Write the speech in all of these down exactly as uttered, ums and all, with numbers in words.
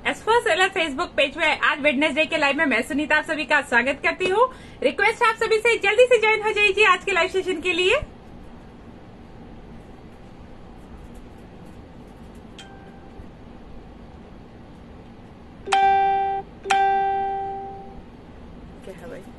एसफो seller Facebook page में आज Wednesday के लाइव में मैं सुनीता आप सभी का स्वागत करती हूँ। रिक्वेस्ट आप सभी से जल्दी से ज्वाइन हो जाइए आज के लाइव सेशन के लिए। क्या है भाई?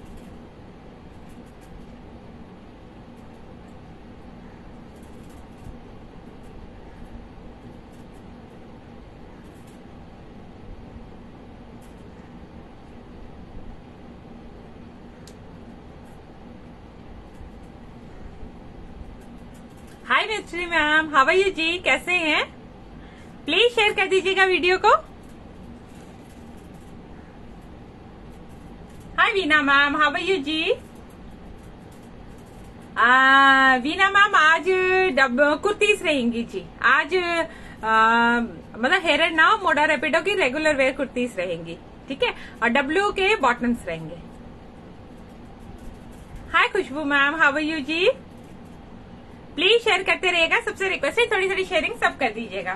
Hi Netri ma'am, how are you जी, कैसे हैं? प्लीज शेयर कर दीजिएगा वीडियो को। Hi Veena ma'am, how are you जी? आ, वीना मैम आज डब कुर्तीस रहेंगी जी। आज आ, मतलब hair and now Moda Rapido की रेगुलर वेयर कुर्तीस रहेंगी, ठीक है, और डब्ल्यू के बॉटम्स रहेंगे। Hi Khushboo ma'am, how are you जी? प्लीज शेयर करते रहिएगा, सबसे रिक्वेस्ट है थोड़ी थोड़ी शेयरिंग सब कर दीजिएगा।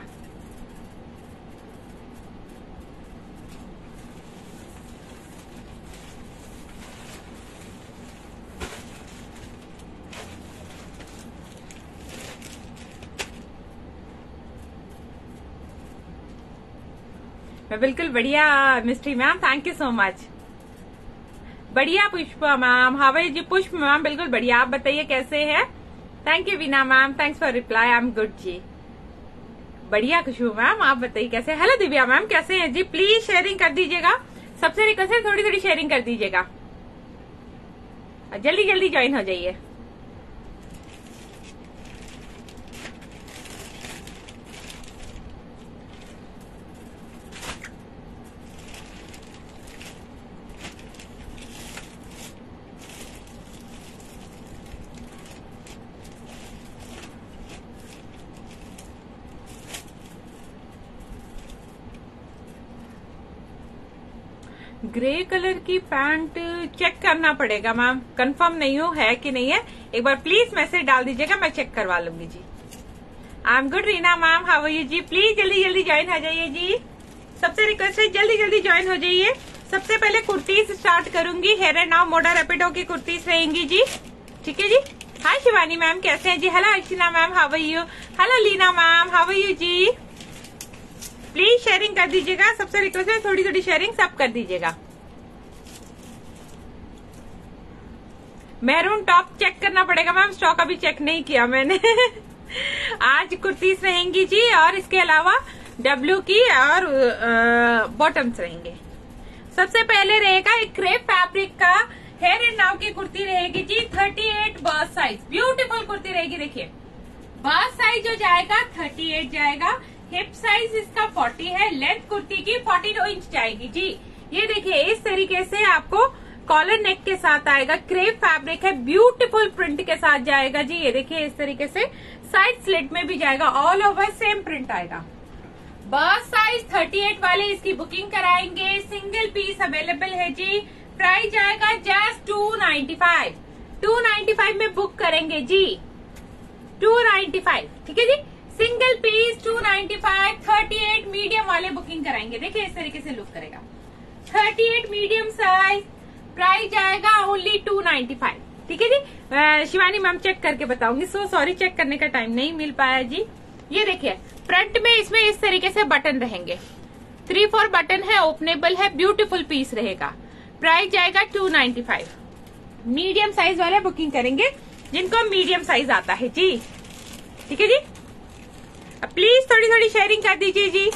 मैं बिल्कुल बढ़िया Mistry ma'am, thank you so much. बढ़िया Pushpa ma'am, how are you जी? पुष्प मैम बिल्कुल बढ़िया, आप बताइए कैसे हैं? Thank you Veena ma'am, thanks for reply, I am good जी। बढ़िया खुशबू मैम, आप बताइए कैसे? हेलो दिव्या मैम, कैसे हैं जी? प्लीज शेयरिंग कर दीजिएगा, सबसे रिक्वेस्ट है थोड़ी थोड़ी शेयरिंग कर दीजिएगा, जल्दी जल्दी ज्वाइन हो जाइए। ग्रे कलर की पैंट चेक करना पड़ेगा मैम, कंफर्म नहीं हो है कि नहीं है, एक बार प्लीज मैसेज डाल दीजिएगा, मैं चेक करवा लूंगी जी। I am good Reena ma'am, how are you जी? प्लीज जल्दी जल्दी ज्वाइन हो जाइए जी, सबसे रिक्वेस्ट है जल्दी जल्दी ज्वाइन हो जाइए। सबसे पहले कुर्तीज स्टार्ट करूंगी, Here and now Moda Rapido की कुर्तीज रहेंगी जी, ठीक है जी। हाय शिवानी मैम, कैसे हैं जी? Hello Archana ma'am, how are you? Hello Leena ma'am, how are you जी? प्लीज शेयरिंग कर दीजिएगा, सबसे रिक्वेस्ट है थोड़ी थोड़ी शेयरिंग सब कर दीजिएगा। मैरून टॉप चेक करना पड़ेगा मैम, स्टॉक अभी चेक नहीं किया मैंने। आज कुर्तीस रहेंगी जी, और इसके अलावा डब्ल्यू की और बॉटम्स रहेंगे। सबसे पहले रहेगा एक क्रेप फैब्रिक का हेयर एंड नाउ की कुर्ती रहेगी जी, अड़तीस बर्स्ट साइज, ब्यूटीफुल कुर्ती रहेगी। देखिए बर्स्ट साइज जो जाएगा अड़तीस जाएगा, हिप साइज इसका चालीस है, लेंथ कुर्ती की बयालीस इंच जाएगी जी। ये देखिए इस तरीके से आपको कॉलर नेक के साथ आएगा, क्रेप फैब्रिक है, ब्यूटीफुल प्रिंट के साथ जाएगा जी। ये देखिए इस तरीके से साइड स्लिट में भी जाएगा, ऑल ओवर सेम प्रिंट आएगा। बर्स्ट साइज अड़तीस वाले इसकी बुकिंग कराएंगे, सिंगल पीस अवेलेबल है जी। प्राइस जाएगा just two ninety five, two ninety five में बुक करेंगे जी, टू नाइन्टी फाइव, ठीक है जी। Single piece two ninety five, अड़तीस मीडियम वाले बुकिंग कराएंगे। देखिए इस तरीके से लुक करेगा, अड़तीस मीडियम साइज, प्राइस जाएगा ओनली टू नाइन्टी फाइव, ठीक है जी। शिवानी मैम चेक करके बताऊंगी, सो सॉरी चेक करने का टाइम नहीं मिल पाया जी। ये देखिए फ्रंट में इसमें इस तरीके से बटन रहेंगे, थ्री फोर बटन है, ओपनेबल है, ब्यूटीफुल पीस रहेगा। प्राइस जाएगा two ninety five, medium size वाले बुकिंग करेंगे जिनको मीडियम साइज आता है जी, ठीक है जी। अब प्लीज थोड़ी थोड़ी शेयरिंग कर दीजिए जी।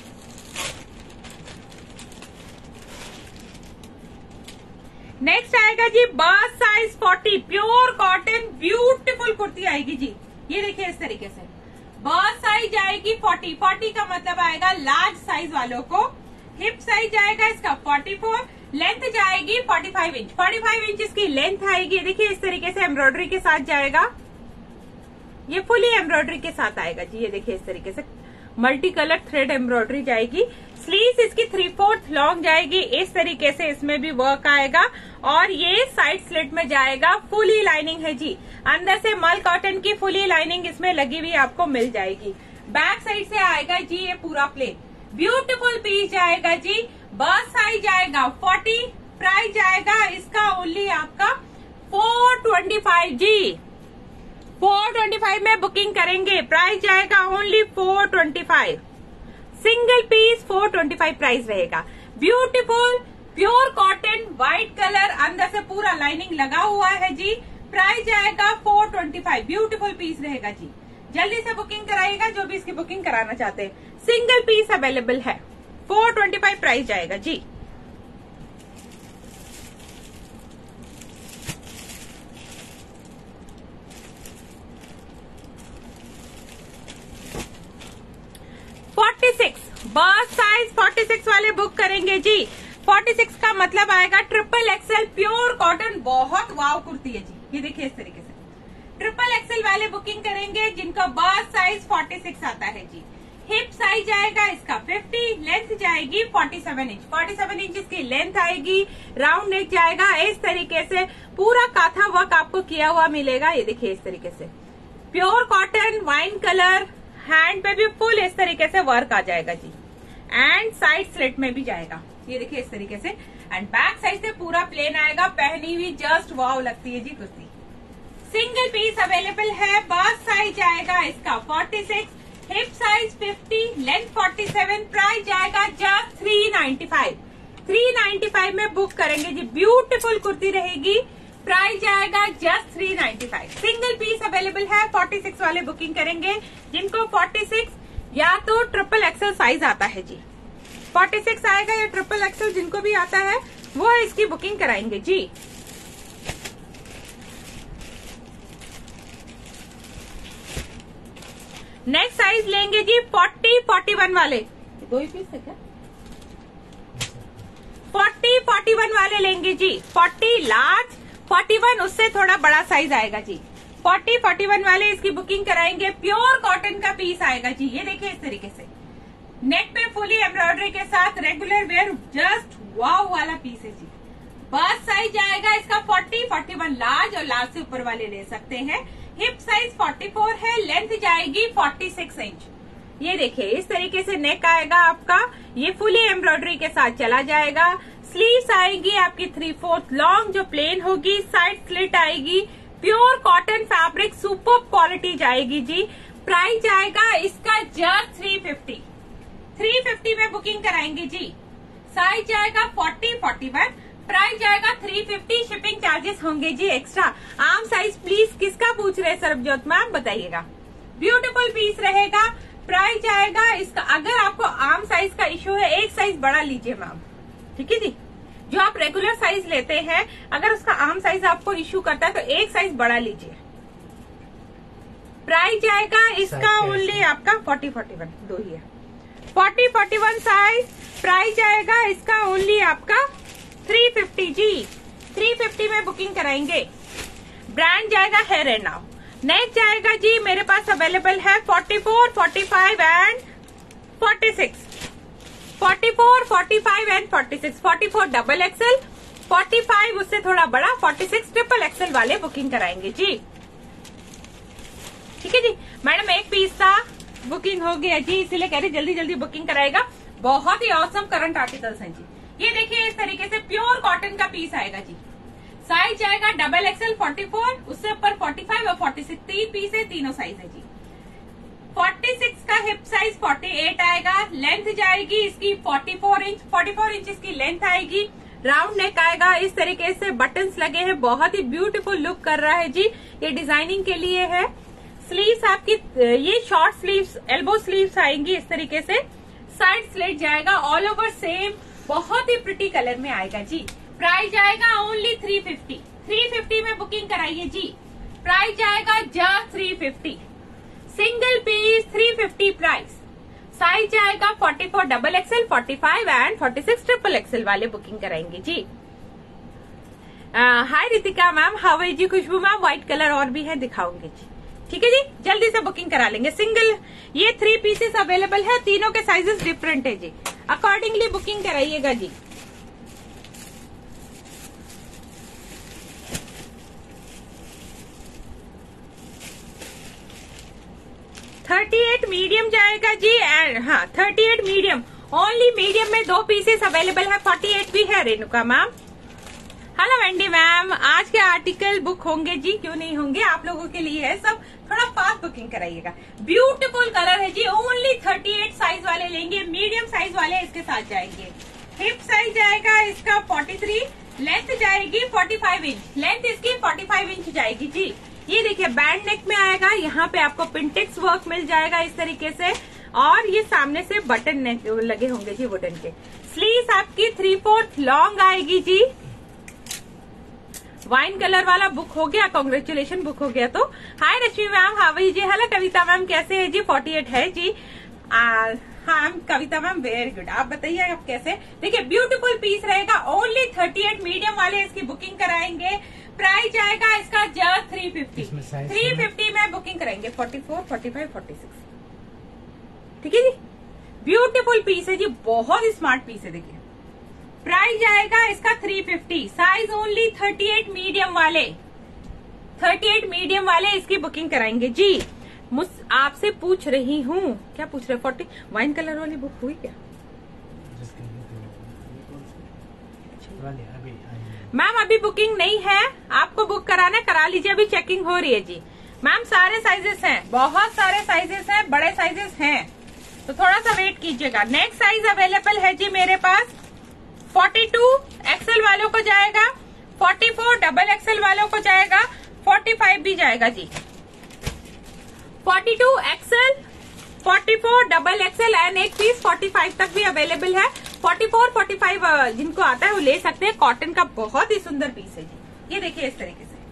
नेक्स्ट आएगा जी बर्स्ट साइज चालीस, प्योर कॉटन ब्यूटीफुल कुर्ती आएगी जी। ये देखिए इस तरीके से बर्स्ट साइज आएगी चालीस, चालीस का मतलब आएगा लार्ज साइज वालों को। हिप साइज जाएगा इसका चौवालीस, लेंथ जाएगी पैंतालीस इंच, पैंतालीस इंच इसकी लेंथ आएगी। देखिए इस तरीके से एम्ब्रॉयडरी के साथ जाएगा, ये फुली एम्ब्रॉयडरी के साथ आएगा जी। ये देखिए इस तरीके से मल्टी कलर थ्रेड एम्ब्रॉयडरी जाएगी। स्लीव्स इसकी थ्री फोर्थ लॉन्ग जाएगी, इस तरीके से इसमें भी वर्क आएगा, और ये साइड स्लिट में जाएगा। फुली लाइनिंग है जी, अंदर से मल कॉटन की फुली लाइनिंग इसमें लगी हुई आपको मिल जाएगी। बैक साइड से आएगा जी ये पूरा प्लेन, ब्यूटीफुल पीस जाएगा जी। बस साइज आएगा फोर्टी, प्राइस आएगा इसका ओनली आपका फोर ट्वेंटी फाइव जी। फोर ट्वेंटी फाइव में बुकिंग करेंगे, प्राइस जाएगा only four twenty five. Single piece four twenty five price रहेगा। Beautiful pure cotton white colour, अंदर से पूरा लाइनिंग लगा हुआ है जी। प्राइस जाएगा four twenty five. Beautiful piece रहेगा जी। जल्दी से बुकिंग कराइएगा जो भी इसकी बुकिंग कराना चाहते हैं। सिंगल पीस अवेलेबल है, फोर ट्वेंटी फाइव प्राइस जाएगा जी। Forty six bust size forty six वाले बुक करेंगे जी। फोर्टी सिक्स का मतलब आएगा ट्रिपल एक्सएल प्योर कॉटन, बहुत वाव कुर्ती है जी। ये देखिए इस तरीके से ट्रिपल एक्सएल वाले बुकिंग करेंगे जिनका बस साइज फोर्टी सिक्स आता है जी। हिप साइज आएगा इसका फिफ्टी, लेंथ जाएगी forty seven inch. Forty seven inch इसकी लेंथ आएगी। राउंड नेक जाएगा इस तरीके से, पूरा काथा वर्क आपको किया हुआ मिलेगा। ये देखिए इस तरीके से pure cotton wine colour, hand पे भी फुल इस तरीके से वर्क आ जाएगा जी। एंड साइड स्लिट में भी जाएगा, ये देखिए इस तरीके से। एंड बैक साइड से पूरा प्लेन आएगा, पहनी हुई जस्ट वाव लगती है जी कुर्ती। सिंगल पीस अवेलेबल है। बस साइज आएगा इसका forty six, hip size fifty, length forty seven, price जाएगा just three ninety five. Three ninety five में बुक करेंगे जी। ब्यूटीफुल कुर्ती रहेगी, प्राइस जाएगा just three ninety five. Single piece available है। फोर्टी सिक्स वाले बुकिंग करेंगे जिनको फोर्टी सिक्स या तो ट्रिपल एक्सएल साइज आता है जी। फोर्टी सिक्स आएगा या ट्रिपल एक्सएल जिनको भी आता है वो इसकी बुकिंग कराएंगे जी। नेक्स्ट साइज लेंगे जी फोर्टी फोर्टी वन वाले। दो ही पीस है क्या? फोर्टी फोर्टी वन वाले लेंगे जी। फोर्टी लार्ज, फोर्टी वन उससे थोड़ा बड़ा साइज आएगा जी। फोर्टी फोर्टी वन वाले इसकी बुकिंग कराएंगे। प्योर कॉटन का पीस आएगा जी। ये देखिए इस तरीके से नेक पे फुली एम्ब्रॉयडरी के साथ रेगुलर वेयर जस्ट वाव वाला पीस है जी। बस साइज आएगा इसका फोर्टी फोर्टी वन लार्ज, और लार्ज से ऊपर वाले ले सकते हैं। हिप साइज फोर्टी फोर है, लेंथ जाएगी फोर्टी सिक्स इंच। ये देखिए इस तरीके से नेक आएगा आपका, ये फुली एम्ब्रॉयडरी के साथ चला जाएगा। स्लीव्स आएगी आपकी थ्री फोर्थ लॉन्ग जो प्लेन होगी, साइड स्लिट आएगी। Pure cotton fabric super quality जाएगी जी। प्राइस जाएगा इसका just three fifty. Three fifty में बुकिंग कराएंगे जी। साइज जाएगा फोर्टी फोर्टी वन, प्राइस जाएगा थ्री फिफ्टी। शिपिंग चार्जेस होंगे जी एक्स्ट्रा। आम साइज प्लीज किसका पूछ रहे हैं सरबजोत मैम, बताइएगा। ब्यूटीफुल पीस रहेगा। प्राइस जाएगा इसका, अगर आपको आम साइज का इश्यू है एक साइज बड़ा लीजिए मैम, ठीक है जी। जो आप रेगुलर साइज लेते हैं अगर उसका आम साइज आपको इश्यू करता है तो एक साइज बड़ा लीजिए। प्राइस जाएगा इसका ओनली आपका फोर्टी फोर्टी वन, दो ही है। Forty forty one size, price जाएगा इसका ओनली आपका थ्री फिफ्टी जी। थ्री फिफ्टी में बुकिंग कराएंगे। ब्रांड जाएगा हेयर एंड नाउ। नेक्स्ट जाएगा जी मेरे पास अवेलेबल है forty four forty five and forty six. Forty four forty five and forty six. Forty four double XL, forty five उससे थोड़ा बड़ा, फोर्टी सिक्स ट्रिपल एक्सएल वाले बुकिंग कराएंगे जी। ठीक है जी। मैडम एक पीस था, बुकिंग हो गया जी, इसीलिए कह रही जल्दी जल्दी बुकिंग कराएगा। बहुत ही औसम करंट आर्टिकल्स हैं जी। ये देखिए इस तरीके से प्योर कॉटन का पीस आएगा जी। साइज जाएगा डबल एक्सएल फोर्टी फोर, उससे ऊपर फोर्टी फाइव और फोर्टी सिक्स, तीन पीस है, तीनों साइज है जी। फोर्टी सिक्स का हिप साइज फोर्टी एट आएगा। लेंथ जाएगी इसकी forty four inch, forty four inch इसकी लेंथ आएगी। राउंड नेक आएगा, इस तरीके से बटन्स लगे हैं, बहुत ही ब्यूटीफुल लुक कर रहा है जी। ये डिजाइनिंग के लिए है। स्लीव्स आपकी ये शॉर्ट स्लीव्स, एल्बो स्लीव्स आएंगी इस तरीके से। साइड स्लिट जाएगा, ऑल ओवर सेम, बहुत ही प्रिटी कलर में आएगा जी। प्राइस जाएगा only three fifty. Three fifty में बुकिंग कराइए जी। प्राइस जाएगा just three fifty. Single piece three fifty price. Size जाएगा forty four double XL, forty five and forty six triple XL वाले बुकिंग कराएंगे जी। Hi Ritika ma'am, how are जी। Khushboo ma'am, white colour और भी है, दिखाऊंगी जी। ठीक है जी, जल्दी से बुकिंग करा लेंगे। सिंगल ये थ्री पीसेस अवेलेबल है, तीनों के साइजेस डिफरेंट है जी। अकॉर्डिंगली बुकिंग कराइएगा जी। थर्टी एट मीडियम जाएगा जी। एंड हाँ thirty eight medium only medium में दो पीसेस अवेलेबल है, फोर्टी एट भी है Renuka ma'am. Hello Wendy ma'am, आज के आर्टिकल बुक होंगे जी, क्यों नहीं होंगे, आप लोगों के लिए है सब, थोड़ा फास्ट बुकिंग कराइएगा। ब्यूटीफुल कलर है जी, ओनली थर्टी एट साइज वाले लेंगे, मीडियम साइज वाले इसके साथ जाएंगे। हिप साइज जाएगा इसका फोर्टी थ्री, लेंथ जाएगी फोर्टी फाइव इंच, लेंथ इसकी फोर्टी फाइव इंच जाएगी जी। ये देखिए बैंड नेक में आएगा, यहाँ पे आपको पिंटेक्स वर्क मिल जाएगा इस तरीके से, और ये सामने से बटन नेक लगे होंगे जी वुडन के। स्लीव्स आपकी थ्री फोर्थ लॉन्ग आएगी जी। वाइन कलर वाला बुक हो गया, कांग्रेचुलेशन बुक हो गया। तो hi Rashmi ma'am, how are you जी। हेलो कविता मैम, कैसे है जी। फोर्टी एट है जी। आ, हाँ कविता मैम वेरी गुड। आप बताइए आप कैसे। देखिए ब्यूटीफुल पीस रहेगा, ओनली थर्टी एट मीडियम वाले इसकी बुकिंग कराएंगे। प्राइस आएगा इसका just three fifty, three fifty में बुकिंग कराएंगे। Forty four, forty five, forty six, ठीक है जी। ब्यूटीफुल पीस है जी, बहुत ही स्मार्ट पीस है। देखिए प्राइस आएगा इसका three fifty, size only thirty eight medium वाले, थर्टी एट मीडियम वाले इसकी बुकिंग कराएंगे जी। मुझ आपसे पूछ रही हूँ, क्या पूछ रहे, फोर्टी वाइन कलर वाली बुक हुई क्या मैम? अभी बुकिंग नहीं है, आपको बुक कराना करा लीजिए, अभी चेकिंग हो रही है जी। मैम सारे साइजेस हैं, बहुत सारे साइजेस हैं, बड़े साइजेस हैं, तो थोड़ा सा वेट कीजिएगा। नेक्स्ट साइज अवेलेबल है जी मेरे पास, फोर्टी टू एक्सएल वालों को जाएगा, फोर्टी फोर डबल एक्सएल वालों को जाएगा, फोर्टी फाइव भी जाएगा जी। Forty two XL, forty four double XL and एक पीस फोर्टी फाइव तक भी अवेलेबल है। फोर्टी फोर, फोर्टी फाइव जिनको आता है वो ले सकते हैं। कॉटन का बहुत ही सुंदर पीस है जी। ये देखिए इस तरीके से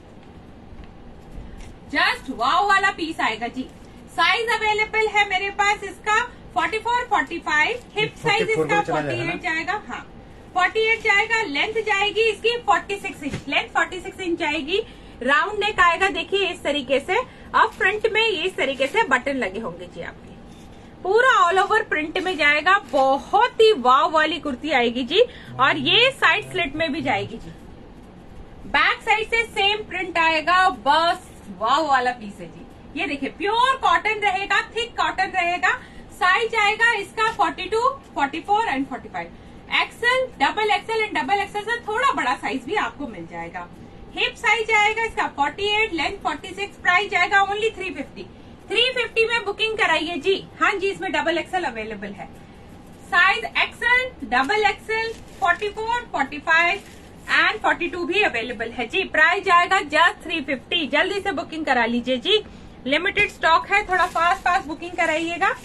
जस्ट वाव वाला पीस आएगा जी। साइज अवेलेबल है मेरे पास इसका forty four, forty five, hip size इसका फोर्टी एट जाएगा, हाँ फोर्टी एट जाएगा। लेंथ जाएगी इसकी forty six inch, length forty six inch जाएगी। राउंड नेक आएगा देखिए इस तरीके से। अब फ्रंट में ये इस तरीके से बटन लगे होंगे जी आपके, पूरा ऑल ओवर प्रिंट में जाएगा। बहुत ही वाव वाली कुर्ती आएगी जी, और ये साइड स्लिट में भी जाएगी जी। बैक साइड से सेम प्रिंट आएगा, बस वाव वाला पीस है जी। ये देखिए प्योर कॉटन रहेगा, थिक कॉटन रहेगा। साइज आएगा इसका forty two, forty four and forty five. XL, double XL and double XL से थोड़ा बड़ा साइज भी आपको मिल जाएगा। हिप साइज आएगा इसका forty eight, length forty six, price जाएगा only three fifty. Three fifty में बुकिंग कराइए जी। हाँ जी, इसमें डबल एक्सएल अवेलेबल है। Size XL, double XL, forty four, forty five and forty two भी अवेलेबल है जी। प्राइस जाएगा जस्ट थ्री फिफ्टी। जल्दी से बुकिंग करा लीजिए जी, लिमिटेड स्टॉक है, थोड़ा फास्ट फास्ट बुकिंग कराइएगा।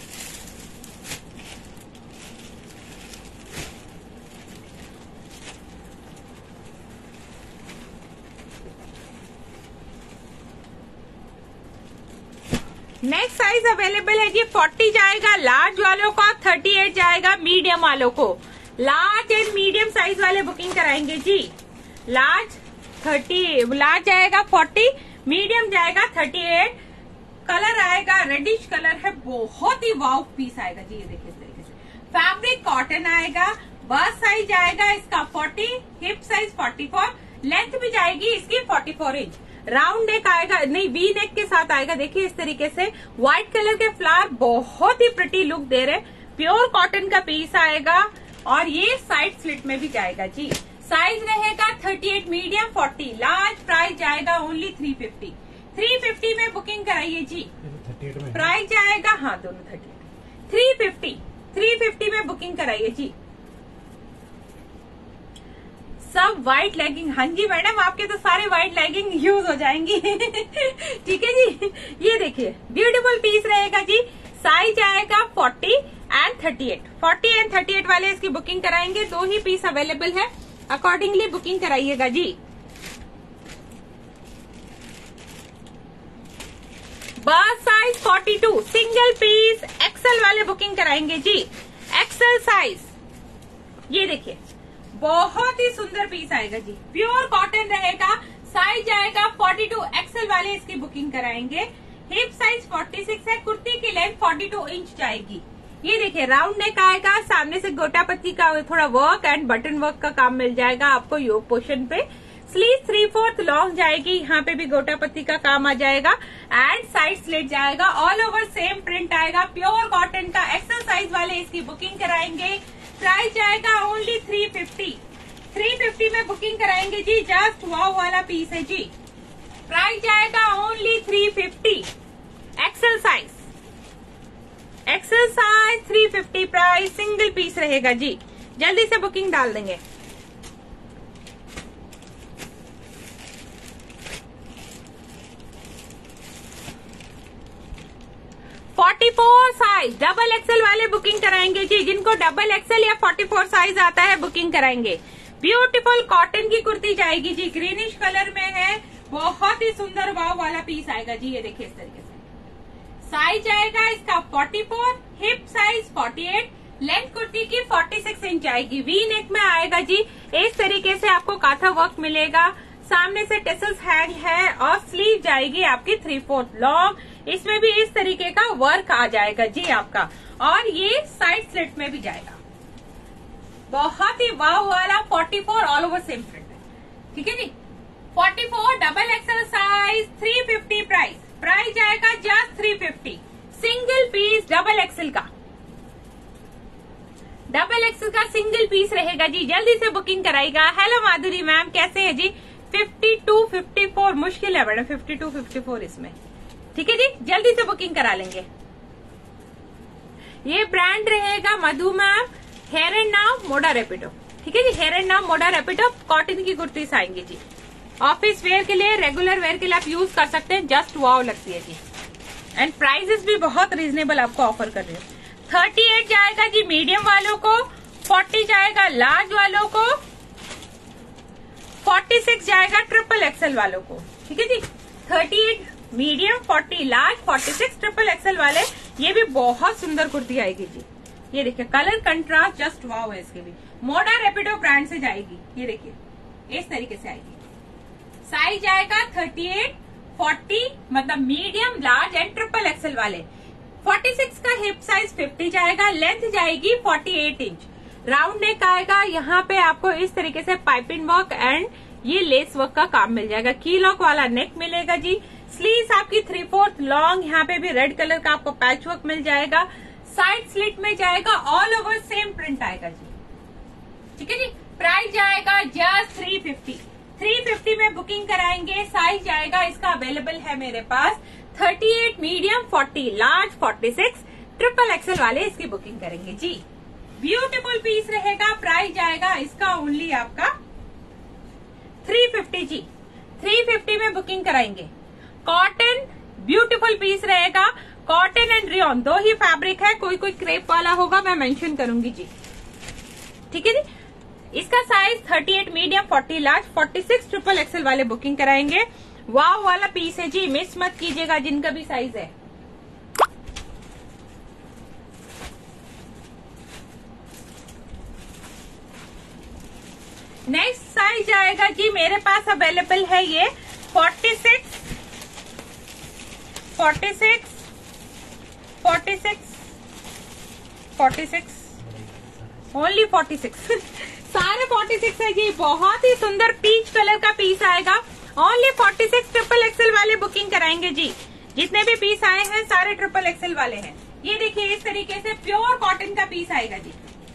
नेक्स्ट साइज अवेलेबल है जी, फोर्टी जाएगा लार्ज वालों को, थर्टी एट जाएगा मीडियम वालों को। लार्ज एंड मीडियम साइज वाले बुकिंग कराएंगे जी। लार्ज थर्टी, लार्ज जाएगा फोर्टी, मीडियम जाएगा थर्टी एट। कलर आएगा रेडिश कलर है, बहुत ही वाव पीस आएगा जी। ये देखिए इस तरीके से फैब्रिक कॉटन आएगा। बस साइज आएगा इसका forty, hip size forty four, length भी जाएगी इसकी forty four inch. Round neck आएगा, नहीं वी नेक के साथ आएगा। देखिए इस तरीके से व्हाइट कलर के फ्लावर बहुत ही प्रिटी लुक दे रहे। प्योर कॉटन का पीस आएगा, और ये साइड स्लिट में भी जाएगा जी। साइज रहेगा thirty eight medium, forty large. Price जाएगा only three fifty. Three fifty में बुकिंग कराइए जी। प्राइस जाएगा, हाँ दोनों thirty eight, three fifty. Three fifty में बुकिंग कराइए जी। सब व्हाइट लेगिंग, हाँ जी मैडम आपके तो सारे व्हाइट लेगिंग यूज हो जाएंगी। ठीक है जी। ये देखिए ब्यूटीफुल पीस रहेगा जी। साइज आएगा forty and thirty eight, forty and thirty eight वाले इसकी बुकिंग कराएंगे। दो ही पीस अवेलेबल है, अकॉर्डिंगली बुकिंग कराइएगा जी। Bust size forty two, single piece XL वाले बुकिंग कराएंगे जी। एक्सेल साइज, ये देखिए बहुत ही सुंदर पीस आएगा जी। प्योर कॉटन रहेगा। साइज आएगा फोर्टी टू, एक्सेल वाले इसकी बुकिंग कराएंगे। हिप साइज फोर्टी सिक्स है, कुर्ती की लेंथ फोर्टी टू इंच जाएगी। ये देखिए राउंड नेक आएगा, सामने से गोटा पत्ती का थोड़ा वर्क एंड बटन वर्क का काम मिल जाएगा आपको योक पोर्शन पे। स्लीव थ्री फोर्थ लॉन्ग जाएगी, यहाँ पे भी गोटा पत्ती का काम आ जाएगा एंड साइड स्लिट जाएगा। ऑल ओवर सेम प्रिंट आएगा, प्योर कॉटन का। एक्सल साइज वाले इसकी बुकिंग कराएंगे। प्राइस जाएगा only three fifty. Three fifty में बुकिंग कराएंगे जी। जस्ट वाव वाला पीस है जी। प्राइस जाएगा only three fifty. XL size, XL size three fifty price, single piece रहेगा जी। जल्दी से बुकिंग डाल देंगे। Forty four size double XL वाले बुकिंग कराएंगे जी। जिनको डबल एक्सल या फोर्टी फोर साइज आता है बुकिंग कराएंगे। ब्यूटीफुल कॉटन की कुर्ती जाएगी जी, ग्रीनिश कलर में है, बहुत ही सुंदर वाव वाला पीस आएगा जी। ये देखिए इस तरीके से साइज आएगा इसका forty four, hip size forty eight, length kurti की फोर्टी सिक्स इंच आएगी। वी नेक में आएगा जी। इस तरीके से आपको काथा वर्क मिलेगा, सामने से टेसल्स हैंग है और स्लीव जाएगी आपकी थ्री फोर्थ लॉन्ग। इसमें भी इस तरीके का वर्क आ जाएगा जी आपका, और ये साइड स्लिट में भी जाएगा। बहुत ही वाव वाला forty four all over same print है, ठीक है जी। Forty four double XL size three fifty price. Price जाएगा just three fifty. Single piece double XL का, डबल एक्सल का सिंगल पीस रहेगा जी। जल्दी से बुकिंग कराएगा। हेलो माधुरी मैम, कैसे है जी। फिफ्टी टू फिफ्टी फोर मुश्किल है madam, fifty two fifty four इसमें, ठीक है जी। जल्दी से बुकिंग करा लेंगे। ये ब्रांड रहेगा Madhu ma'am, here and now मोडा रेपिडो, ठीक है जी। Hair and now Moda Rapido cotton की कुर्तीस आएंगी जी। ऑफिस वेयर के लिए, रेगुलर वेयर के लिए आप यूज कर सकते हैं। जस्ट वाव लगती है जी। एंड प्राइसेस भी बहुत रीजनेबल आपको ऑफर कर रही हूँ। थर्टी एट जाएगा जी मीडियम वालों को, फोर्टी जाएगा लार्ज वालों को, फोर्टी सिक्स जाएगा ट्रिपल एक्सल वालों को, ठीक है जी। Thirty eight medium, forty large, forty six triple XL वाले। ये भी बहुत सुंदर कुर्ती आएगी जी। ये देखिए कलर कंट्रास्ट जस्ट वाव है इसके भी। मोडा रेपिडो ब्रांड से जाएगी। ये देखिए इस तरीके से आएगी। साइज आएगा थर्टी एट, फोर्टी मतलब medium, large and triple XL वाले। फोर्टी सिक्स का हिप साइज फिफ्टी जाएगा। लेंथ जाएगी forty eight inch. Round neck आएगा। यहाँ पे आपको इस तरीके से पाइपिंग वर्क एंड ये लेस वर्क का काम मिल जाएगा। की लॉक वाला नेक मिलेगा जी। स्लीव्स आपकी थ्री फोर्थ लॉन्ग, यहाँ पे भी रेड कलर का आपको पैच वर्क मिल जाएगा। साइड स्लिट में जाएगा, ऑल ओवर सेम प्रिंट आएगा जी, ठीक है जी। प्राइस जाएगा just three fifty. Three fifty में बुकिंग कराएंगे। साइज जाएगा इसका अवेलेबल है मेरे पास thirty eight medium, forty large, forty six triple XL वाले इसकी बुकिंग करेंगे जी। ब्यूटीफुल पीस रहेगा। प्राइस जाएगा इसका ओनली आपका थ्री फिफ्टी जी। थ्री फिफ्टी में बुकिंग कराएंगे। कॉटन ब्यूटीफुल पीस रहेगा। कॉटन एंड रियॉन दो ही फैब्रिक है, कोई कोई क्रेप वाला होगा मैं मेंशन करूंगी जी, ठीक है जी। इसका size thirty eight medium, forty large, forty six triple XL वाले बुकिंग कराएंगे। वाव वाला पीस है जी, मिस मत कीजिएगा जिनका भी साइज है। नेक्स्ट साइज आएगा जी मेरे पास अवेलेबल है ये forty six, forty six, forty six, forty six, only forty six सारे फोर्टी सिक्स है जी। बहुत ही सुंदर पीच कलर का पीस आएगा। Only forty six triple XL वाले बुकिंग कराएंगे जी। जितने भी पीस आए हैं सारे ट्रिपल एक्सल वाले हैं। ये देखिए इस तरीके से प्योर कॉटन का पीस आएगा जी।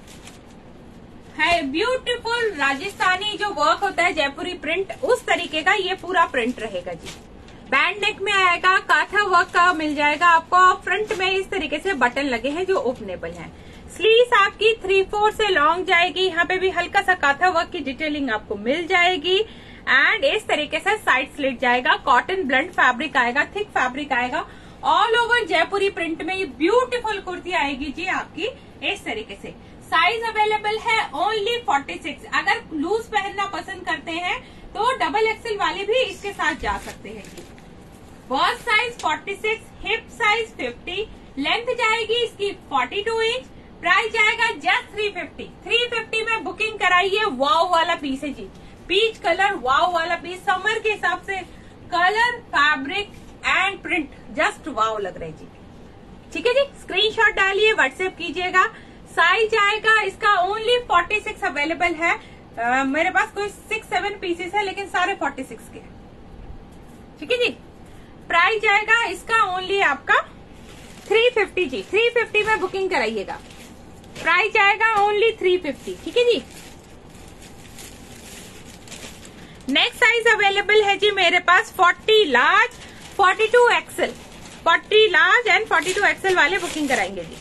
है ब्यूटीफुल राजस्थानी जो वर्क होता है, जयपुरी प्रिंट, उस तरीके का ये पूरा प्रिंट रहेगा जी। बैंड नेक में आएगा, काथा वर्क का मिल जाएगा आपको। फ्रंट में इस तरीके से बटन लगे हैं जो ओपनेबल हैं। स्लीव्स आपकी थ्री फोर से लॉन्ग जाएगी। यहाँ पे भी हल्का सा काथा वर्क की डिटेलिंग आपको मिल जाएगी एंड इस तरीके से साइड स्लिट जाएगा। कॉटन ब्लेंड फैब्रिक आएगा, थिक फैब्रिक आएगा। ऑल ओवर जयपुरी प्रिंट में ये ब्यूटीफुल कुर्ती आएगी जी आपकी इस तरीके से। साइज अवेलेबल है ओनली फोर्टी सिक्स। अगर लूज पहनना पसंद करते हैं तो डबल एक्सल वाले भी इसके साथ जा सकते हैं जी। Bust size forty six, hip size fifty, length जाएगी इसकी फोर्टी टू इंच। प्राइस जाएगा just three fifty. Three fifty में बुकिंग कराइए। वाव वाला पीस है जी, पीच कलर वाव वाला पीस। समर के हिसाब से colour, fabric and print just wow लग रहे जी, ठीक है जी। स्क्रीनशॉट डालिए, व्हाट्सएप कीजिएगा। साइज आएगा इसका ओनली फोर्टी सिक्स अवेलेबल है। आ, मेरे पास कोई सिक्स सेवन पीसेस है, लेकिन सारे फोर्टी सिक्स के। ठीक है जी। प्राइस जाएगा इसका ओनली आपका थ्री फिफ्टी जी। थ्री फिफ्टी में बुकिंग कराइएगा। प्राइस जाएगा ओनली थ्री फिफ्टी। ठीक है जी। नेक्स्ट साइज अवेलेबल है जी मेरे पास forty large, forty two XL. Forty large and forty two XL वाले बुकिंग कराएंगे जी।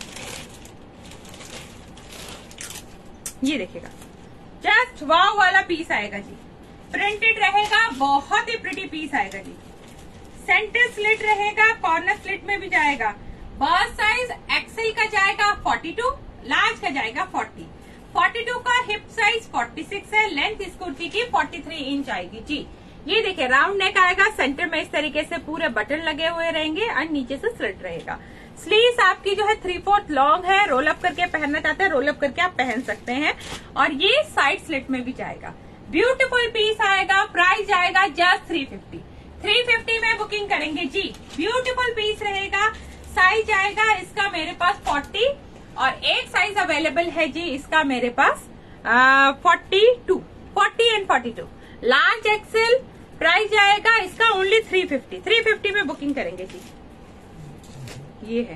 ये देखिएगा, जस्ट वाव वाला पीस आएगा जी। प्रिंटेड रहेगा, बहुत ही प्रिटी पीस आएगा जी। सेंटर स्लिट रहेगा, कॉर्नर स्लिट में भी जाएगा। बर्स्ट साइज एक्सल का जाएगा फोर्टी टू, लार्ज का जाएगा फोर्टी। फोर्टी टू का हिप साइज फोर्टी सिक्स है। लेंथ इस कुर्ती की फोर्टी थ्री इंच आएगी जी। ये देखिए, राउंड नेक आएगा, सेंटर में इस तरीके से पूरे बटन लगे हुए रहेंगे और नीचे से स्लिट रहेगा। स्लीव्स आपकी जो है थ्री फोर्थ लॉन्ग है। रोल अप करके पहनना चाहते हैं, रोल अप करके आप पहन सकते हैं। और ये साइड स्लिट में भी जाएगा। ब्यूटीफुल पीस आएगा। प्राइस जाएगा just three fifty. Three fifty में बुकिंग करेंगे जी। ब्यूटीफुल पीस रहेगा। साइज आएगा इसका मेरे पास फोर्टी और एक साइज अवेलेबल है जी इसका मेरे पास forty two, forty and forty two, large XL. Price जाएगा इसका only three fifty. Three fifty में बुकिंग करेंगे जी। ये है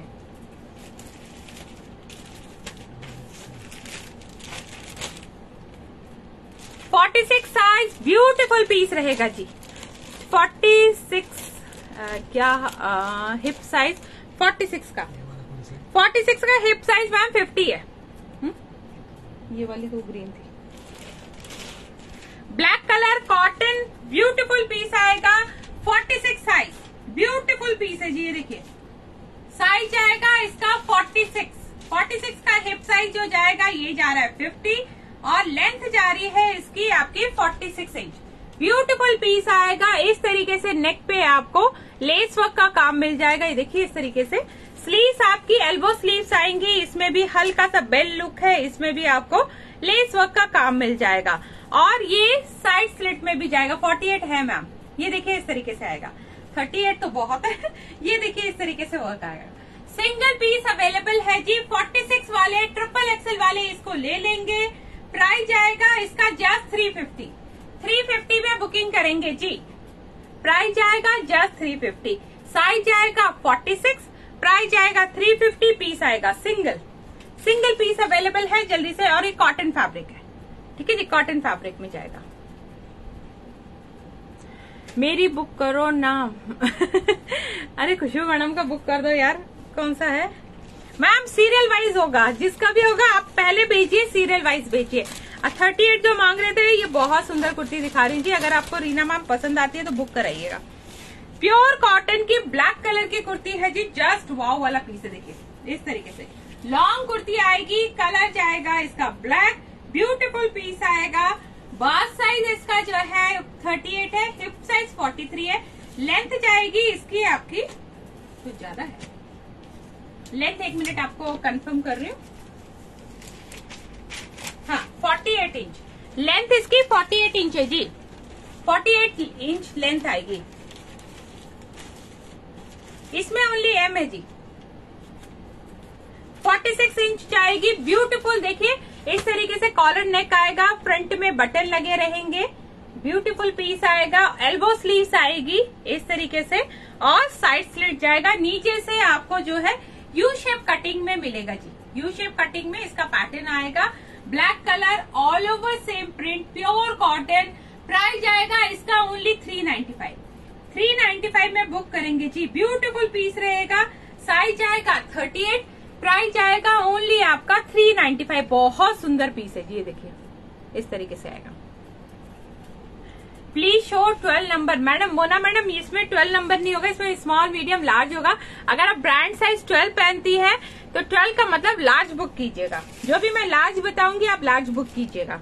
forty six size, beautiful piece रहेगा जी। फोर्टी सिक्स क्या हिप साइज फोर्टी सिक्स का, फोर्टी सिक्स का हिप साइज मैम फिफ्टी है। हुँ? ये वाली तो ग्रीन थी। Black colour cotton, beautiful piece आएगा। Forty six size, beautiful piece है जी। ये देखिए, साइज आएगा इसका फोर्टी सिक्स। फोर्टी सिक्स का हिप साइज जो जाएगा ये जा रहा है फिफ्टी और लेंथ जा रही है इसकी आपकी forty six inch. Beautiful piece आएगा। इस तरीके से नेक पे आपको लेस वर्क का काम मिल जाएगा। ये देखिए, इस तरीके से स्लीव्स आपकी एल्बो स्लीव्स आएंगी। इसमें भी हल्का सा बेल लुक है। इसमें भी आपको लेस वर्क का काम मिल जाएगा और ये साइड स्लिट में भी जाएगा। फोर्टी एट है मैम। ये देखिए, इस तरीके से आएगा। थर्टी एट तो बहुत है। ये देखिए, इस तरीके से वर्क आएगा। सिंगल पीस अवेलेबल है जी। फोर्टी सिक्स वाले, ट्रिपल एक्सल वाले इसको ले लेंगे। प्राइस जाएगा इसका just three fifty. Three fifty में बुकिंग करेंगे जी। प्राइस जाएगा जस्ट थ्री फिफ्टी। साइज जाएगा फोर्टी सिक्स। प्राइस जाएगा थ्री फिफ्टी। पीस आएगा सिंगल। सिंगल पीस अवेलेबल है जल्दी से। और ये कॉटन फैब्रिक है। ठीक है जी, कॉटन फैब्रिक में जाएगा। मेरी बुक करो नाम। अरे खुशबू मैडम का बुक कर दो यार। कौन सा है मैम? सीरियल वाइज होगा, जिसका भी होगा आप पहले भेजिए, सीरियल वाइज भेजिए। थर्टी एट जो मांग रहे थे, ये बहुत सुंदर कुर्ती दिखा रही थी। अगर आपको रीना मैम पसंद आती है तो बुक कराइएगा। प्योर कॉटन की ब्लैक कलर की कुर्ती है जी। जस्ट वाव वाला पीस है। देखिए, इस तरीके से लॉन्ग कुर्ती आएगी। कलर जाएगा इसका ब्लैक। ब्यूटीफुल पीस आएगा। बस्ट साइज इसका जो है थर्टी एट है। हिप साइज फोर्टी थ्री है। लेंथ जाएगी इसकी आपकी कुछ ज्यादा है। लेंथ एक मिनट आपको कंफर्म कर रही हूँ। हाँ, फोर्टी एट इंच लेंथ इसकी। फोर्टी एट इंच है जी। फोर्टी एट इंच लेंथ आएगी। इसमें ओनली एम है जी। फोर्टी सिक्स इंच जाएगी। ब्यूटीफुल, देखिए इस तरीके से कॉलर नेक आएगा। फ्रंट में बटन लगे रहेंगे। ब्यूटीफुल पीस आएगा। एल्बो स्लीव्स आएगी इस तरीके से और साइड स्लिट जाएगा। नीचे से आपको जो है यू शेप कटिंग में मिलेगा जी। यू शेप कटिंग में इसका पैटर्न आएगा। Black colour, all over same print, pure cotton. Price जाएगा इसका only three ninety five. Three ninety five में बुक करेंगे जी। ब्यूटीफुल पीस रहेगा। साइज जाएगा थर्टी एट। प्राइस जाएगा ओनली आपका थ्री नाइन्टी फाइव। बहुत सुंदर पीस है जी। ये देखिए, इस तरीके से आएगा। Please show twelve number. Madam Mona madam, इसमें ट्वेल्व नंबर नहीं होगा, इसमें स्मॉल मीडियम लार्ज होगा। अगर आप ब्रांड साइज ट्वेल्व पहनती है तो ट्वेल्व का मतलब लार्ज बुक कीजिएगा। जो भी मैं लार्ज बताऊंगी आप लार्ज बुक कीजिएगा।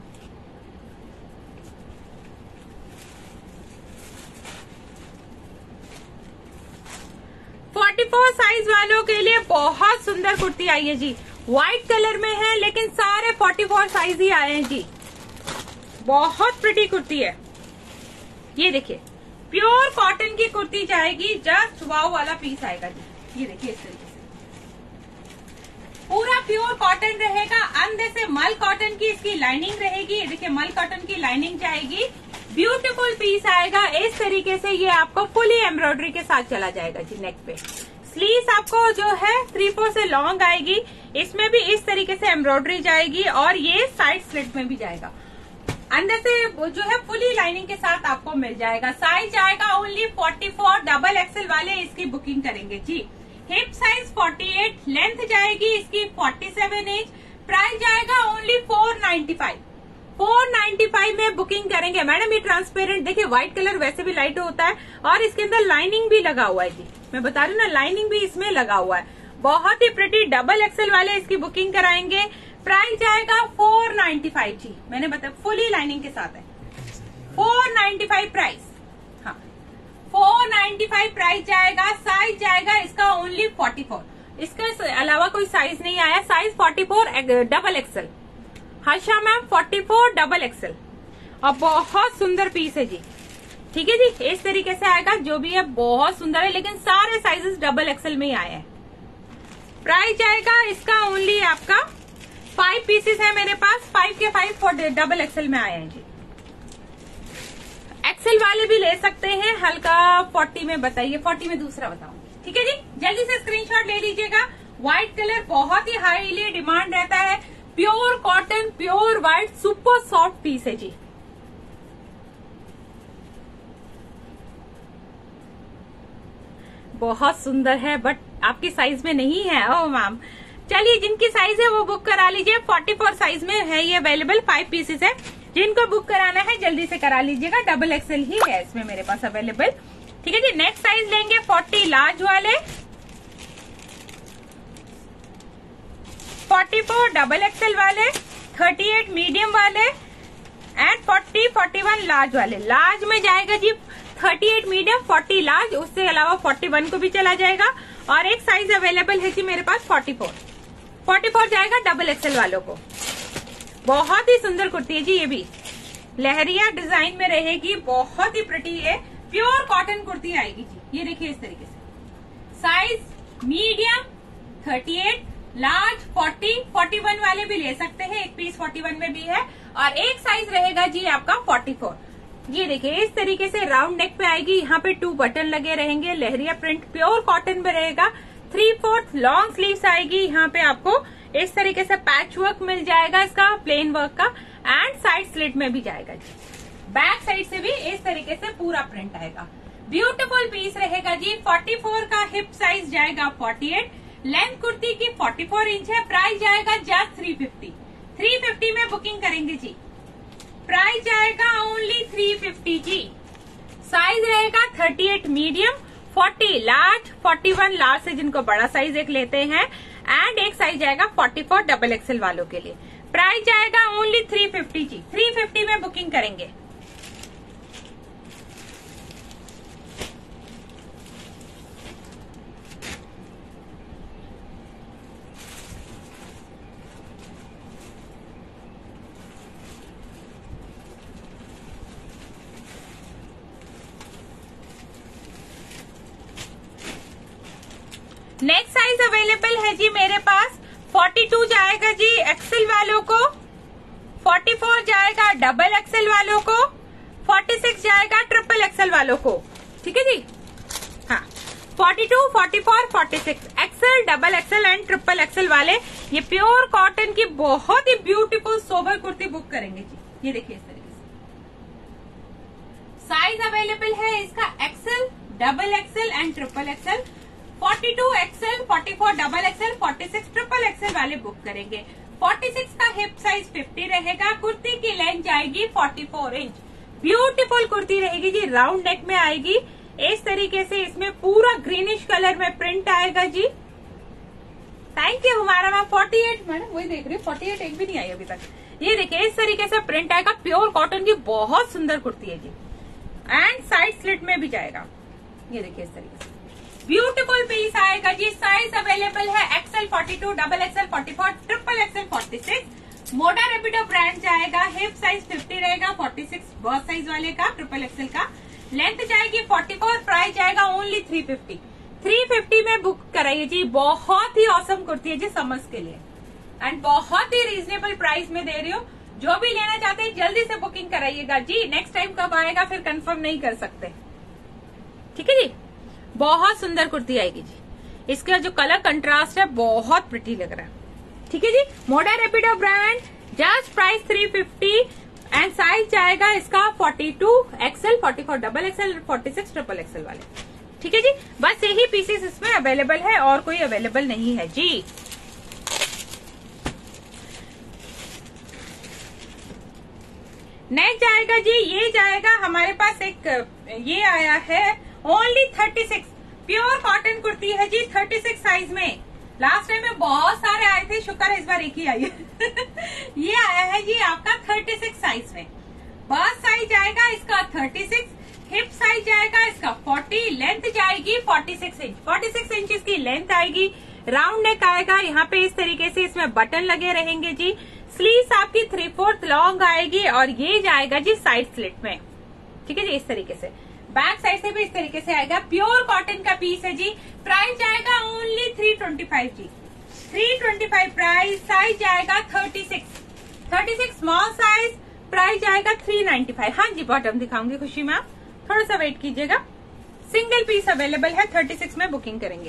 फोर्टी फोर साइज वालों के लिए बहुत सुंदर कुर्ती आई है जी। व्हाइट कलर में है लेकिन सारे फोर्टी फोर साइज ही आए हैं जी। बहुत प्रिटी कुर्ती है। ये देखिए, प्योर कॉटन की कुर्ती जाएगी। जस्ट वाव वाला पीस आएगा जी। ये देखिए, इस तरीके से पूरा प्योर कॉटन रहेगा, अंदर से मल कॉटन की इसकी लाइनिंग रहेगी। देखिए मल कॉटन की लाइनिंग जाएगी, ब्यूटीफुल पीस आएगा। इस तरीके से ये आपको फुली एम्ब्रॉयडरी के साथ चला जाएगा जी। नेक पे स्लीव्स आपको जो है थ्री फोर से लॉन्ग आएगी, इसमें भी इस तरीके से एम्ब्रॉयडरी जाएगी और ये साइड स्लिट में भी जाएगा। अंदर से जो है फुली लाइनिंग के साथ आपको मिल जाएगा। साइज आएगा only forty four, double XL वाले इसकी बुकिंग करेंगे जी। Hip size forty eight, length जाएगी इसकी फोर्टी सेवन इंच, प्राइस जाएगा only four ninety five. Four ninety five में बुकिंग करेंगे। मैडम ये ट्रांसपेरेंट देखिए, व्हाइट कलर वैसे भी लाइट होता है और इसके अंदर लाइनिंग भी लगा हुआ है जी। मैं बता रही हूँ ना, लाइनिंग भी इसमें लगा हुआ है। बहुत ही प्रिटी, डबल एक्सएल वाले इसकी बुकिंग कराएंगे। प्राइस जाएगा फोर नाइन्टी फाइव जी। मैंने बताया फुली लाइनिंग के साथ है। फोर नाइन्टी फाइव प्राइस, हाँ फोर नाइन्टी फाइव प्राइस जाएगा। साइज जाएगा इसका ओनली फोर्टी फोर, इसके अलावा कोई साइज नहीं आया। Size forty four double XL. Harsha ma'am forty four double XL और बहुत सुंदर पीस है जी। ठीक है जी, इस तरीके से आएगा। जो भी है बहुत सुंदर है, लेकिन सारे साइजेस डबल एक्सएल में ही आए हैं। प्राइस जाएगा इसका ओनली आपका, फाइव पीसेस है मेरे पास, फाइव के फाइव डबल एक्सएल में आए हैं जी। एक्सएल वाले भी ले सकते हैं, हल्का फोर्टी में बताइए, फोर्टी में दूसरा बताऊंगी। ठीक है जी, जल्दी से स्क्रीनशॉट ले लीजिएगा। व्हाइट कलर बहुत ही हाईली डिमांड रहता है। Pure cotton, pure white, super soft piece है जी। बहुत सुंदर है, बट आपकी साइज में नहीं है। ओ मैम, चलिए जिनकी साइज है वो बुक करा लीजिए। फोर्टी फोर साइज में है ये अवेलेबल, फाइव पीसेस है। जिनको बुक कराना है जल्दी से करा लीजिएगा। डबल एक्सएल ही है इसमें मेरे पास अवेलेबल। ठीक है जी, नेक्स्ट साइज लेंगे फोर्टी लार्ज वाले, फोर्टी फोर डबल एक्सएल वाले, थर्टी एट मीडियम वाले and forty forty one large वाले। लार्ज में जाएगा जी thirty eight medium, forty large, उससे अलावा फोर्टी वन को भी चला जाएगा। और एक साइज अवेलेबल है जी मेरे पास फोर्टी फोर, फोर्टी फोर जाएगा डबल एक्सएल वालों को। बहुत ही सुंदर कुर्ती है जी, ये भी लहरिया डिजाइन में रहेगी, बहुत ही प्रिटी है। प्योर कॉटन कुर्ती आएगी जी। ये देखिए इस तरीके से, size medium, thirty eight, large, forty, forty one वाले भी ले सकते हैं। एक पीस फोर्टी वन में भी है और एक साइज रहेगा जी आपका फोर्टी फोर। ये देखिए इस तरीके से राउंड नेक पे आएगी, यहाँ पे टू बटन लगे रहेंगे, लहरिया प्रिंट प्योर कॉटन में रहेगा। थ्री फोर्थ लॉन्ग स्लीव्स आएगी, यहाँ पे आपको इस तरीके से पैच वर्क मिल जाएगा इसका, प्लेन वर्क का, एंड साइड स्लिट में भी जाएगा जी। बैक साइड से भी इस तरीके से पूरा प्रिंट आएगा। ब्यूटीफुल पीस रहेगा जी। फोर्टी फोर का हिप साइज जाएगा फोर्टी एट, लेंथ कुर्ती की फोर्टी फोर इंच है। प्राइस जाएगा just three fifty, three fifty में बुकिंग करेंगे जी। प्राइस जाएगा ओनली थ्री फिफ्टी जी। साइज रहेगा thirty eight medium, forty large, forty one large से जिनको बड़ा साइज एक लेते हैं, एंड एक साइज जाएगा फोर्टी फोर डबल एक्सएल वालों के लिए। प्राइस जाएगा ओनली थ्री फिफ्टी जी। थ्री फिफ्टी में बुकिंग करेंगे। नेक्स्ट साइज अवेलेबल है जी मेरे पास, फोर्टी टू जाएगा जी एक्सएल वालों को, फोर्टी फोर जाएगा डबल एक्सएल वालों को, फोर्टी सिक्स जाएगा ट्रिपल एक्सएल वालों को। ठीक है जी, हाँ forty two, forty four, forty six XL, double XL and triple XL वाले ये प्योर कॉटन की बहुत ही ब्यूटीफुल सोबर कुर्ती बुक करेंगे जी। ये देखिए इस तरीके से साइज अवेलेबल है इसका, XL, double XL and triple XL. Forty two XL, forty four double XL, forty six triple XL वाले बुक करेंगे। फोर्टी सिक्स का हिप साइज फिफ्टी रहेगा। कुर्ती की लेंथ जाएगी forty four inch. Beautiful kurti रहेगी जी, राउंड नेक में आएगी इस तरीके से। इसमें पूरा ग्रीनिश कलर में प्रिंट आएगा जी। थैंक यू हमारा मैम। फोर्टी एट मैडम वही देख रही हूँ, फोर्टी एट एक भी नहीं आई अभी तक। ये देखिए इस तरीके से प्रिंट आएगा, प्योर कॉटन की बहुत सुंदर कुर्ती है जी, एंड साइड स्लिट में भी जाएगा। ये देखिए इस तरीके से ब्यूटीफुल पीस आएगा जी। साइज अवेलेबल है XL, forty two, double XL, forty four, triple XL, forty six. Moda Rapido brand जाएगा। हिप साइज फिफ्टी रहेगा, फोर्टी सिक्स बॉस साइज वाले का, ट्रिपल एक्सएल का। लेंथ जाएगी फोर्टी फोर, प्राइस जाएगा only three fifty. Three fifty में book कराइए जी। बहुत ही औसम कुर्ती है जी समर्स के लिए। एंड बहुत ही रीजनेबल प्राइस में दे रही हूँ। जो भी लेना चाहते हैं जल्दी से बुकिंग कराइएगा जी। नेक्स्ट टाइम कब आएगा फिर कंफर्म नहीं कर सकते। ठीक है जी, बहुत सुंदर कुर्ती आएगी जी। इसका जो कलर कंट्रास्ट है बहुत प्रिटी लग रहा है। ठीक है जी, Moda Rapido brand, just price three fifty and size जाएगा इसका forty two XL, forty four double XL, forty six triple XL वाले। ठीक है जी, बस यही पीसेस इसमें अवेलेबल है और कोई अवेलेबल नहीं है जी। नेक्स्ट जाएगा जी, ये जाएगा हमारे पास एक ये आया है only thirty six, pure cotton kurti है जी, थर्टी सिक्स साइज में। लास्ट टाइम में बहुत सारे आए थे, शुक्र है इस बार एक ही आई है। ये आया है जी आपका थर्टी सिक्स साइज में। बस साइज जाएगा इसका थर्टी सिक्स, हिप साइज जाएगा इसका फोर्टी, लेंथ जाएगी forty six inch, forty six inch इसकी लेंथ आएगी। राउंड नेक आएगा, यहाँ पे इस तरीके से इसमें बटन लगे रहेंगे जी। स्लीव्स आपकी थ्री फोर्थ लॉन्ग आएगी और ये जाएगा जी साइड स्लिट में। ठीक है जी, इस तरीके से बैक साइड से भी इस तरीके से आएगा। प्योर कॉटन का पीस है जी। प्राइस जाएगा ओनली थ्री ट्वेंटी फाइव जी, three twenty five price. Size जाएगा thirty six, thirty six small size. Price जाएगा थ्री नाइन्टी फाइव। हाँ जी, बॉटम दिखाऊंगी खुशी मैम, थोड़ा सा वेट कीजिएगा। सिंगल पीस अवेलेबल है, थर्टी सिक्स में बुकिंग करेंगे।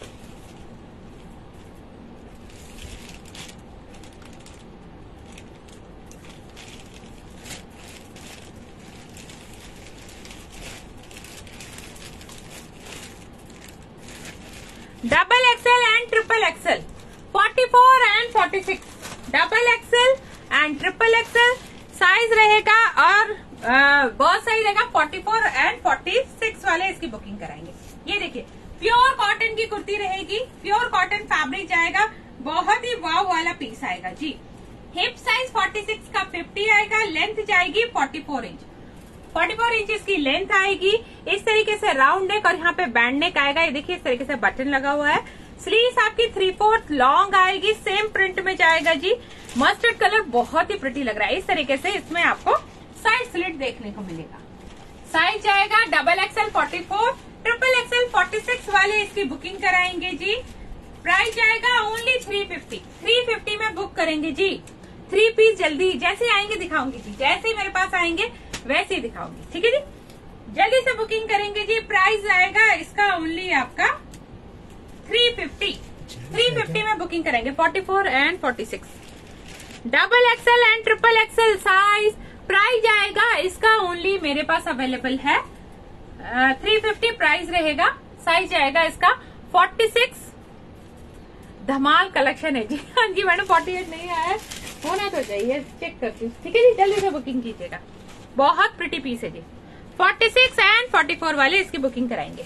Double XL and triple XL, forty four and forty six, double XL and triple XL size रहेगा और बहुत साइज रहेगा forty four and forty six वाले इसकी बुकिंग कराएंगे। ये देखिए प्योर कॉटन की कुर्ती रहेगी, प्योर कॉटन फैब्रिक जाएगा, बहुत ही वाव वाला पीस आएगा जी। हिप साइज फोर्टी सिक्स का फिफ्टी आएगा, लेंथ जाएगी forty four inch, forty four inch की लेंथ आएगी। इस तरीके से राउंड नेक और यहाँ पे बैंड नेक आएगा। ये देखिए इस तरीके से बटन लगा हुआ है। स्लीव्स आपकी थ्री फोर्थ लॉन्ग आएगी, सेम प्रिंट में जाएगा जी। मस्टर्ड कलर बहुत ही प्रिटी लग रहा है। इस तरीके से इसमें आपको साइड स्लिट देखने को मिलेगा। साइज जाएगा double XL forty four, triple XL forty six वाले इसकी बुकिंग कराएंगे जी। प्राइस जाएगा only three fifty, three fifty में बुक करेंगे जी। थ्री पीस जल्दी जैसे आएंगे दिखाऊंगी जी, जैसे ही मेरे पास आएंगे वैसे ही दिखाऊंगी। ठीक है जी, जल्दी से बुकिंग करेंगे जी। प्राइस आएगा इसका ओनली आपका थ्री फिफ्टी, थ्री फिफ्टी में बुकिंग करेंगे। Forty four and forty six, double XL and triple XL size. Price जाएगा इसका ओनली मेरे पास अवेलेबल है थ्री फिफ्टी प्राइस रहेगा। साइज जाएगा इसका फोर्टी सिक्स। धमाल कलेक्शन है जी। हाँ जी मैडम, फोर्टी एट नहीं आया, होना तो चाहिए, चेक करती हूँ। ठीक है जी, जल्दी से बुकिंग कीजिएगा, बहुत प्रिटी पीस है जी। Forty six and forty four वाले इसकी बुकिंग कराएंगे।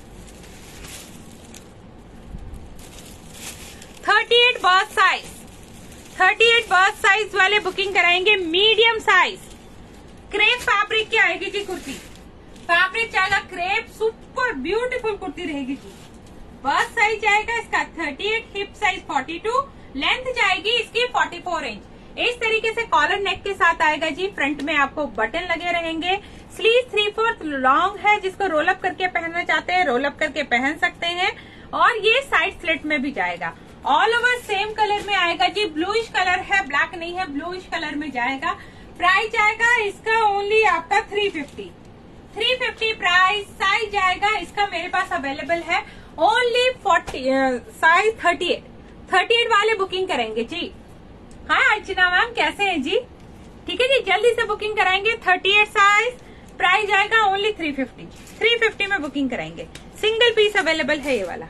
Thirty eight bust size, thirty eight bust size वाले बुकिंग कराएंगे। मीडियम साइज क्रेप फैब्रिक की आएगी जी कुर्ती। फैब्रिक जाएगा क्रेप, सुपर ब्यूटीफुल कुर्ती रहेगी जी। बर्थ साइज जाएगा इसका thirty eight, hip size forty two, length जाएगी इसकी फोर्टी फोर इंच। इस तरीके से कॉलर नेक के साथ आएगा जी। फ्रंट में आपको बटन लगे रहेंगे। स्लीव थ्री फोर्थ लॉन्ग है, जिसको रोल अप करके पहनना चाहते हैं रोल अप करके पहन सकते हैं। और ये साइड स्लिट में भी जाएगा। ऑल ओवर सेम कलर में आएगा जी। ब्लूइश कलर है, ब्लैक नहीं है, ब्लूइश कलर में जाएगा। प्राइस जाएगा इसका ओनली आपका three fifty, three fifty price. Size जाएगा इसका मेरे पास अवेलेबल है only forty, size thirty eight, thirty eight वाले बुकिंग करेंगे जी। हाँ अर्चना मैम कैसे हैं जी? ठीक है जी, जल्दी से बुकिंग कराएंगे। थर्टी एट साइज, प्राइस आएगा only three fifty, three fifty में बुकिंग कराएंगे। सिंगल पीस अवेलेबल है ये वाला।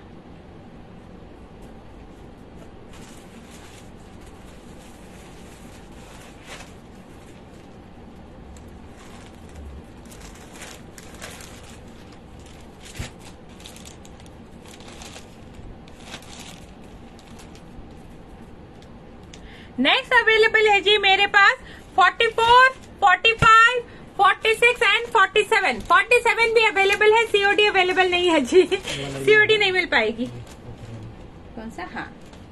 नेक्स्ट अवेलेबल है जी मेरे पास forty four, forty five, forty six and forty seven. Forty seven भी अवेलेबल है, सीओडी अवेलेबल नहीं है जी। सीओडी नहीं मिल पाएगी। कौन सा? हाँ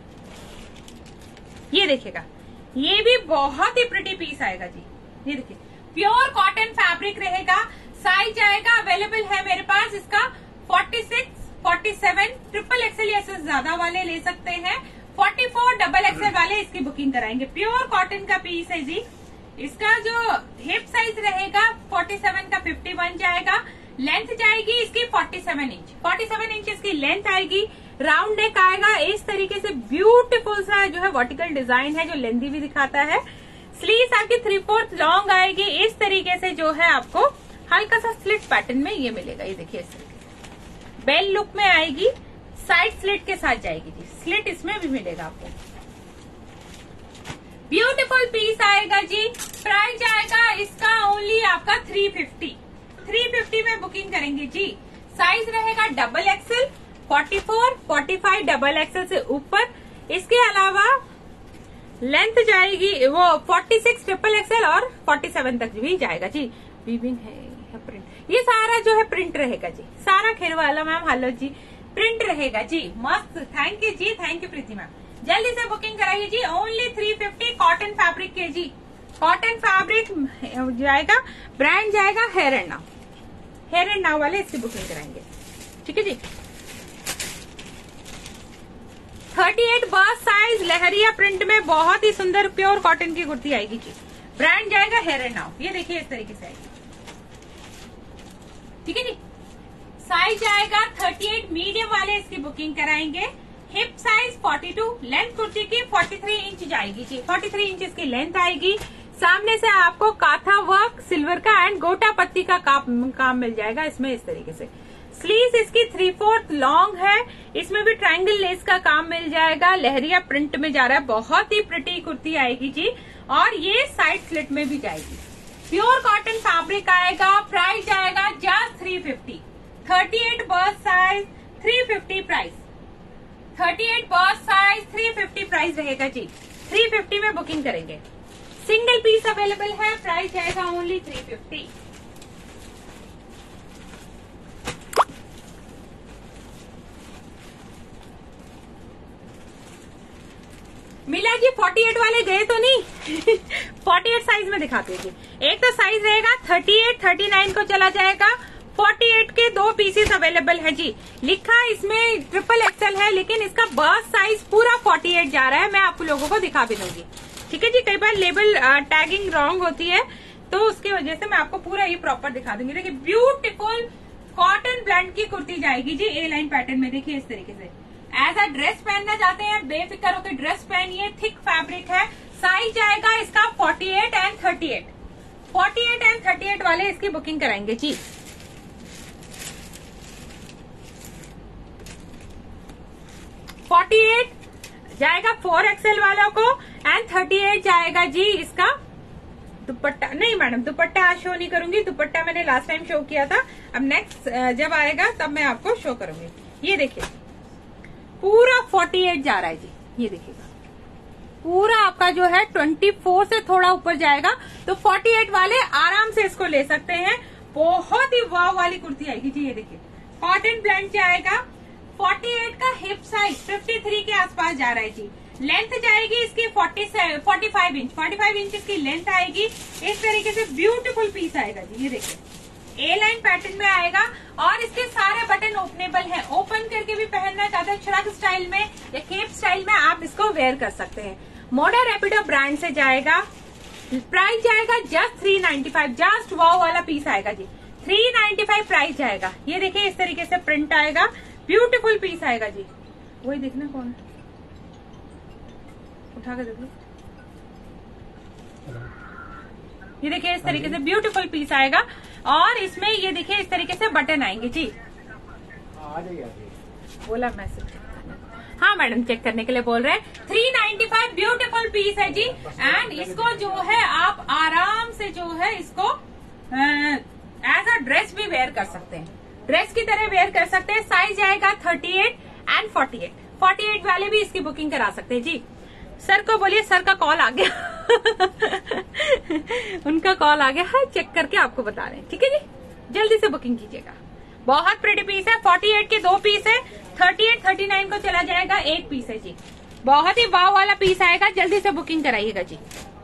ये देखिएगा, ये भी बहुत ही प्रिटी पीस आएगा जी। ये देखिए प्योर कॉटन फैब्रिक रहेगा। साइज आएगा अवेलेबल है मेरे पास इसका forty six, forty seven, triple XL या ज्यादा वाले ले सकते हैं। चौवालीस डबल एक्सएल वाले इसकी बुकिंग कराएंगे। प्योर कॉटन का पीस है जी। इसका जो हिप साइज रहेगा सैंतालीस का इक्यावन जाएगा। लेंथ जाएगी इसकी सैंतालीस इंच, सैंतालीस इंच इसकी लेंथ आएगी। राउंड नेक आएगा। इस तरीके से ब्यूटीफुल सा जो है वर्टिकल डिजाइन है जो लेंथी भी दिखाता है। स्लीव्स आपकी थ्री फोर्थ लॉन्ग आएगी। इस तरीके से जो है आपको हल्का सा स्लिट पैटर्न में ये मिलेगा। ये देखिए इस तरीके से बेल लुक में आएगी। साइड स्लिट के साथ जाएगी जी। स्लिट इसमें भी मिलेगा आपको। ब्यूटीफुल पीस आएगा जी। प्राइस आएगा इसका ओनली आपका थ्री फिफ्टी। थ्री फिफ्टी में बुकिंग करेंगे जी। साइज रहेगा double XL, forty four, forty five double XL से ऊपर। इसके अलावा लेंथ जाएगी वो फोर्टी सिक्स ट्रिपल एक्सएल और फोर्टी सेवन तक भी जाएगा जी। वीविंग है, है प्रिंट। ये सारा जो है प्रिंट रहेगा जी। सारा खेर वाला मैम हेलो जी प्रिंट रहेगा जी। मस्त। थैंक यू जी, थैंक यू प्रीति मैम। जल्दी से बुकिंग कराइए जी। Only three fifty cotton fabric के जी। कॉटन फैब्रिक जाएगा। ब्रांड जाएगा Here and Now. Here and Now वाले इसकी बुकिंग कराएंगे। ठीक है जी। अड़तीस बस साइज लहरिया प्रिंट में बहुत ही सुंदर प्योर कॉटन की कुर्ती आएगी जी। ब्रांड जाएगा हेयर एंड नाउ। ये देखिए इस तरीके से आएगी। ठीक है जी। साइज आएगा अड़तीस मीडियम वाले इसकी बुकिंग कराएंगे। Hip size forty two, length kurti की तैंतालीस इंच जाएगी जी। तैंतालीस इंच इसकी लेंथ आएगी। सामने से आपको काथा वर्क सिल्वर का एंड गोटा पत्ती का काम, काम मिल जाएगा इसमें इस तरीके से। स्लीव्स इसकी थ्री फोर्थ लॉन्ग है। इसमें भी ट्रायंगल लेस का काम मिल जाएगा। लहरिया प्रिंट में जा रहा है। बहुत ही प्रिटी कुर्ती आएगी जी। और ये साइड स्लिट में भी जाएगी। प्योर कॉटन फैब्रिक आएगा। प्राइस आएगा जस्ट थ्री फिफ्टी। अड़तीस bust size three fifty price. अड़तीस bust size three fifty price रहेगा जी। थ्री फिफ्टी में बुकिंग करेंगे। सिंगल पीस अवेलेबल है। प्राइस जाएगा ओनली थ्री फिफ्टी। मिला जी। अड़तालीस वाले गए तो नहीं। अड़तालीस साइज में दिखाते हैं जी। एक तो साइज रहेगा अड़तीस, उनतालीस को चला जाएगा। अड़तालीस के दो पीसेस अवेलेबल है जी। लिखा इसमें ट्रिपल एक्सएल है लेकिन इसका बर्थ साइज पूरा अड़तालीस जा रहा है। मैं आपको लोगों को दिखा भी दूंगी। ठीक है जी। कई बार लेबल टैगिंग रॉन्ग होती है तो उसकी वजह से मैं आपको पूरा ये प्रॉपर दिखा दूंगी। देखिए ब्यूटीफुल कॉटन ब्लेंड की कुर्ती जाएगी जी। ए लाइन पैटर्न में देखिए इस तरीके से। एज अ ड्रेस पहनना चाहते हैं बेफिक्र होकर ड्रेस पहनिए। थिक फैब्रिक है। साइज आएगा इसका अड़तालीस एंड अड़तीस। अड़तालीस एंड अड़तीस वाले इसकी बुकिंग कराएंगे जी। अड़तालीस जाएगा फोर एक्सएल वालों को एंड अड़तीस जाएगा जी इसका दुपट्टा। नहीं मैडम दुपट्टा शो नहीं करूंगी। दुपट्टा मैंने लास्ट टाइम शो किया था। अब नेक्स्ट जब आएगा तब मैं आपको शो करूंगी। ये देखिए पूरा अड़तालीस जा रहा है जी। ये देखिएगा पूरा आपका जो है चौबीस से थोड़ा ऊपर जाएगा तो अड़तालीस वाले आराम से इसको ले सकते हैं। बहुत ही वाव वाली कुर्ती आएगी जी। ये देखिए कॉटन ब्लेंड जाएगा। अड़तालीस का हिप साइज तिरेपन के आसपास जा रहा है जी। लेंथ जाएगी इसकी पैंतालीस इंच। पैंतालीस इंच इसकी लेंथ आएगी। इस तरीके से ब्यूटीफुल पीस आएगा जी। ये देखिए ए लाइन पैटर्न में आएगा और इसके सारे बटन ओपनेबल हैं। ओपन करके भी पहनना चाहते हैं श्रग स्टाइल में या केप स्टाइल में आप इसको वेयर कर सकते हैं। मोडा रैपिडो ब्रांड से जाएगा। प्राइस जाएगा just three ninety five. Just wow वाला पीस आएगा जी। थ्री नाइन्टी फाइव प्राइस जाएगा। ये देखिए इस तरीके से प्रिंट आएगा। ब्यूटीफुल पीस आएगा जी। वही देखना कौन है, उठा के देखो। ये देखिए इस तरीके से ब्यूटीफुल पीस आएगा और इसमें ये देखिए इस तरीके से बटन आएंगे जी। बोला मैसेज। हाँ मैडम चेक करने के लिए बोल रहे हैं। Three ninety five beautiful piece है जी। एंड इसको जो है आप आराम से जो है इसको एज अ ड्रेस भी वेयर कर सकते हैं। ड्रेस की तरह वेयर कर सकते हैं। साइज आएगा अड़तीस एंड अड़तालीस। अड़तालीस वाले भी इसकी बुकिंग करा सकते हैं जी। सर को बोलिए सर का कॉल आ गया। उनका कॉल आ गया है। चेक करके आपको बता रहे हैं। ठीक है जी। जल्दी से बुकिंग कीजिएगा। बहुत प्रिटी पीस है। अड़तालीस के दो पीस है। अड़तीस, उनतालीस को चला जाएगा एक पीस है जी। बहुत ही वाव वाला पीस आएगा। जल्दी से बुकिंग कराइएगा जी।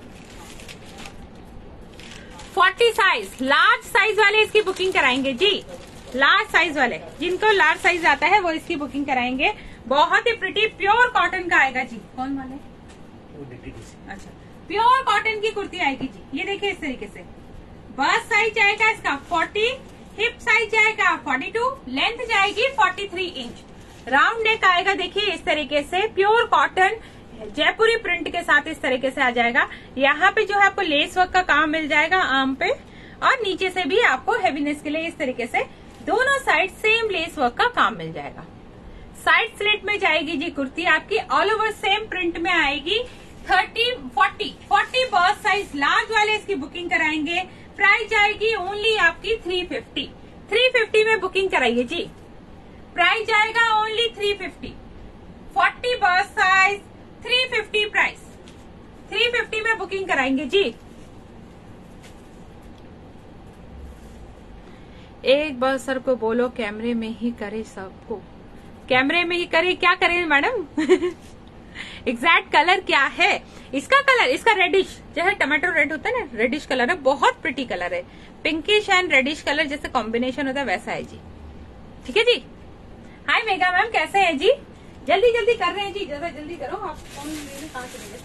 चालीस साइज लार्ज साइज वाले इसकी बुकिंग कराएंगे जी। लार्ज साइज वाले जिनको लार्ज साइज आता है वो इसकी बुकिंग कराएंगे। बहुत ही प्रिटी प्योर कॉटन का आएगा जी। कौन वाले? अच्छा, प्योर कॉटन की कुर्ती आएगी जी। ये देखिए इस तरीके से बस्ट साइज जाएगा इसका चालीस, हिप साइज जाएगा बयालीस, लेंथ जाएगी तैंतालीस इंच, राउंड नेक आएगा। देखिए इस तरीके से प्योर कॉटन जयपुरी प्रिंट के साथ इस तरीके से आ जाएगा। यहाँ पे जो है आपको लेस वर्क का काम मिल जाएगा आर्म पे, और नीचे से भी आपको हेवीनेस के लिए इस तरीके से दोनों साइड सेम लेस वर्क का काम मिल जाएगा। साइड स्लिट में जाएगी जी कुर्ती आपकी, ऑल ओवर सेम प्रिंट में आएगी। तीस, चालीस, चालीस बर्स्ट साइज लार्ज वाले इसकी बुकिंग कराएंगे। प्राइस जाएगी ओनली आपकी तीन सौ पचास। तीन सौ पचास में बुकिंग कराइए जी। प्राइस जाएगा ओनली तीन सौ पचास। चालीस बर्स्ट साइज तीन सौ पचास प्राइस। तीन सौ पचास में बुकिंग कराएंगे जी। एक बार सर को बोलो कैमरे में ही करे, सबको कैमरे में ही करे। क्या करें मैडम? एग्जैक्ट कलर क्या है इसका? कलर इसका रेडिश, जैसे टमाटो रेड होता है ना, रेडिश कलर है, बहुत प्रिटी कलर है। पिंकिश एंड रेडिश कलर जैसे कॉम्बिनेशन होता है वैसा है जी। ठीक है जी। हाय मेगा मैम, कैसे हैं जी? जल्दी जल्दी कर रहे हैं जी, ज्यादा जल्दी करो। आप फोन लेने कहाँ चले गए थे?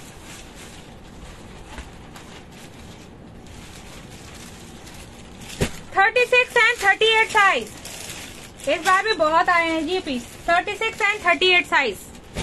छत्तीस एंड अड़तीस साइज इस बार भी बहुत आए हैं जी पीस। छत्तीस एंड अड़तीस साइज,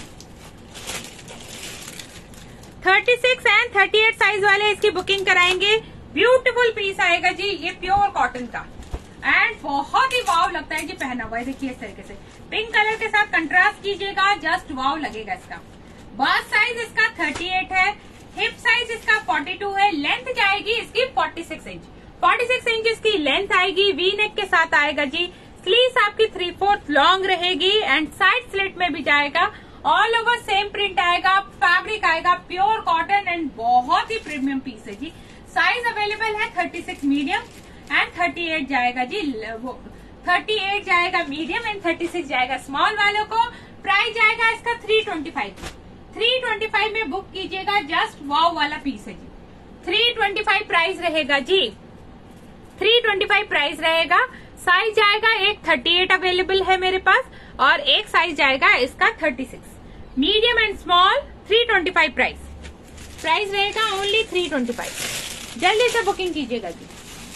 छत्तीस एंड अड़तीस साइज वाले इसकी बुकिंग कराएंगे। ब्यूटीफुल पीस आएगा जी, ये प्योर कॉटन का, एंड बहुत ही वाव लगता है जी पहना हुआ है। देखिए इस तरीके से पिंक कलर के साथ कंट्रास्ट कीजिएगा, जस्ट वाव लगेगा इसका। बस्ट साइज इसका अड़तीस है, हिप साइज इसका बयालीस है, लेंथ जाएगी इसकी छियालीस इंच। छियालीस इंच इसकी लेंथ आएगी, वी नेक के साथ आएगा जी। स्लीव्स आपकी थ्री फोर्थ लॉन्ग रहेगी, एंड साइड स्लिट में भी जाएगा। ऑल ओवर सेम प्रिंट आएगा, फैब्रिक आएगा प्योर कॉटन, एंड बहुत ही प्रीमियम पीस है जी। साइज अवेलेबल है छत्तीस मीडियम एंड अड़तीस जाएगा जी। वो अड़तीस जाएगा मीडियम एंड छत्तीस जाएगा स्मॉल वालों को। प्राइस जाएगा इसका तीन सौ पच्चीस। तीन सौ पच्चीस में बुक कीजिएगा, जस्ट वाव वाला पीस है जी। तीन सौ पच्चीस प्राइस रहेगा जी। तीन सौ पच्चीस प्राइस रहेगा। साइज जाएगा एक अड़तीस अवेलेबल है मेरे पास, और एक साइज जाएगा इसका छत्तीस। मीडियम एंड स्मॉल तीन सौ पच्चीस प्राइस। प्राइस रहेगा ओनली तीन सौ पच्चीस। जल्दी से बुकिंग कीजिएगा जी।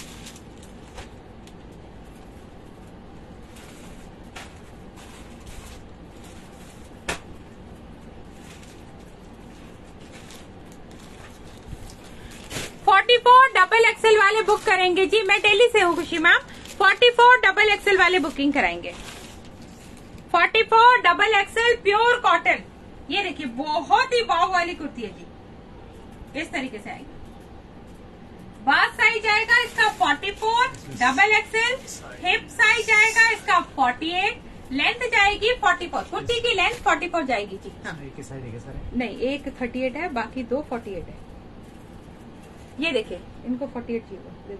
चौवालीस डबल एक्सेल वाले बुक करेंगे जी। मैं दिल्ली से हूँ खुशी मैम। चौवालीस डबल एक्सेल वाले बुकिंग कराएंगे। चौवालीस डबल एक्सेल प्योर कॉटन, ये देखिए बहुत ही वाव वाली कुर्ती है जी। इस तरीके से आएगी। बस्ट साइज आएगा इसका चौवालीस डबल एक्सेल, हिप साइज आएगा इसका अड़तालीस, लेंथ जाएगी चौवालीस। कुर्ती की लेंथ चौवालीस जाएगी जी। हाँ। एक साइड है सर? नहीं, एक अड़तीस है, बाकी दो अड़तालीस है। ये देखिए इनको अड़तालीस चाहिए।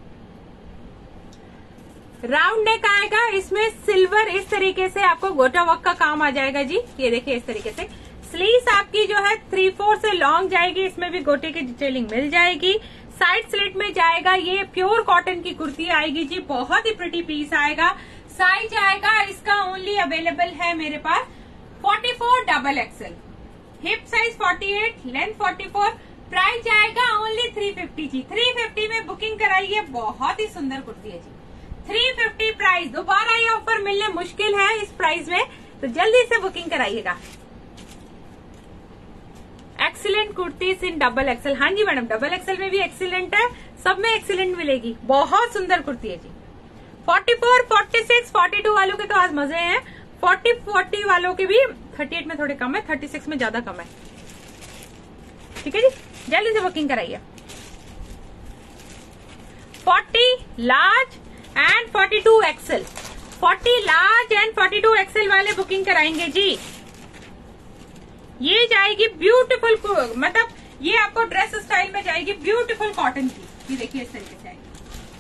राउंड नेक आएगा, इसमें सिल्वर इस तरीके से आपको गोटा वर्क का काम आ जाएगा जी। ये देखिए इस तरीके से स्लीव्स आपकी जो है थ्री फोर से लॉन्ग जाएगी, इसमें भी गोटे की डिटेलिंग मिल जाएगी। साइड स्लिट में जाएगा, ये प्योर कॉटन की कुर्ती आएगी जी। बहुत ही प्रिटी पीस आएगा। साइज आएगा इसका ओनली अवेलेबल है मेरे पास चौवालीस डबल एक्सेल, हिप साइज अड़तालीस, लेंथ चौवालीस। प्राइस जाएगा ओनली तीन सौ पचास जी। तीन सौ पचास में बुकिंग कराइए, बहुत ही सुंदर कुर्ती है जी। तीन सौ पचास प्राइस, दोबारा ये ऑफर मिलने मुश्किल है इस प्राइस में, तो जल्दी से बुकिंग कराइएगा। Excellent kurtis in double XL. हाँ जी मैडम, डबल एक्सेल में भी एक्सीलेंट है, सब में एक्सीलेंट मिलेगी। बहुत सुंदर कुर्ती है जी। चौवालीस, छियालीस, बयालीस वालों के तो आज मजे हैं। चालीस, चालीस वालों के भी अड़तीस में थोड़े कम है, छत्तीस में ज्यादा कम है। ठीक है जी, जल्दी से बुकिंग कराइए। चालीस लार्ज एंड बयालीस एक्सेल, चालीस लार्ज एंड बयालीस एक्सेल वाले बुकिंग कराएंगे जी। ये जाएगी ब्यूटीफुल, मतलब ये आपको ड्रेस स्टाइल में जाएगी, ब्यूटीफुल कॉटन की। ये देखिए इस तरीके से आएगी।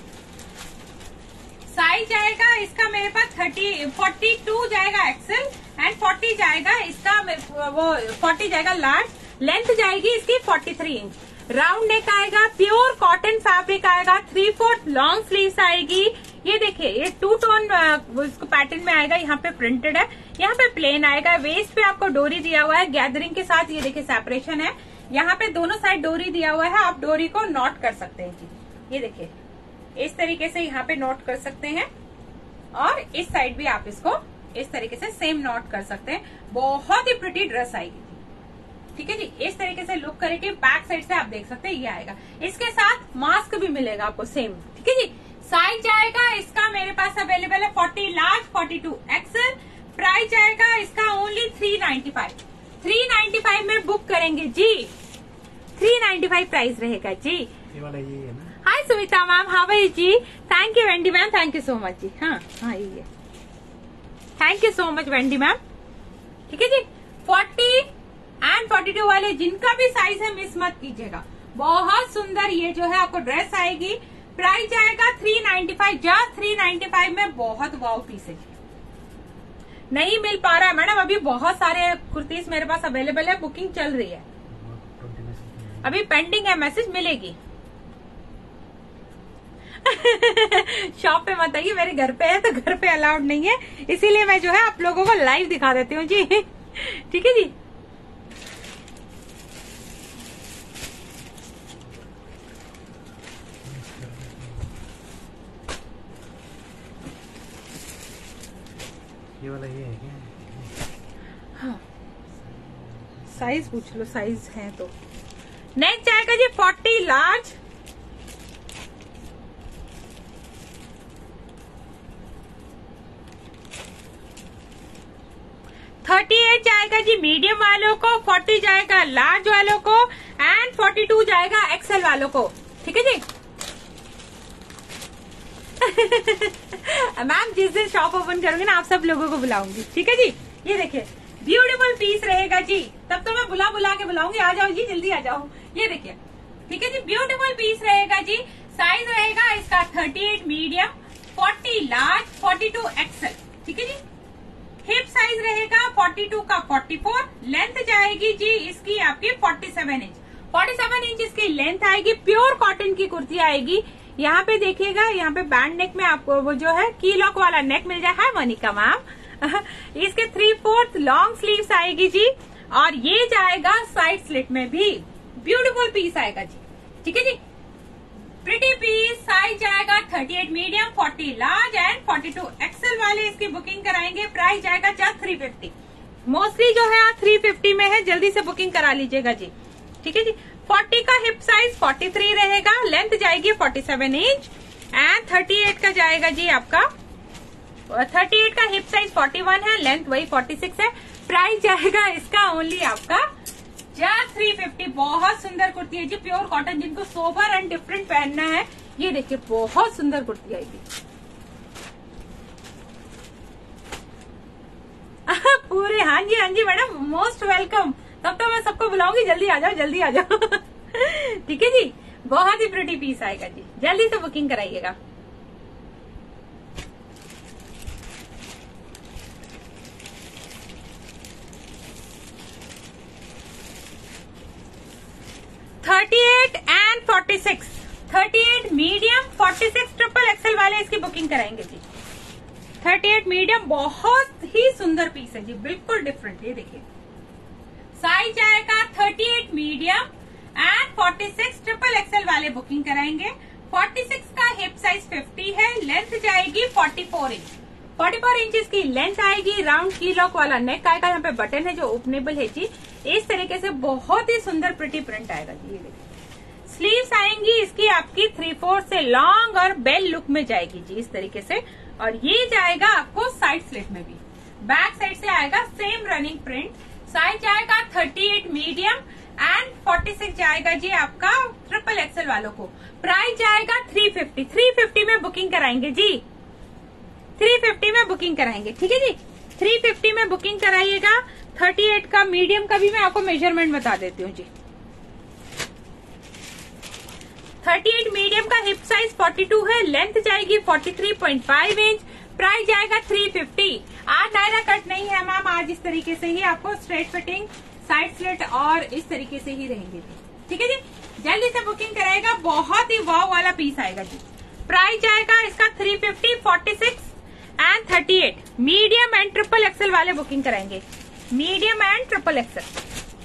साइज जाएगा इसका मेरे पास थर्टी फोर्टी टू जाएगा एक्सेल, एंड फोर्टी जाएगा इसका, वो फोर्टी जाएगा लार्ज। लेंथ जाएगी इसकी तैंतालीस इंच। राउंड नेक आएगा, प्योर कॉटन फैब्रिक आएगा, थ्री फोर्थ लॉन्ग स्लीव्स आएगी। ये देखिए ये टू टोन इसको पैटर्न में आएगा, यहाँ पे प्रिंटेड है। यहाँ पे प्लेन आएगा, वेस्ट पे आपको डोरी दिया हुआ है गैदरिंग के साथ। ये देखिए सेपरेशन है, यहाँ पे दोनों साइड डोरी दिया हुआ है, आप डोरी को नॉट कर सकते हैं जी। ये देखिए इस तरीके से यहाँ पे नॉट कर सकते हैं और इस साइड भी आप इसको इस तरीके से सेम नॉट कर सकते हैं। बहुत ही प्रिटी ड्रेस आएगी जी, ठीक है जी। इस तरीके से लुक करके बैक साइड से आप देख सकते हैं ये आएगा। इसके साथ मास्क भी मिलेगा आपको सेम, ठीक है जी। साइज आएगा इसका मेरे पास अवेलेबल है forty large, forty two XL. Price आएगा इसका only three ninety five. Three ninety five में बुक करेंगे जी, थ्री नाइन्टी फाइव प्राइस रहेगा जी। ये वाला ये है ना। Hi Sumita ma'am, how are you जी? Thank you Wendy ma'am, thank you so much जी। हाँ हाँ ये thank you so much Wendy ma'am, ठीक है जी। फोर्टी एंड फोर्टी टू वाले जिनका भी साइज है मिस मत कीजिएगा। बहुत सुंदर ये जो है आपको ड्रेस आएगी। प्राइस आएगा three ninety five, just three ninety five में बहुत वाव पीस है। नहीं मिल पा रहा है मैडम, अभी बहुत सारे कुर्तीज मेरे पास अवेलेबल है, बुकिंग चल रही है, अभी पेंडिंग है, मैसेज मिलेगी। शॉप पे मत आइए, मेरे घर पे है तो घर पे अलाउड नहीं है, इसीलिए मैं जो है आप लोगों को लाइव दिखा देती हूँ जी, ठीक है जी। ये वाला ये है क्या? हाँ साइज पूछ लो, साइज है तो। नेक्स्ट आएगा जी फोर्टी लार्ज, थर्टी एट जाएगा जी मीडियम वालों को, फोर्टी जाएगा लार्ज वालों को एंड फोर्टी टू जाएगा एक्सेल वालों को, ठीक है जी। मैम जिस दिन शॉप ओपन करूंगी ना आप सब लोगों को बुलाऊंगी, ठीक है जी। ये देखिए ब्यूटीफुल पीस रहेगा जी, तब तो मैं बुला बुला के बुलाऊंगी, आ जाओ जी जल्दी आ जाओ। ये देखिए ठीक है जी, ब्यूटीफुल पीस रहेगा जी। साइज रहेगा इसका thirty eight medium, forty large, forty two XL, ठीक है जी। हिप साइज रहेगा फोर्टी टू का फोर्टी फोर, लेंथ जाएगी जी इसकी आपकी forty seven inch, forty seven inch इसकी लेंथ आएगी। प्योर कॉटन की कुर्ती आएगी। यहाँ पे देखिएगा, यहाँ पे बैंड नेक में आपको वो जो है की लॉक वाला नेक मिल जाए। है मोनिका मैम, इसके थ्री फोर्थ लॉन्ग स्लीव्स आएगी जी, और ये जाएगा साइड स्लिट में भी। ब्यूटीफुल पीस आएगा जी, ठीक है जी। Pretty piece. साइज जाएगा thirty eight medium, forty large and forty two XL वाले इसकी बुकिंग कराएंगे। प्राइस जाएगा जस्ट थ्री फिफ्टी। मोस्टली जो है थ्री फिफ्टी में है, जल्दी से बुकिंग करा लीजिएगा जी, ठीक है जी। फोर्टी का हिप साइज फोर्टी थ्री रहेगा, लेंथ जाएगी forty seven inch and thirty eight का जाएगा जी आपका, थर्टी एट का हिप साइज फोर्टी वन है, लेंथ वही फोर्टी सिक्स है। प्राइस जाएगा इसका ओनली आपका जस्ट थ्री फिफ्टी। बहुत सुंदर कुर्ती है जी, प्योर कॉटन, जिनको सोबर एंड डिफरेंट पहनना है। ये देखिए बहुत सुंदर कुर्ती आएगी। पूरे हाँ जी हाँ जी मैडम, मोस्ट वेलकम। तब तो मैं सबको बुलाऊंगी, जल्दी आ जाओ जल्दी आ जाओ, ठीक है जी। बहुत ही प्रिटी पीस आएगा जी, जल्दी से बुकिंग कराइएगा। Thirty eight and forty six, thirty eight medium, forty six triple XL वाले इसकी बुकिंग कराएंगे जी। थर्टी एट मीडियम बहुत ही सुंदर पीस है जी, बिल्कुल डिफरेंट। ये देखिए साइज आएगा thirty eight medium and forty six triple XL वाले बुकिंग कराएंगे। फोर्टी सिक्स का हिप साइज फिफ्टी है, लेंथ जाएगी forty four inch, forty four inch की लेंथ आएगी। राउंड की लॉक वाला नेक आएगा, यहाँ पे बटन है जो ओपनेबल है जी। इस तरीके से बहुत ही सुंदर प्रिटी प्रिंट आएगा जी। ये देखिए स्लीव्स आएंगी इसकी आपकी थ्री फोर से लॉन्ग और बेल लुक में जाएगी जी, इस तरीके से। और ये जाएगा आपको साइड स्लिट में भी, बैक साइड से आएगा सेम रनिंग प्रिंट। साइज आएगा thirty eight medium and forty six जाएगा जी आपका ट्रिपल एक्सेल वालों को। प्राइस जाएगा थ्री फिफ्टी। थ्री फिफ्टी में बुकिंग कराएंगे जी, थ्री फिफ्टी में बुकिंग कराएंगे, ठीक है जी। थ्री फिफ्टी में बुकिंग कराइएगा। थर्टी एट का मीडियम का भी मैं आपको मेजरमेंट बता देती हूँ जी। थर्टी एट मीडियम का हिप साइज फोर्टी टू है, लेंथ जाएगी forty three point five inch. Price जाएगा थ्री फिफ्टी। आज नायरा कट नहीं है मैम, आज इस तरीके से ही आपको स्ट्रेट फिटिंग, साइड स्लिट और इस तरीके से ही रहेंगे, ठीक है जी। जल्दी से बुकिंग कराएगा, बहुत ही वाव वाला पीस आएगा जी। प्राइस जाएगा इसका three fifty, forty six and thirty eight. Medium and triple XL वाले बुकिंग कराएंगे, medium and triple XL.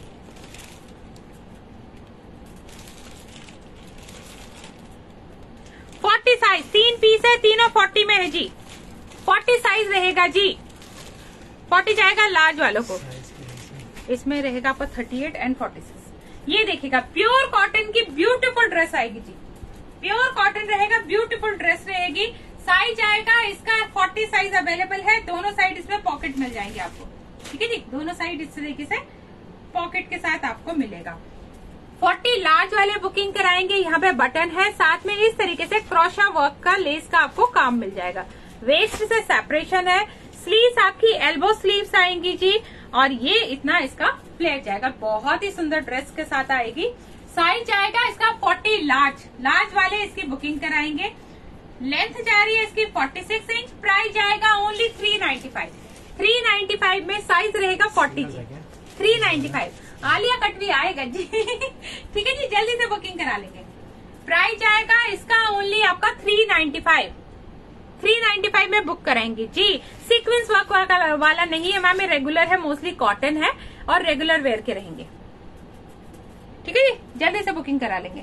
Forty size, तीन पीस है, तीनों फोर्टी में है जी। फोर्टी साइज रहेगा जी, फोर्टी जाएगा लार्ज वालों को। इसमें रहेगा आपका thirty eight and forty six. ये देखिएगा प्योर कॉटन की ब्यूटीफुल ड्रेस आएगी जी, प्योर कॉटन रहेगा, ब्यूटीफुल ड्रेस रहेगी। साइज आएगा इसका फोर्टी साइज अवेलेबल है, दोनों साइड इसमें पॉकेट मिल जाएंगे आपको, ठीक है जी। दोनों साइड इस तरीके से पॉकेट के साथ आपको मिलेगा। फोर्टी लार्ज वाले बुकिंग कराएंगे, यहाँ पे बटन है, साथ में इस तरीके से क्रोशा वर्क का लेस का आपको काम मिल जाएगा। वेस्ट से सेपरेशन है, स्लीव्स आपकी एल्बो स्लीव्स आएंगी जी, और ये इतना इसका फ्लेयर जाएगा, बहुत ही सुंदर ड्रेस के साथ आएगी। साइज आएगा इसका फोर्टी लार्ज, लार्ज वाले इसकी बुकिंग कराएंगे। लेंथ जा रही है इसकी फोर्टी सिक्स इंच, प्राइस जाएगा only three ninety five. Three ninety five में साइज रहेगा फोर्टी जी, three ninety five. Alia cut भी आएगा जी ठीक है जी, जल्दी से बुकिंग करा लेंगे। प्राइस आएगा इसका ओनली आपका three ninety five, three ninety five में बुक कराएंगे जी। सीक्वेंस वर्क वाला नहीं है मैम, रेगुलर है, मोस्टली कॉटन है और रेगुलर वेयर के रहेंगे, ठीक है जी। जल्दी से बुकिंग करा लेंगे।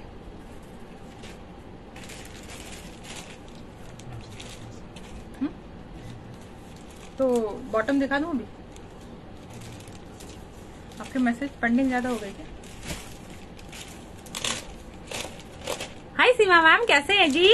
हुँ? तो बॉटम दिखा दूं अभी, आपके मैसेज पेंडिंग ज्यादा हो गई क्या? हाय सीमा मैम, कैसे हैं जी?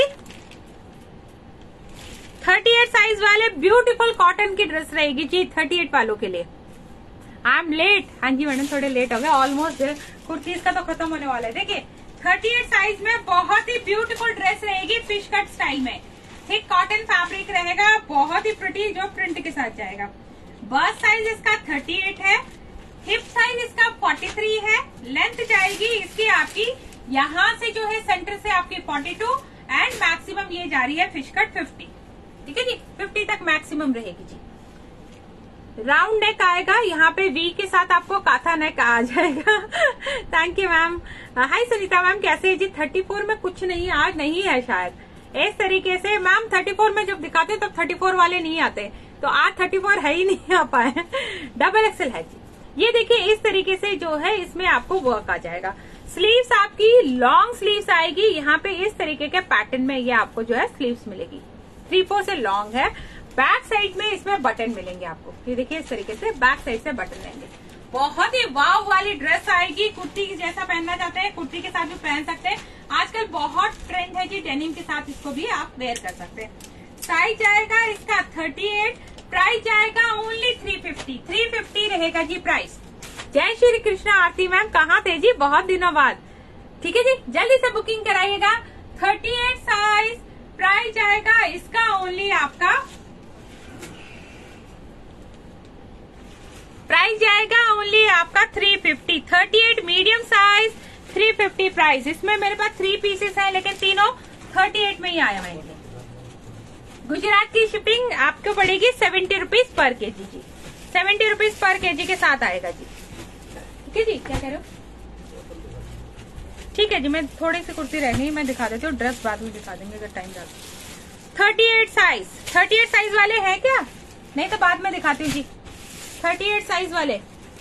थर्टी एट साइज वाले ब्यूटीफुल कॉटन की ड्रेस रहेगी जी, थर्टी एट वालों के लिए। आई एम लेट, हाँ जी मैडम थोड़े लेट हो गए, ऑलमोस्ट कुर्तीज का तो खत्म होने वाला है। देखिए थर्टी एट साइज में बहुत ही ब्यूटीफुल ड्रेस रहेगी, फिश कट स्टाइल में, ठीक कॉटन फैब्रिक रहेगा, बहुत ही प्रिटी, जो प्रिंट के साथ जाएगा। बस्ट साइज इसका थर्टी एट है, हिप साइज इसका फोर्टी थ्री है, लेंथ जाएगी इसकी आपकी यहाँ से जो है सेंटर से आपकी फोर्टी टू एंड मैक्सिमम ये जा रही है फिश कट फिफ्टी, ठीक है जी, फिफ्टी तक मैक्सिमम रहेगी जी। राउंड नेक आएगा, यहाँ पे वी के साथ आपको काथा नेक आ जाएगा thank you ma'am. Hi Sunita ma'am, कैसे है जी? थर्टी फोर में कुछ नहीं, आज नहीं है शायद इस तरीके से मैम। थर्टी फोर में जब दिखाते तब थर्टी फोर वाले नहीं आते, तो आज थर्टी फोर है ही नहीं आ पाए डबल एक्सल है जी। ये देखिए इस तरीके से जो है इसमें आपको वर्क आ जाएगा। स्लीव्स आपकी लॉन्ग स्लीव्स आएगी, यहाँ पे इस तरीके के पैटर्न में ये आपको जो है स्लीव्स मिलेगी, थ्री फोर से लॉन्ग है। बैक साइड में इसमें बटन मिलेंगे आपको, ये देखिए इस तरीके से बैक साइड से बटन लेंगे। बहुत ही वाव वाली ड्रेस आएगी, कुर्ती जैसा पहनना चाहते हैं कुर्ती के साथ भी पहन सकते हैं, आजकल बहुत ट्रेंड है जी डेनिम के साथ, इसको भी आप वेयर कर सकते हैं। साइज आएगा इसका थर्टी एट, प्राइस जाएगा only three fifty, three fifty रहेगा जी प्राइस। जय श्री कृष्णा आरती मैम, कहाँ थे जी बहुत दिनों बाद, ठीक है जी, जल्दी से बुकिंग कराइएगा। थर्टी एट साइज, प्राइस जाएगा इसका ओनली आपका, प्राइस जाएगा ओनली आपका three fifty. Thirty eight medium size, three fifty price. इसमें मेरे पास थ्री पीसेस है, लेकिन तीनों थर्टी एट में ही आया है। गुजरात की शिपिंग आपको पड़ेगी सेवेंटी रुपीज पर के जी जी, सेवेंटी रुपीज पर के जी के साथ आएगा जी, ठीक है जी। क्या कह रहे हो? ठीक है जी, मैं थोड़ी सी कुर्ती रह गई, मैं दिखा देती हूँ, ड्रेस बाद में दिखा देंगे अगर टाइम ज्यादा। Thirty eight size, thirty eight size वाले हैं क्या? नहीं तो बाद में दिखाती हूँ जी। थर्टी एट साइज वाले,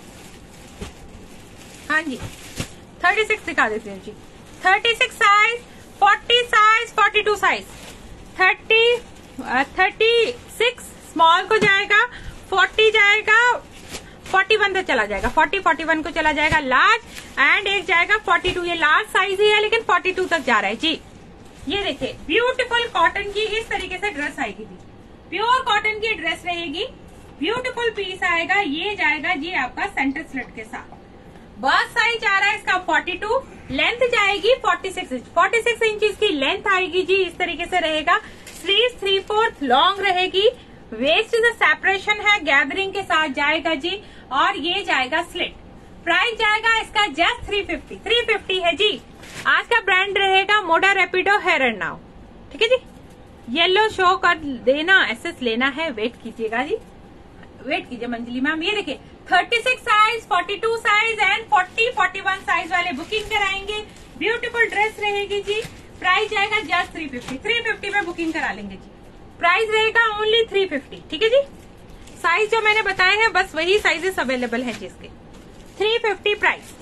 हाँ जी, थर्टी सिक्स दिखा देती हूँ जी। Thirty six size, forty size, forty two size, thirty thirty six small को जाएगा, फोर्टी जाएगा, फोर्टी वन तक चला जाएगा, फोर्टी फोर्टी वन को चला जाएगा लार्ज, एंड एक जाएगा फोर्टी टू। ये लार्ज साइज ही है लेकिन फोर्टी टू तक जा रहा है जी। ये देखिए ब्यूटीफुल कॉटन की इस तरीके से ड्रेस आएगी जी, प्योर कॉटन की ड्रेस रहेगी, ब्यूटीफुल पीस आएगा। ये जाएगा जी आपका सेंटर स्लिट के साथ। बस्ट साइज आ रहा है इसका फोर्टी टू, लेंथ जाएगी forty six inch, forty six inch की लेंथ आएगी जी, इस तरीके से रहेगा। स्लीव थ्री फोर्थ लॉन्ग रहेगी, वेस्ट से सेपरेशन है, गैदरिंग के साथ जाएगा जी, और ये जाएगा स्लिट। प्राइस जाएगा इसका just three fifty, three fifty है जी। आज का ब्रांड रहेगा मोडा रैपिडो हेयर एंड नाउ, ठीक है जी। येलो शो कर देना, एसएस लेना है, वेट कीजिएगा जी, वेट कीजिए मंजलि मैम। ये देखिए thirty six size, forty two size and forty forty one size वाले बुकिंग कराएंगे। ब्यूटीफुल ड्रेस रहेगी जी, प्राइस जाएगा just three fifty, three fifty में बुकिंग करा लेंगे जी। प्राइस रहेगा ओनली थ्री फिफ्टी। ठीक है जी, साइज जो मैंने बताए हैं बस वही साइजेस अवेलेबल हैं जिसके थ्री फिफ्टी प्राइस।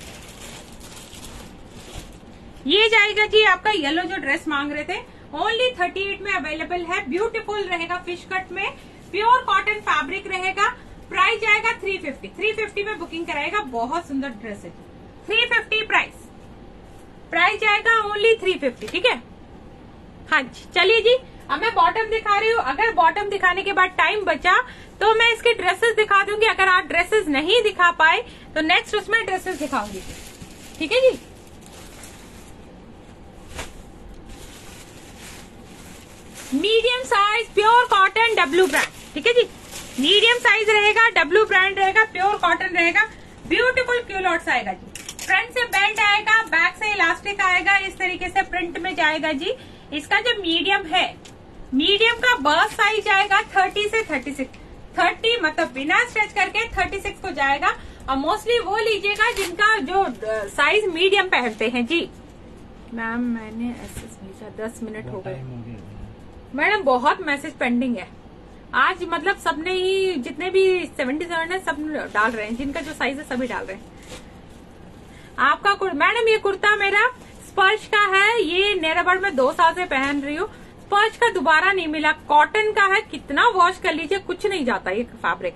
ये जाएगा जी आपका येलो जो ड्रेस मांग रहे थे, ओनली थर्टी एट में अवेलेबल है। ब्यूटीफुल रहेगा, फिश कट में प्योर कॉटन फैब्रिक रहेगा। प्राइस जाएगा थ्री फिफ्टी। थ्री फिफ्टी में बुकिंग कराएगा, बहुत सुंदर ड्रेस है। थ्री फिफ्टी प्राइस, प्राइस जाएगा ओनली थ्री फिफ्टी। ठीक है, हाँ जी। चलिए जी, अब मैं बॉटम दिखा रही हूँ। अगर बॉटम दिखाने के बाद टाइम बचा तो मैं इसके ड्रेसेस दिखा दूंगी। अगर आप ड्रेसेस नहीं दिखा पाए तो नेक्स्ट उसमें ड्रेसेस दिखाऊंगी। ठीक है जी, medium size pure cotton W brand. ठीक है जी, मीडियम साइज रहेगा, डब्ल्यू ब्रांड रहेगा, प्योर कॉटन रहेगा, ब्यूटीफुल क्यूलॉट्स आएगा जी। फ्रंट से बेल्ट आएगा, बैक से इलास्टिक आएगा, इस तरीके से प्रिंट में जाएगा जी। इसका जो मीडियम है, मीडियम का बर्स्ट साइज आएगा थर्टी से थर्टी सिक्स। थर्टी मतलब बिना स्ट्रेच करके थर्टी सिक्स को जाएगा। और मोस्टली वो लीजिएगा जिनका जो साइज मीडियम पहनते हैं जी। मैम मैंने एसएस भेजा, दस मिनट हो गए मैडम, बहुत मैसेज पेंडिंग है आज। मतलब सबने ही, जितने भी सेवेंटी सेवन है सब डाल रहे हैं, जिनका जो साइज है सभी डाल रहे हैं। आपका मैडम ये कुर्ता मेरा स्पर्श का है, ये नेराबड़ में दो साल से पहन रही हूँ। स्पर्श का दोबारा नहीं मिला, कॉटन का है, कितना वॉश कर लीजिए कुछ नहीं जाता ये फैब्रिक।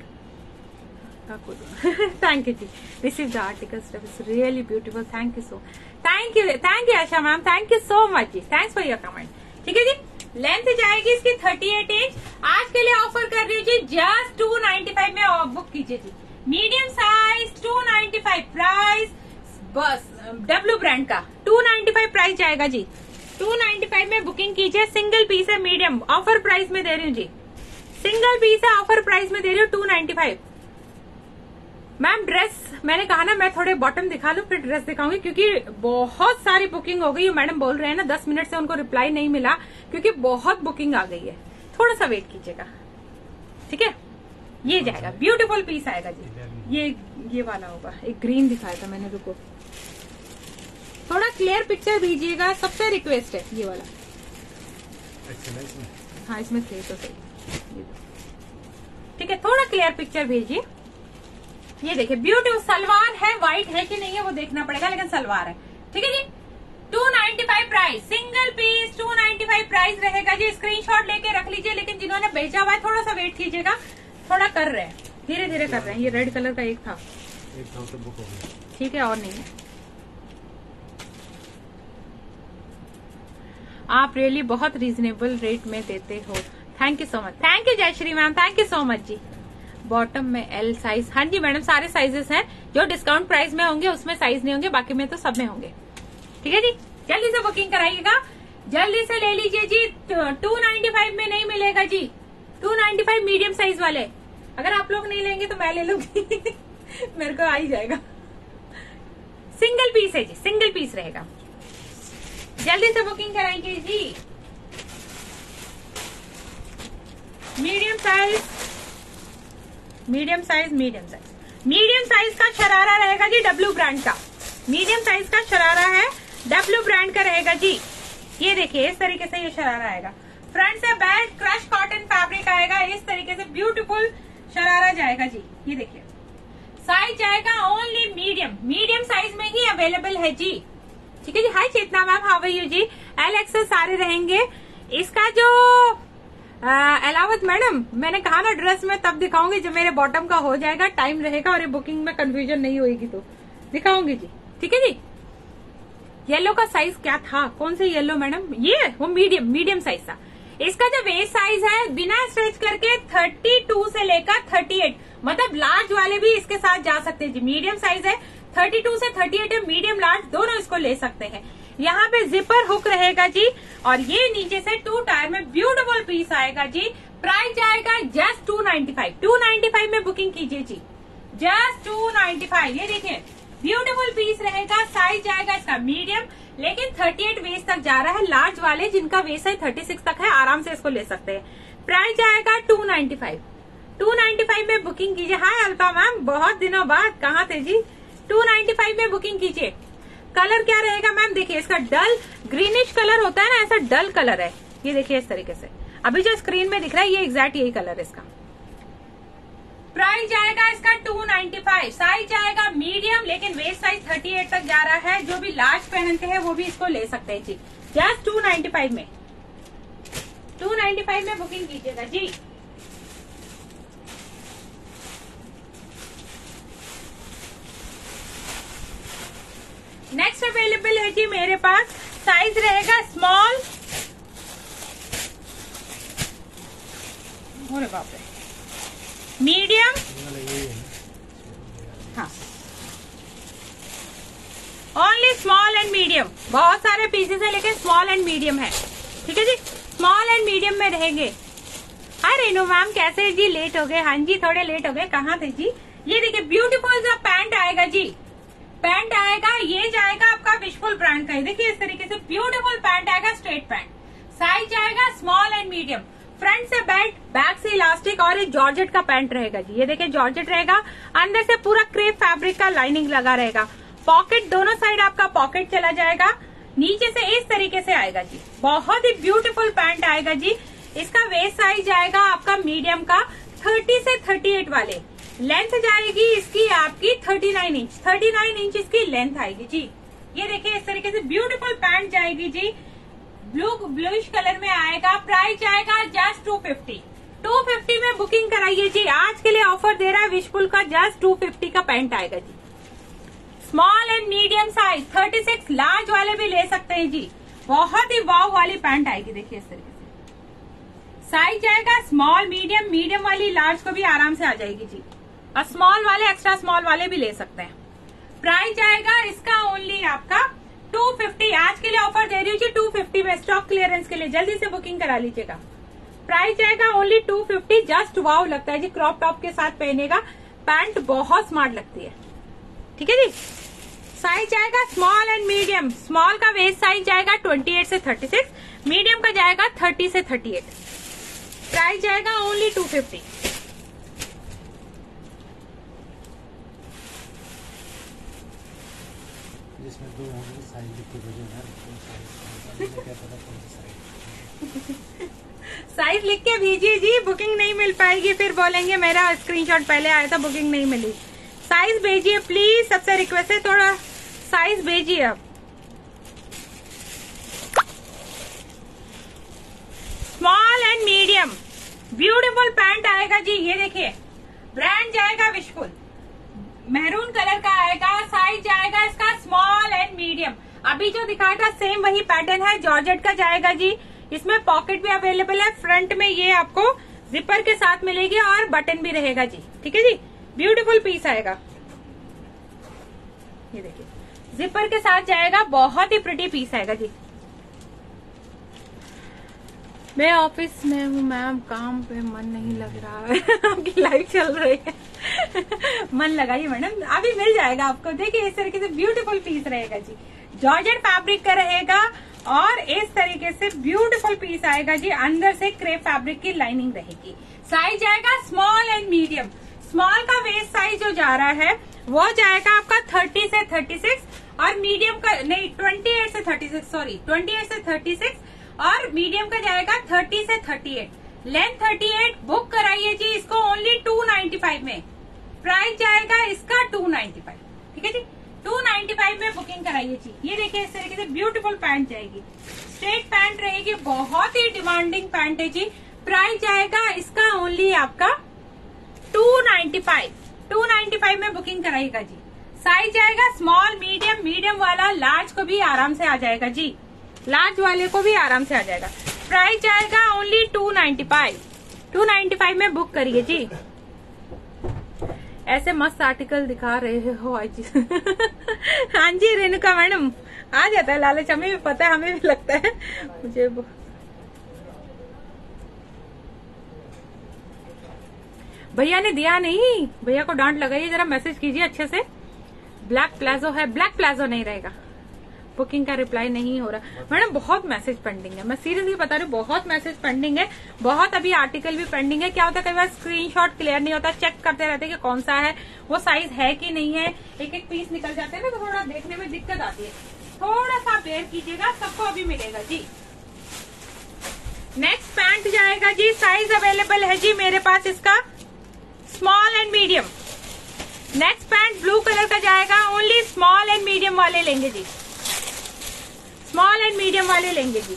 थैंक यू जी, this is the article, really beautiful, thank you so thank you thank you Asha ma'am, thank you so much जी, थैंक्स फॉर योर कमेंट। ठीक है जी, लेंथ जाएगी इसकी थर्टी एट इंच। आज के लिए ऑफर कर रही हूँ जी, जस्ट टू नाइन्टी फाइव में बुक कीजिए जी। Medium size two ninety five price, बस डब्ल्यू ब्रांड का टू नाइन्टी फाइव प्राइस जाएगा जी। टू नाइन्टी फाइव में बुकिंग कीजिए। सिंगल पीस है, मीडियम ऑफर प्राइस में दे रही हूँ जी। सिंगल पीस है, ऑफर प्राइस में दे रही हूँ two ninety five. Ma'am dress मैंने कहा ना मैं थोड़े बॉटम दिखा लूं फिर ड्रेस दिखाऊंगी, क्योंकि बहुत सारी बुकिंग हो गई है। मैडम बोल रहे हैं ना दस मिनट से उनको रिप्लाई नहीं मिला क्योंकि बहुत बुकिंग आ गई है। थोड़ा सा वेट कीजिएगा। ठीक है, ये जाएगा, ब्यूटीफुल पीस आएगा जी। ये ये वाला होगा, एक ग्रीन दिखाया था मैंने, रुको थोड़ा क्लियर पिक्चर भेजिएगा, सबसे रिक्वेस्ट है ये वाला। हाँ इसमें थे तो सही। ठीक है, थोड़ा क्लियर पिक्चर भेजिए। ये देखिए ब्यूटीफुल सलवार है, व्हाइट है कि नहीं है वो देखना पड़ेगा, लेकिन सलवार है। ठीक है जी, two ninety five price, single piece two ninety five price रहेगा जी। स्क्रीनशॉट लेके रख लीजिए, लेकिन जिन्होंने भेजा हुआ है थोड़ा सा वेट कीजिएगा, थोड़ा कर रहे हैं, धीरे धीरे कर रहे हैं। ये रेड कलर का एक था, एक था तो बुक हो गया। ठीक है, और नहीं है। आप रियली बहुत रीजनेबल रेट में देते हो, thank you so much. Thank you Jayashree ma'am, thank you so much जी। बॉटम में एल साइज, हाँ जी मैडम सारे साइजेस हैं, जो डिस्काउंट प्राइस में होंगे उसमें साइज नहीं होंगे, बाकी में तो सब में होंगे। ठीक है जी, जल्दी से बुकिंग कराइएगा, जल्दी से ले लीजिए जी। टू नाइन्टी फाइव में नहीं मिलेगा जी, two ninety five medium size वाले। अगर आप लोग नहीं लेंगे तो मैं ले लूंगी मेरे को आ ही जाएगा। सिंगल पीस है जी, सिंगल पीस रहेगा, जल्दी से बुकिंग कराएंगे जी। Medium size, medium size, medium size, medium size का शरारा रहेगा जी, डब्ल्यू ब्रांड का। मीडियम साइज का शरारा है, डब्ल्यू ब्रांड का रहेगा जी। ये देखिए इस तरीके से ये शरारा आएगा, फ्रंट से बेल्ट क्रश कॉटन फैब्रिक आएगा, इस तरीके से ब्यूटीफुल शरारा जाएगा जी। ये देखिए साइज जाएगा ओनली मीडियम, मीडियम साइज में ही अवेलेबल है जी। ठीक है जी, hi Chetna ma'am, how are you जी। एल एक्सेल सारे रहेंगे। इसका जो अलावत मैडम मैंने कहा ना ड्रेस में तब दिखाऊंगी जब मेरे बॉटम का हो जाएगा, टाइम रहेगा और ये बुकिंग में कंफ्यूजन नहीं होगी तो दिखाऊंगी जी। ठीक है जी, येलो का साइज क्या था, कौन से येलो मैडम, ये वो मीडियम, मीडियम साइज था। इसका जो वेस्ट साइज है बिना स्ट्रेच करके थर्टी टू से लेकर थर्टी एट, मतलब लार्ज वाले भी इसके साथ जा सकते हैं जी। मीडियम साइज है, थर्टी टू से थर्टी एट है, मीडियम लार्ज दोनों इसको ले सकते हैं। यहाँ पे जिपर हुक रहेगा जी, और ये नीचे से टू टायर में ब्यूटीफुल पीस आएगा जी। प्राइस जाएगा just two ninety five, two ninety five में बुकिंग कीजिए जी, जस्ट टू नाइन्टी फाइव। ये देखिए ब्यूटीफुल पीस रहेगा, साइज जाएगा इसका मीडियम, लेकिन थर्टी एट वेस्ट तक जा रहा है। लार्ज वाले जिनका वेस्ट है थर्टी सिक्स तक है, आराम से इसको ले सकते हैं। प्राइस जाएगा two ninety five, two ninety five में बुकिंग कीजिए। हाय अल्पा मैम, बहुत दिनों बाद कहाँ थे जी। टू नाइन्टी फाइव में बुकिंग कीजिए। कलर क्या रहेगा मैम, देखिए इसका डल ग्रीनिश कलर होता है ना, ऐसा डल कलर है। ये देखिए इस तरीके से अभी जो स्क्रीन में दिख रहा है ये एग्जैक्ट यही कलर है इसका। प्राइस जाएगा इसका टू नाइन्टी फाइव। साइज जाएगा मीडियम, लेकिन वेस्ट साइज थर्टी एट तक जा रहा है। जो भी लार्ज पहनते हैं वो भी इसको ले सकते हैं जी। जस्ट टू नाइन्टी फाइव में टू नाइन्टी फाइव में बुकिंग कीजिएगा जी। नेक्स्ट अवेलेबल है जी मेरे पास, साइज रहेगा स्मॉल। अरे बाप रे, मीडियम, हाँ ओनली स्मॉल एंड मीडियम। बहुत सारे पीसेस है लेकिन स्मॉल एंड मीडियम है, ठीक है जी। स्मॉल एंड मीडियम में रहेंगे। हाँ रेनू मैम कैसे जी, लेट हो गए? हाँ जी थोड़े लेट हो गए, कहाँ थे जी? ये देखिए ब्यूटीफुल सा पैंट आएगा जी, पैंट आएगा। ये जाएगा आपका विशफुल ब्रांड का, देखिए इस तरीके से ब्यूटीफुल पैंट आएगा, स्ट्रेट पैंट। साइज आएगा स्मॉल एंड मीडियम। फ्रंट से बेल्ट, बैक से इलास्टिक और ये जॉर्जेट का पैंट रहेगा जी। ये देखिए जॉर्जेट रहेगा, अंदर से पूरा क्रेप फैब्रिक का लाइनिंग लगा रहेगा। पॉकेट दोनों साइड आपका पॉकेट चला जाएगा, नीचे से इस तरीके से आएगा जी। बहुत ही ब्यूटीफुल पैंट आएगा जी। इसका वेस्ट साइज आएगा आपका मीडियम का, थर्टी से थर्टी एट वाले। लेंथ जाएगी इसकी आपकी thirty nine inch, thirty nine inch इसकी लेंथ आएगी जी। ये देखिए इस तरीके से ब्यूटीफुल पैंट जाएगी जी, ब्लू ब्लूइश कलर में आएगा। प्राइस आएगा just two fifty. Two fifty में बुकिंग कराइए जी। आज के लिए ऑफर दे रहा है विशफुल का, जस्ट टू फिफ्टी का पैंट आएगा जी। Small and medium size, thirty six large वाले भी ले सकते हैं जी। बहुत ही वाव वाली पैंट आएगी, देखिए इस तरीके से। साइज जाएगा स्मॉल मीडियम, मीडियम वाली लार्ज को भी आराम से आ जाएगी जी, और स्मॉल वाले एक्स्ट्रा स्मॉल वाले भी ले सकते हैं। प्राइस आएगा इसका ओनली आपका टू फिफ्टी। आज के लिए ऑफर दे रही हूँ जी टू फिफ्टी में, स्टॉक क्लियरेंस के लिए जल्दी से बुकिंग करा लीजिएगा। प्राइस आएगा only two fifty. Just wow लगता है जी, क्रॉप टॉप के साथ पहनेगा, पैंट बहुत स्मार्ट लगती है, ठीक है जी। साइज आएगा स्मॉल एंड मीडियम। स्मॉल का वेस्ट साइज जाएगा ट्वेंटी एट से थर्टी सिक्स, मीडियम का जाएगा थर्टी से थर्टी एट। प्राइस जाएगा ओनली टू फिफ्टी। जिसमें दो होंगे साइज लिख के भेजो यार, क्या पता कौन सा साइज। साइज लिख के भेजिए जी, बुकिंग नहीं मिल पाएगी, फिर बोलेंगे मेरा स्क्रीनशॉट पहले आया था बुकिंग नहीं मिली। साइज भेजिए प्लीज, सबसे रिक्वेस्ट है थोड़ा साइज भेजिए आप। Small and medium beautiful pant आएगा जी। ये देखिए ब्रांड जाएगा विशफुल, मैरून कलर का आएगा। साइज जाएगा इसका स्मॉल एंड मीडियम। अभी जो दिखाया था सेम वही पैटर्न है, जॉर्जेट का जाएगा जी। इसमें पॉकेट भी अवेलेबल है, फ्रंट में ये आपको जिपर के साथ मिलेगी और बटन भी रहेगा जी, ठीक है जी। ब्यूटीफुल पीस आएगा, ये देखिए जिपर के साथ जाएगा, बहुत ही प्रिटी पीस आएगा जी। मैं ऑफिस में हूँ मैम, काम पे मन नहीं लग रहा है। आपकी लाइफ चल रही है। मन लगाइए मैडम, अभी मिल जाएगा आपको। देखिए इस तरीके से ब्यूटीफुल पीस रहेगा जी, जॉर्जेट फैब्रिक का रहेगा और इस तरीके से ब्यूटीफुल पीस आएगा जी। अंदर से क्रेप फैब्रिक की लाइनिंग रहेगी। साइज आएगा स्मॉल एंड मीडियम। स्मॉल का वेस्ट साइज जो जा रहा है वो जाएगा आपका थर्टी से थर्टी सिक्स और मीडियम का नहीं ट्वेंटी एट से thirty six sorry twenty eight से थर्टी सिक्स और मीडियम का जाएगा थर्टी से thirty eight. Length thirty eight. Book कराइए जी इसको ओनली टू नाइन्टी फाइव में। प्राइस जाएगा इसका टू नाइन्टी फाइव, ठीक है जी। टू नाइन्टी फाइव में बुकिंग कराइए जी। ये देखिए इस तरीके से ब्यूटीफुल पैंट जाएगी, स्ट्रेट पैंट रहेगी, बहुत ही डिमांडिंग पैंट है जी। प्राइस जाएगा इसका ओनली आपका two ninety five. Two ninety five में बुकिंग कराइएगा जी। साइज आएगा स्मॉल मीडियम, मीडियम वाला लार्ज को भी आराम से आ जाएगा जी, लार्ज वाले को भी आराम से आ जाएगा। प्राइस आएगा only two ninety five. Two ninety five में बुक करिए जी। ऐसे मस्त आर्टिकल दिखा रहे हो आज। हाँ जी रेणुका मैडम, आ जाता है लालच, हमें भी पता है, हमें भी लगता है। मुझे भैया ने दिया नहीं, भैया को डांट लगाइए, जरा मैसेज कीजिए अच्छे से। ब्लैक प्लाजो है, ब्लैक प्लाजो नहीं रहेगा। बुकिंग का रिप्लाई नहीं हो रहा मैडम, बहुत मैसेज पेंडिंग है, मैं सीरियसली बता रही हूँ, बहुत मैसेज पेंडिंग है, बहुत अभी आर्टिकल भी पेंडिंग है। क्या होता है कई बार स्क्रीनशॉट क्लियर नहीं होता, चेक करते रहते हैं कि कौन सा है, वो साइज है कि नहीं है, एक एक पीस निकल जाते हैं ना, तो थोड़ा देखने में दिक्कत आती है। थोड़ा सा बेयर कीजिएगा, सबको अभी मिलेगा जी। नेक्स्ट पैंट जाएगा जी, साइज अवेलेबल है जी मेरे पास इसका small and medium. Next pant blue colour का जाएगा, ओनली स्मॉल एंड मीडियम वाले लेंगे जी, स्मॉल एंड मीडियम वाले लेंगे जी।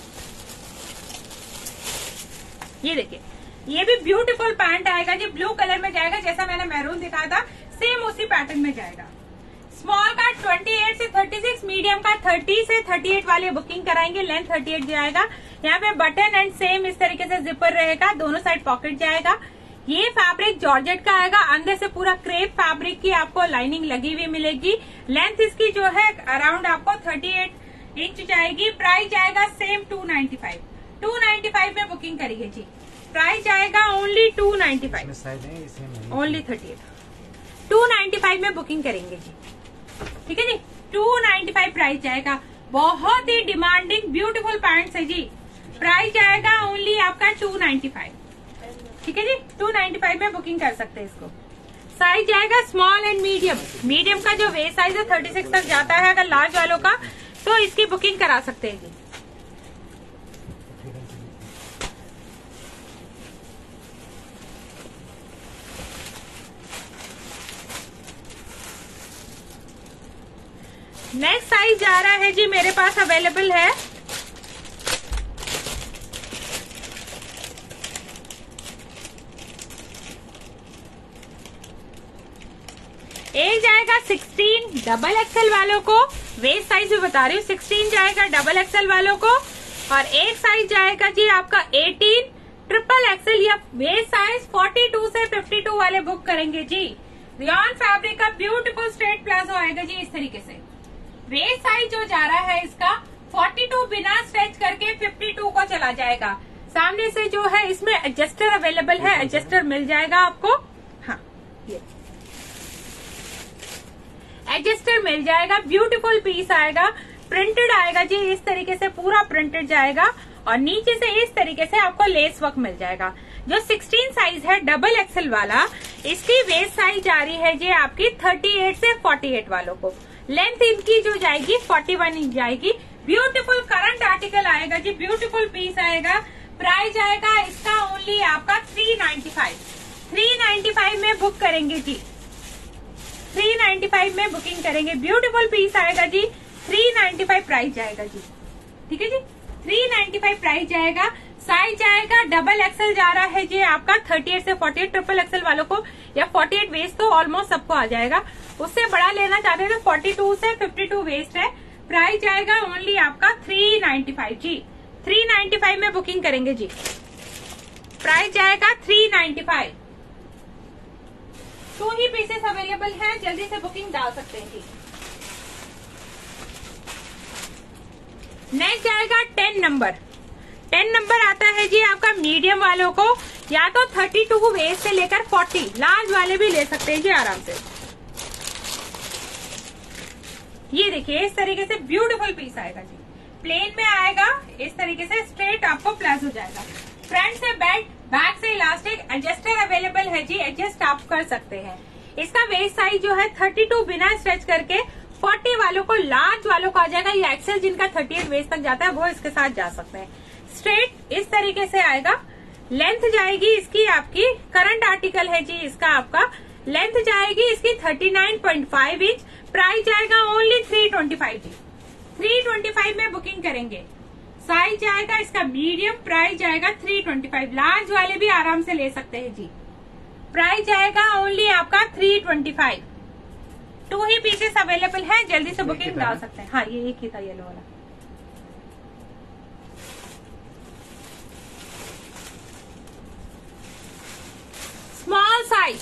ये देखिए, ये भी ब्यूटीफुल पैंट आएगा जी, ब्लू कलर में जाएगा, जैसा मैंने मैरून दिखाया था सेम उसी पैटर्न में जाएगा। स्मॉल का अट्ठाईस से छत्तीस, मीडियम का तीस से अड़तीस वाले बुकिंग कराएंगे, लेंथ अड़तीस जाएगा। यहाँ पे बटन एंड सेम इस तरीके से जिपर रहेगा, दोनों साइड पॉकेट जाएगा। ये फैब्रिक जॉर्जेट का आएगा, अंदर से पूरा क्रेप फैब्रिक की आपको लाइनिंग लगी हुई मिलेगी। लेंथ इसकी जो है अराउंड आपको अड़तीस इंच जाएगी। प्राइस जाएगा same two ninety five two ninety five में बुकिंग करिए जी। प्राइस जाएगा only two ninety five only thirty eight two ninety five में बुकिंग करेंगे जी, ठीक है जी। टू नाइन्टी फाइव प्राइस जाएगा। बहुत ही डिमांडिंग ब्यूटीफुल पैंट्स है जी। प्राइस जाएगा ओनली आपका टू नाइन्टी फाइव, ठीक है जी। टू नाइन्टी फाइव में बुकिंग कर सकते हैं इसको। साइज जाएगा स्मॉल एंड मीडियम। मीडियम का जो वेस्ट साइज है थर्टी सिक्स तक जाता है, अगर लार्ज वालों का तो इसकी बुकिंग करा सकते हैं जी। नेक्स्ट साइज जा रहा है जी, मेरे पास अवेलेबल है एक जाएगा सिक्सटीन डबल एक्सएल वालों को, वेस्ट साइज भी बता रही हूँ, सिक्सटीन जाएगा डबल एक्सएल वालों को, और एक साइज जाएगा जी आपका एटीन ट्रिपल एक्सएल या वेस्ट साइज फोर्टी टू से फिफ्टी टू वाले बुक करेंगे जी। रियॉन फैब्रिक का ब्यूटीफुल स्ट्रेट प्लाजो आएगा जी इस तरीके से। वेस्ट साइज जो जा रहा है इसका फोर्टी टू बिना स्ट्रेच करके फिफ्टी टू को चला जाएगा। सामने से जो है इसमें एडजस्टर अवेलेबल है, एडजस्टर मिल जाएगा आपको। हाँ, ये एडजस्टर मिल जाएगा। ब्यूटीफुल पीस आएगा, प्रिंटेड आएगा जी इस तरीके से, पूरा प्रिंटेड जाएगा, और नीचे से इस तरीके से आपको लेस वर्क मिल जाएगा। जो सिक्सटीन साइज है डबल एक्सएल वाला, इसकी वेस्ट साइज जा रही है जी आपकी थर्टी एट से फोर्टी एट वालों को। लेंथ इनकी जो जाएगी फोर्टी वन इंच जाएगी। ब्यूटीफुल करंट आर्टिकल आएगा जी, ब्यूटीफुल पीस आएगा। प्राइस आएगा इसका ओनली आपका three ninety five three ninety five में बुक करेंगे जी, थ्री नाइन्टी फाइव में बुकिंग करेंगे। ब्यूटीफुल पीस आएगा जी, थ्री नाइन्टी फाइव प्राइस जाएगा जी, ठीक है जी। थ्री नाइन्टी फाइव प्राइस जाएगा। साइज जाएगा डबल एक्सएल जा रहा है जी आपका थर्टी एट से फोर्टी एट, ट्रिपल एक्सएल वालों को या फोर्टी एट वेस्ट तो ऑलमोस्ट सबको आ जाएगा। उससे बड़ा लेना चाहते हैं तो फोर्टी टू से फिफ्टी टू वेस्ट है। प्राइस जाएगा ओनली आपका थ्री नाइन्टी फाइव जी, थ्री नाइन्टी फाइव में बुकिंग करेंगे जी। प्राइस जाएगा थ्री नाइन्टी फाइव। टू ही पीसेस अवेलेबल है, जल्दी से बुकिंग डाल सकते हैं जी। नेक्स्ट जाएगा टेन नंबर। टेन नंबर आता है जी आपका मीडियम वालों को, या तो थर्टी टू वेस्ट से लेकर फोर्टी, लार्ज वाले भी ले सकते हैं जी आराम से। ये देखिए इस तरीके से ब्यूटीफुल पीस आएगा जी, प्लेन में आएगा इस तरीके से, स्ट्रेट आपको प्लाजो जाएगा। फ्रंट से बेल्ट, बैक से इलास्टिक, एडजस्टर अवेलेबल है जी, एडजस्ट आप कर सकते हैं। इसका वेस्ट साइज जो है थर्टी टू बिना स्ट्रेच करके फोर्टी वालों को, लार्ज वालों को आ जाएगा, या एक्सेल जिनका थर्टी एट वेस्ट तक जाता है वो इसके साथ जा सकते हैं। स्ट्रेट इस तरीके से आएगा। लेंथ जाएगी इसकी आपकी, करंट आर्टिकल है जी इसका आपका, लेंथ जाएगी इसकी thirty nine point five inch. Price जाएगा ओनली थ्री ट्वेंटी फाइव जी, थ्री ट्वेंटी फाइव में बुकिंग करेंगे। साइज जाएगा इसका मीडियम, प्राइस जाएगा थ्री ट्वेंटी फाइव। लार्ज वाले भी आराम से ले सकते हैं जी। प्राइस जाएगा ओनली आपका थ्री ट्वेंटी फाइव। टू ही पीसेस अवेलेबल है, जल्दी से बुकिंग डाल सकते हैं। हाँ, ये एक ही था येलो वाला। Small size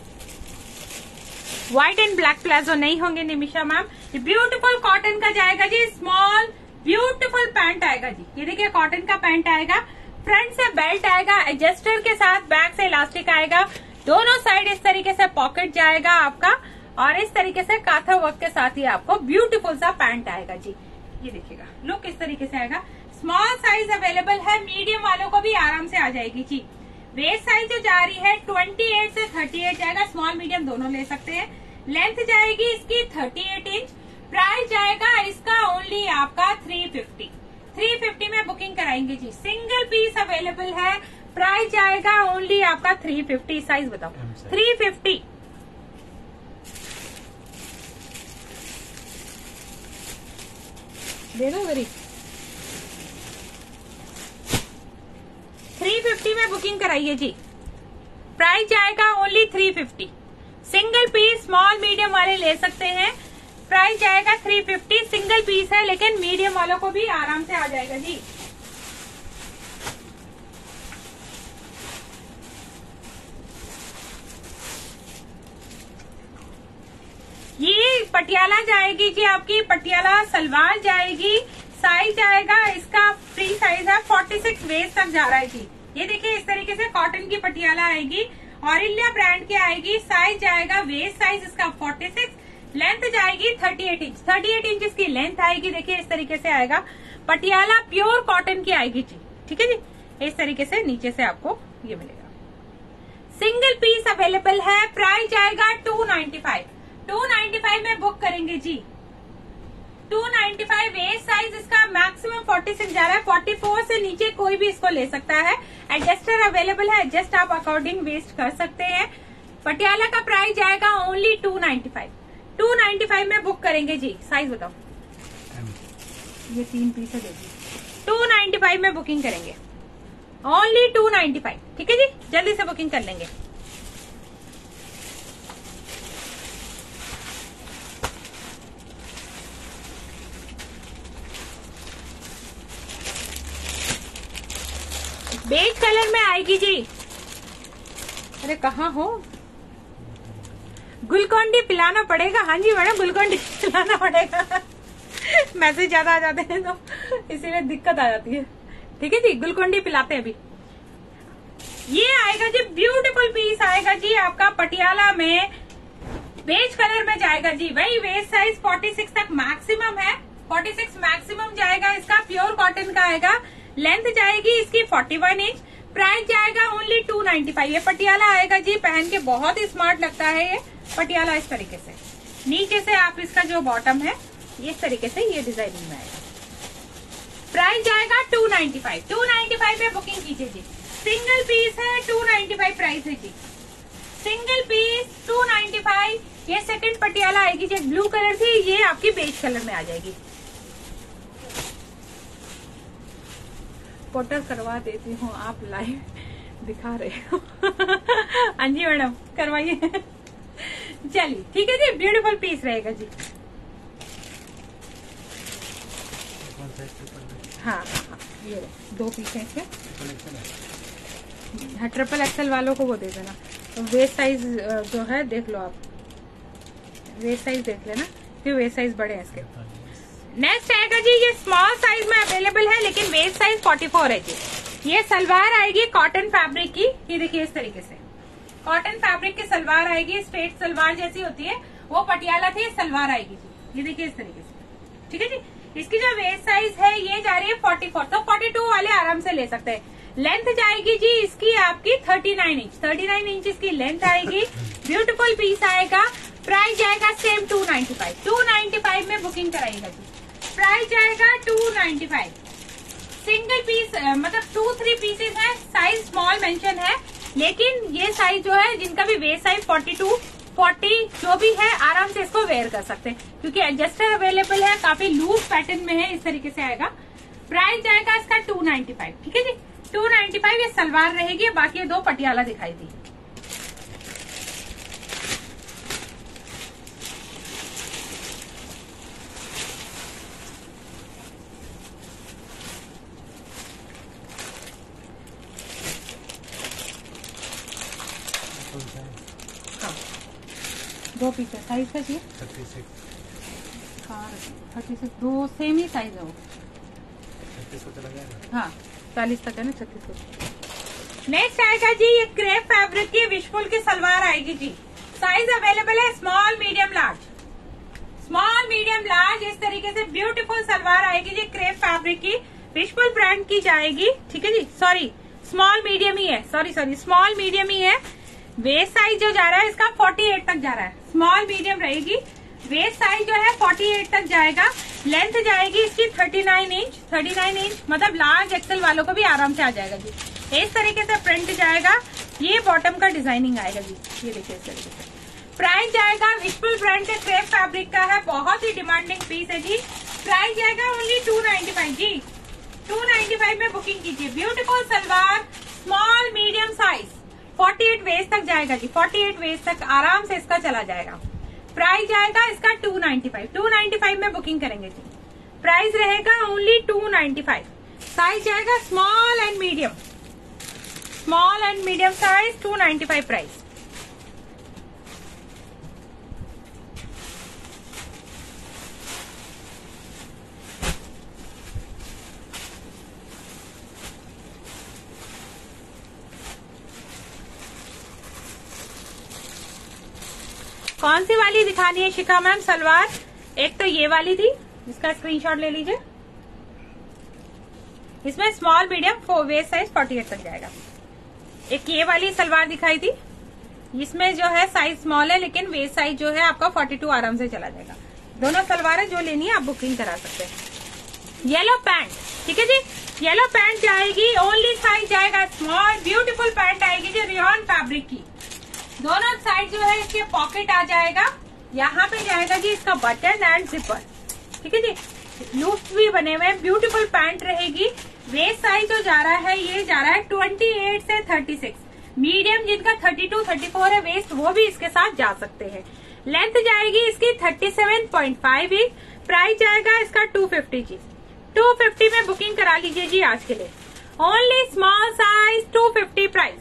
white and black palazzo नहीं होंगे निमिषा मैम। ये ब्यूटीफुल कॉटन का जाएगा जी, स्मॉल ब्यूटीफुल पैंट आएगा जी। ये देखिए कॉटन का पैंट आएगा, फ्रंट से बेल्ट आएगा, एडजस्टर के साथ, बैक से इलास्टिक आएगा, दोनों साइड इस तरीके से पॉकेट जाएगा आपका, और इस तरीके से काथा वर्क के साथ ही आपको ब्यूटीफुल सा पैंट आएगा जी। ये देखिएगा लुक इस तरीके से आएगा। स्मॉल साइज अवेलेबल है, मीडियम वालों को भी आराम से आ जाएगी जी। वेस्ट साइज जो जा रही है ट्वेंटी एट से थर्टी एट जाएगा, स्मॉल मीडियम दोनों ले सकते हैं। लेंथ जाएगी इसकी थर्टी एट इंच। प्राइस जाएगा इसका ओनली आपका थ्री फिफ्टी थ्री फिफ्टी में बुकिंग बुकिंग कराएंगे जी। सिंगल पीस अवेलेबल है, प्राइस जाएगा ओनली आपका थ्री फिफ्टी। साइज बताओ, थ्री फिफ्टी। दे दो गरीब। थ्री फिफ्टी में बुकिंग कराइए जी, प्राइस जाएगा only three fifty. Single piece small medium वाले ले सकते हैं, प्राइस जाएगा थ्री फिफ्टी। सिंगल पीस है लेकिन मीडियम वालों को भी आराम से आ जाएगा जी। ये पटियाला जाएगी जी, आपकी पटियाला सलवार जाएगी। साइज आएगा इसका फ्री साइज है, फोर्टी सिक्स वेस्ट तक जा रहा है जी। ये देखिए इस तरीके से कॉटन की पटियाला आएगी, ऑरिलिया ब्रांड की आएगी। साइज जाएगा वेस्ट साइज इसका फोर्टी सिक्स, लेंथ जाएगी thirty eight inch. Thirty eight inch की लेंथ आएगी। देखिए इस तरीके से आएगा, पटियाला प्योर कॉटन की आएगी जी। ठीक है जी, इस तरीके से नीचे से आपको ये मिलेगा। सिंगल पीस अवेलेबल है, प्राइस जाएगा two ninety five. Two ninety five में बुक करेंगे जी। Two ninety five waist size इसका मैक्सिमम फोर्टी सिक्स जा रहा है, फोर्टी फोर से नीचे कोई भी इसको ले सकता है। एडजस्टर अवेलेबल है, एडजस्ट आप अकॉर्डिंग वेस्ट कर सकते हैं। पटियाला का प्राइस जाएगा only two ninety five. Two ninety five में बुक करेंगे जी। साइज बताओ, ये तीन पीस है देखिए। टू नाइन्टी फाइव में बुकिंग करेंगे, ओनली टू नाइन्टी फाइव। ठीक है जी, जल्दी से बुकिंग कर लेंगे। बेज कलर में आएगी जी। अरे कहाँ हो? गुलकोंडी पिलाना पड़ेगा। हाँ जी मैडम, गुलकोंडी पिलाना पड़ेगा। मैसेज ज्यादा आ जाते हैं तो इसीलिए दिक्कत आ जाती है। ठीक है जी, गुलकोंडी पिलाते हैं अभी। ये आएगा जी, ब्यूटीफुल पीस आएगा जी आपका पटियाला में, बेज कलर में जाएगा जी। वही वेस्ट साइज फोर्टी सिक्स तक मैक्सिमम है, फोर्टी सिक्स मैक्सिमम जाएगा इसका। प्योर कॉटन का आएगा, लेंथ जाएगी इसकी फोर्टी वन इंच। प्राइस जाएगा ओनली टू नाइन्टी फाइव। ये पटियाला आएगा जी, पहन के बहुत ही स्मार्ट लगता है ये पटियाला। इस तरीके से नीचे से आप इसका जो बॉटम है इस तरीके से ये डिजाइनिंग में आएगा। प्राइस जाएगा two ninety five. Two ninety five में बुकिंग कीजिए जी। सिंगल पीस है, टू नाइन्टी फाइव प्राइस है जी। Single piece two ninety five. ये सेकंड पटियाला आएगी जी, ब्लू कलर थी, ये आपकी बेज कलर में आ जाएगी। पोटर करवा देती हूँ, आप लाइव दिखा रहे हो। हाँ जी मैडम, करवाइए। चलिए ठीक है जी, ब्यूटीफुल पीस रहेगा जी। हाँ हाँ, ये दो पीस है इसमें। हाँ, ट्रिपल एक्सल वालों को वो दे देना। तो वेस्ट साइज जो है देख लो आप, वेस्ट साइज देख लेना, फिर वेस्ट साइज बड़े हैं इसके। नेक्स्ट आएगा जी, ये स्मॉल साइज में अवेलेबल है लेकिन वेस्ट साइज फोर्टी फोर है जी। ये सलवार आएगी कॉटन फैब्रिक की। ये देखिए इस तरीके से कॉटन फैब्रिक की सलवार आएगी, स्ट्रेट सलवार जैसी होती है, वो पटियाला थी, सलवार आएगी जी। ये देखिए इस तरीके से। ठीक है जी, इसकी जो वेस्ट साइज है ये जा रही है फोर्टी फोर, तो फोर्टी टू वाले आराम से ले सकते हैं। लेंथ जाएगी जी इसकी आपकी thirty nine inch. Thirty nine inch इसकी लेंथ आएगी। ब्यूटीफुल पीस आएगा। प्राइस जाएगा same two ninety five. Two ninety five में बुकिंग कराएगा जी। प्राइस जाएगा two ninety five. Single piece मतलब टू थ्री पीसेस है, साइज स्मॉल मेंशन है, लेकिन ये साइज जो है जिनका भी waist size forty two forty जो भी है आराम से इसको वेयर कर सकते हैं, क्योंकि एडजस्टर अवेलेबल है, काफी लूज पैटर्न में है। इस तरीके से आएगा। प्राइस जाएगा इसका टू नाइन्टी फाइव। ठीक है जी, टू नाइन्टी फाइव। ये सलवार रहेगी, बाकी दो पटियाला दिखाई दी। हाँ, दो पीस है। साइज का चाहिए थर्टी सिक्स। हाँ थर्टी सिक्स, दो सेम ही साइज है वो। छत्तीस को चला जाएगा। हाँ चालीस तक है ना, छत्तीस को। नेक्स्ट आएगा जी, ये क्रेप फैब्रिक की विशफुल की सलवार आएगी जी। साइज अवेलेबल है small medium large. Small medium large इस तरीके से ब्यूटीफुल सलवार आएगी जी, क्रेप फैब्रिक की, विशफुल ब्रांड की जाएगी। ठीक है जी, सॉरी स्मॉल मीडियम ही है, सॉरी सॉरी स्मॉल मीडियम ही है। वेस्ट साइज जो जा रहा है इसका फोर्टी एट तक जा रहा है, स्मॉल मीडियम रहेगी। वेस्ट साइज जो है अड़तालीस तक जाएगा। लेंथ जाएगी इसकी उनतालीस इंच, उनतालीस इंच मतलब लार्ज एक्सेल वालों को भी आराम से आ जाएगा जी। इस तरीके से प्रिंट जाएगा। ये बॉटम का डिजाइनिंग आएगा जी, ये देखिए इस तरीके से। प्राइस जाएगा विशफुल ब्रांड के क्रेप फैब्रिक का है, बहुत ही डिमांडिंग पीस है जी। प्राइस जाएगा ओनली टू नाइन्टी फाइव जी, टू नाइन्टी फाइव में बुकिंग कीजिए। Beautiful salwar, small medium size, अड़तालीस वेस्ट तक जाएगा जी, अड़तालीस वेस्ट तक आराम से इसका चला जाएगा। प्राइस जाएगा इसका two ninety five, two ninety five में बुकिंग करेंगे जी। प्राइस रहेगा only two ninety five. Size जाएगा small and medium, small and medium size, two ninety five price. कौन सी वाली दिखानी है शिखा मैम सलवार? एक तो ये वाली थी, इसका स्क्रीनशॉट ले लीजिए। इसमें small medium for waist size अड़तालीस तक जाएगा। एक ये वाली सलवार दिखाई थी, इसमें जो है साइज स्मॉल है लेकिन वेस्ट साइज जो है आपका बयालीस आराम से चला जाएगा। दोनों सलवारें जो लेनी है आप बुकिंग करा सकते हैं। येलो पैंट, ठीक है जी, येलो पैंट जाएगी, ओनली साइज जाएगा स्मॉल। ब्यूटीफुल पैंट आएगी जी, रेयॉन फैब्रिक की। दोनों साइड जो है इसके पॉकेट आ जाएगा, यहाँ पे जाएगा जी इसका बटन एंड जिपर, ठीक है जी। लूप्स भी बने हुए हैं, ब्यूटीफुल पैंट रहेगी। वेस्ट साइज जो जा रहा है ये जा रहा है अट्ठाईस से छत्तीस। मीडियम जिनका बत्तीस, चौंतीस है वेस्ट वो भी इसके साथ जा सकते हैं। लेंथ जाएगी इसकी सैंतीस पॉइंट फाइव इंच। प्राइस जाएगा इसका टू फिफ्टी जी, टू फिफ्टी में बुकिंग करा लीजिए जी आज के लिए। Only small size two fifty price,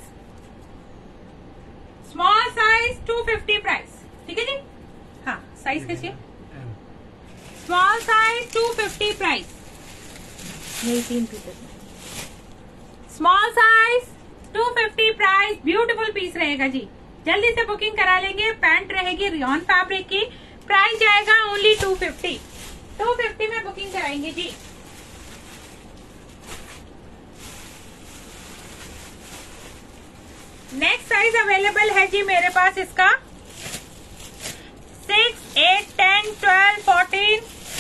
small size two fifty price, ठीक है जी। हाँ साइज कैसी है? Small size two fifty price, यही तीन पीसेस में। Small size two fifty price, beautiful piece रहेगा जी, जल्दी से बुकिंग करा लेंगे। पैंट रहेगी रेयॉन फैब्रिक की। प्राइस जाएगा only two fifty, two fifty में बुकिंग कराएंगे जी। नेक्स्ट साइज अवेलेबल है जी मेरे पास इसका six, eight, ten, twelve, fourteen,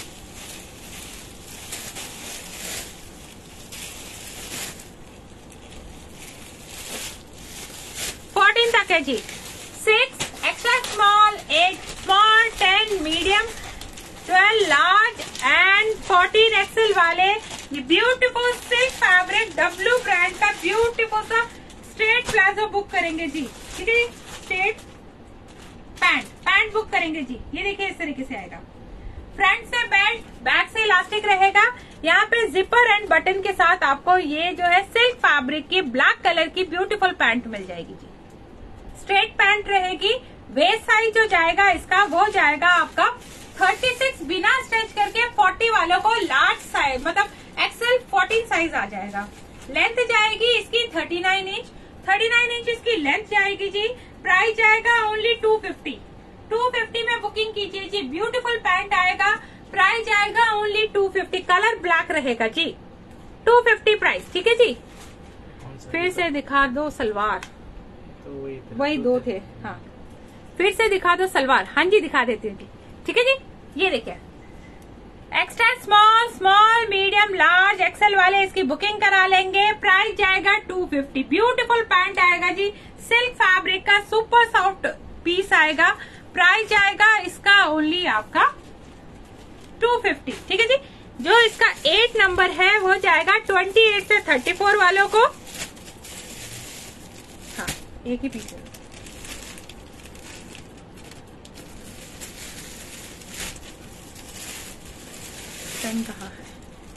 fourteen तक है जी। Six extra small, eight small, ten medium, twelve large and fourteen XL वाले ये beautiful silk fabric W brand का ब्यूटीफुल सा स्ट्रेट प्लाजो बुक करेंगे जी, ठीक है। स्ट्रेट पैंट, पैंट बुक करेंगे जी। ये देखिए इस तरीके से आएगा, फ्रंट से बेल्ट, बैक से इलास्टिक रहेगा। यहाँ पे जिपर एंड बटन के साथ आपको ये जो है सिल्क फैब्रिक की ब्लैक कलर की ब्यूटीफुल पैंट मिल जाएगी जी। स्ट्रेट पैंट रहेगी। वेस्ट साइज जो जाएगा इसका वो जाएगा आपका छत्तीस बिना स्ट्रेच करके, चालीस वालों को लार्ज साइज मतलब एक्सेल फोर्टीन साइज आ जाएगा। लेंथ जाएगी इसकी उनतालीस इंच, उनतालीस इंच इसकी लेंथ जाएगी जी। प्राइस जाएगा only two fifty, two fifty में बुकिंग कीजिए जी। ब्यूटीफुल पैंट आएगा, प्राइस जाएगा only two fifty. Colour black रहेगा जी, टू फिफ्टी प्राइस, ठीक है जी। फिर से दिखा दो सलवार, तो वही वही दो थे। हाँ फिर से दिखा दो सलवार। हाँ जी दिखा देती हूँ, ठीक है जी। ये देखिए extra small, small, medium, large, XL वाले इसकी बुकिंग करा लेंगे। प्राइस जाएगा टू फिफ्टी। ब्यूटीफुल पैंट आएगा जी, सिल्क फैब्रिक का सुपर सॉफ्ट पीस आएगा। प्राइस जाएगा इसका ओनली आपका टू फिफ्टी, ठीक है जी। जो इसका एट नंबर है वो जाएगा अट्ठाईस से चौंतीस वालों को। हाँ एक ही पीस है। टेन कहाँ है?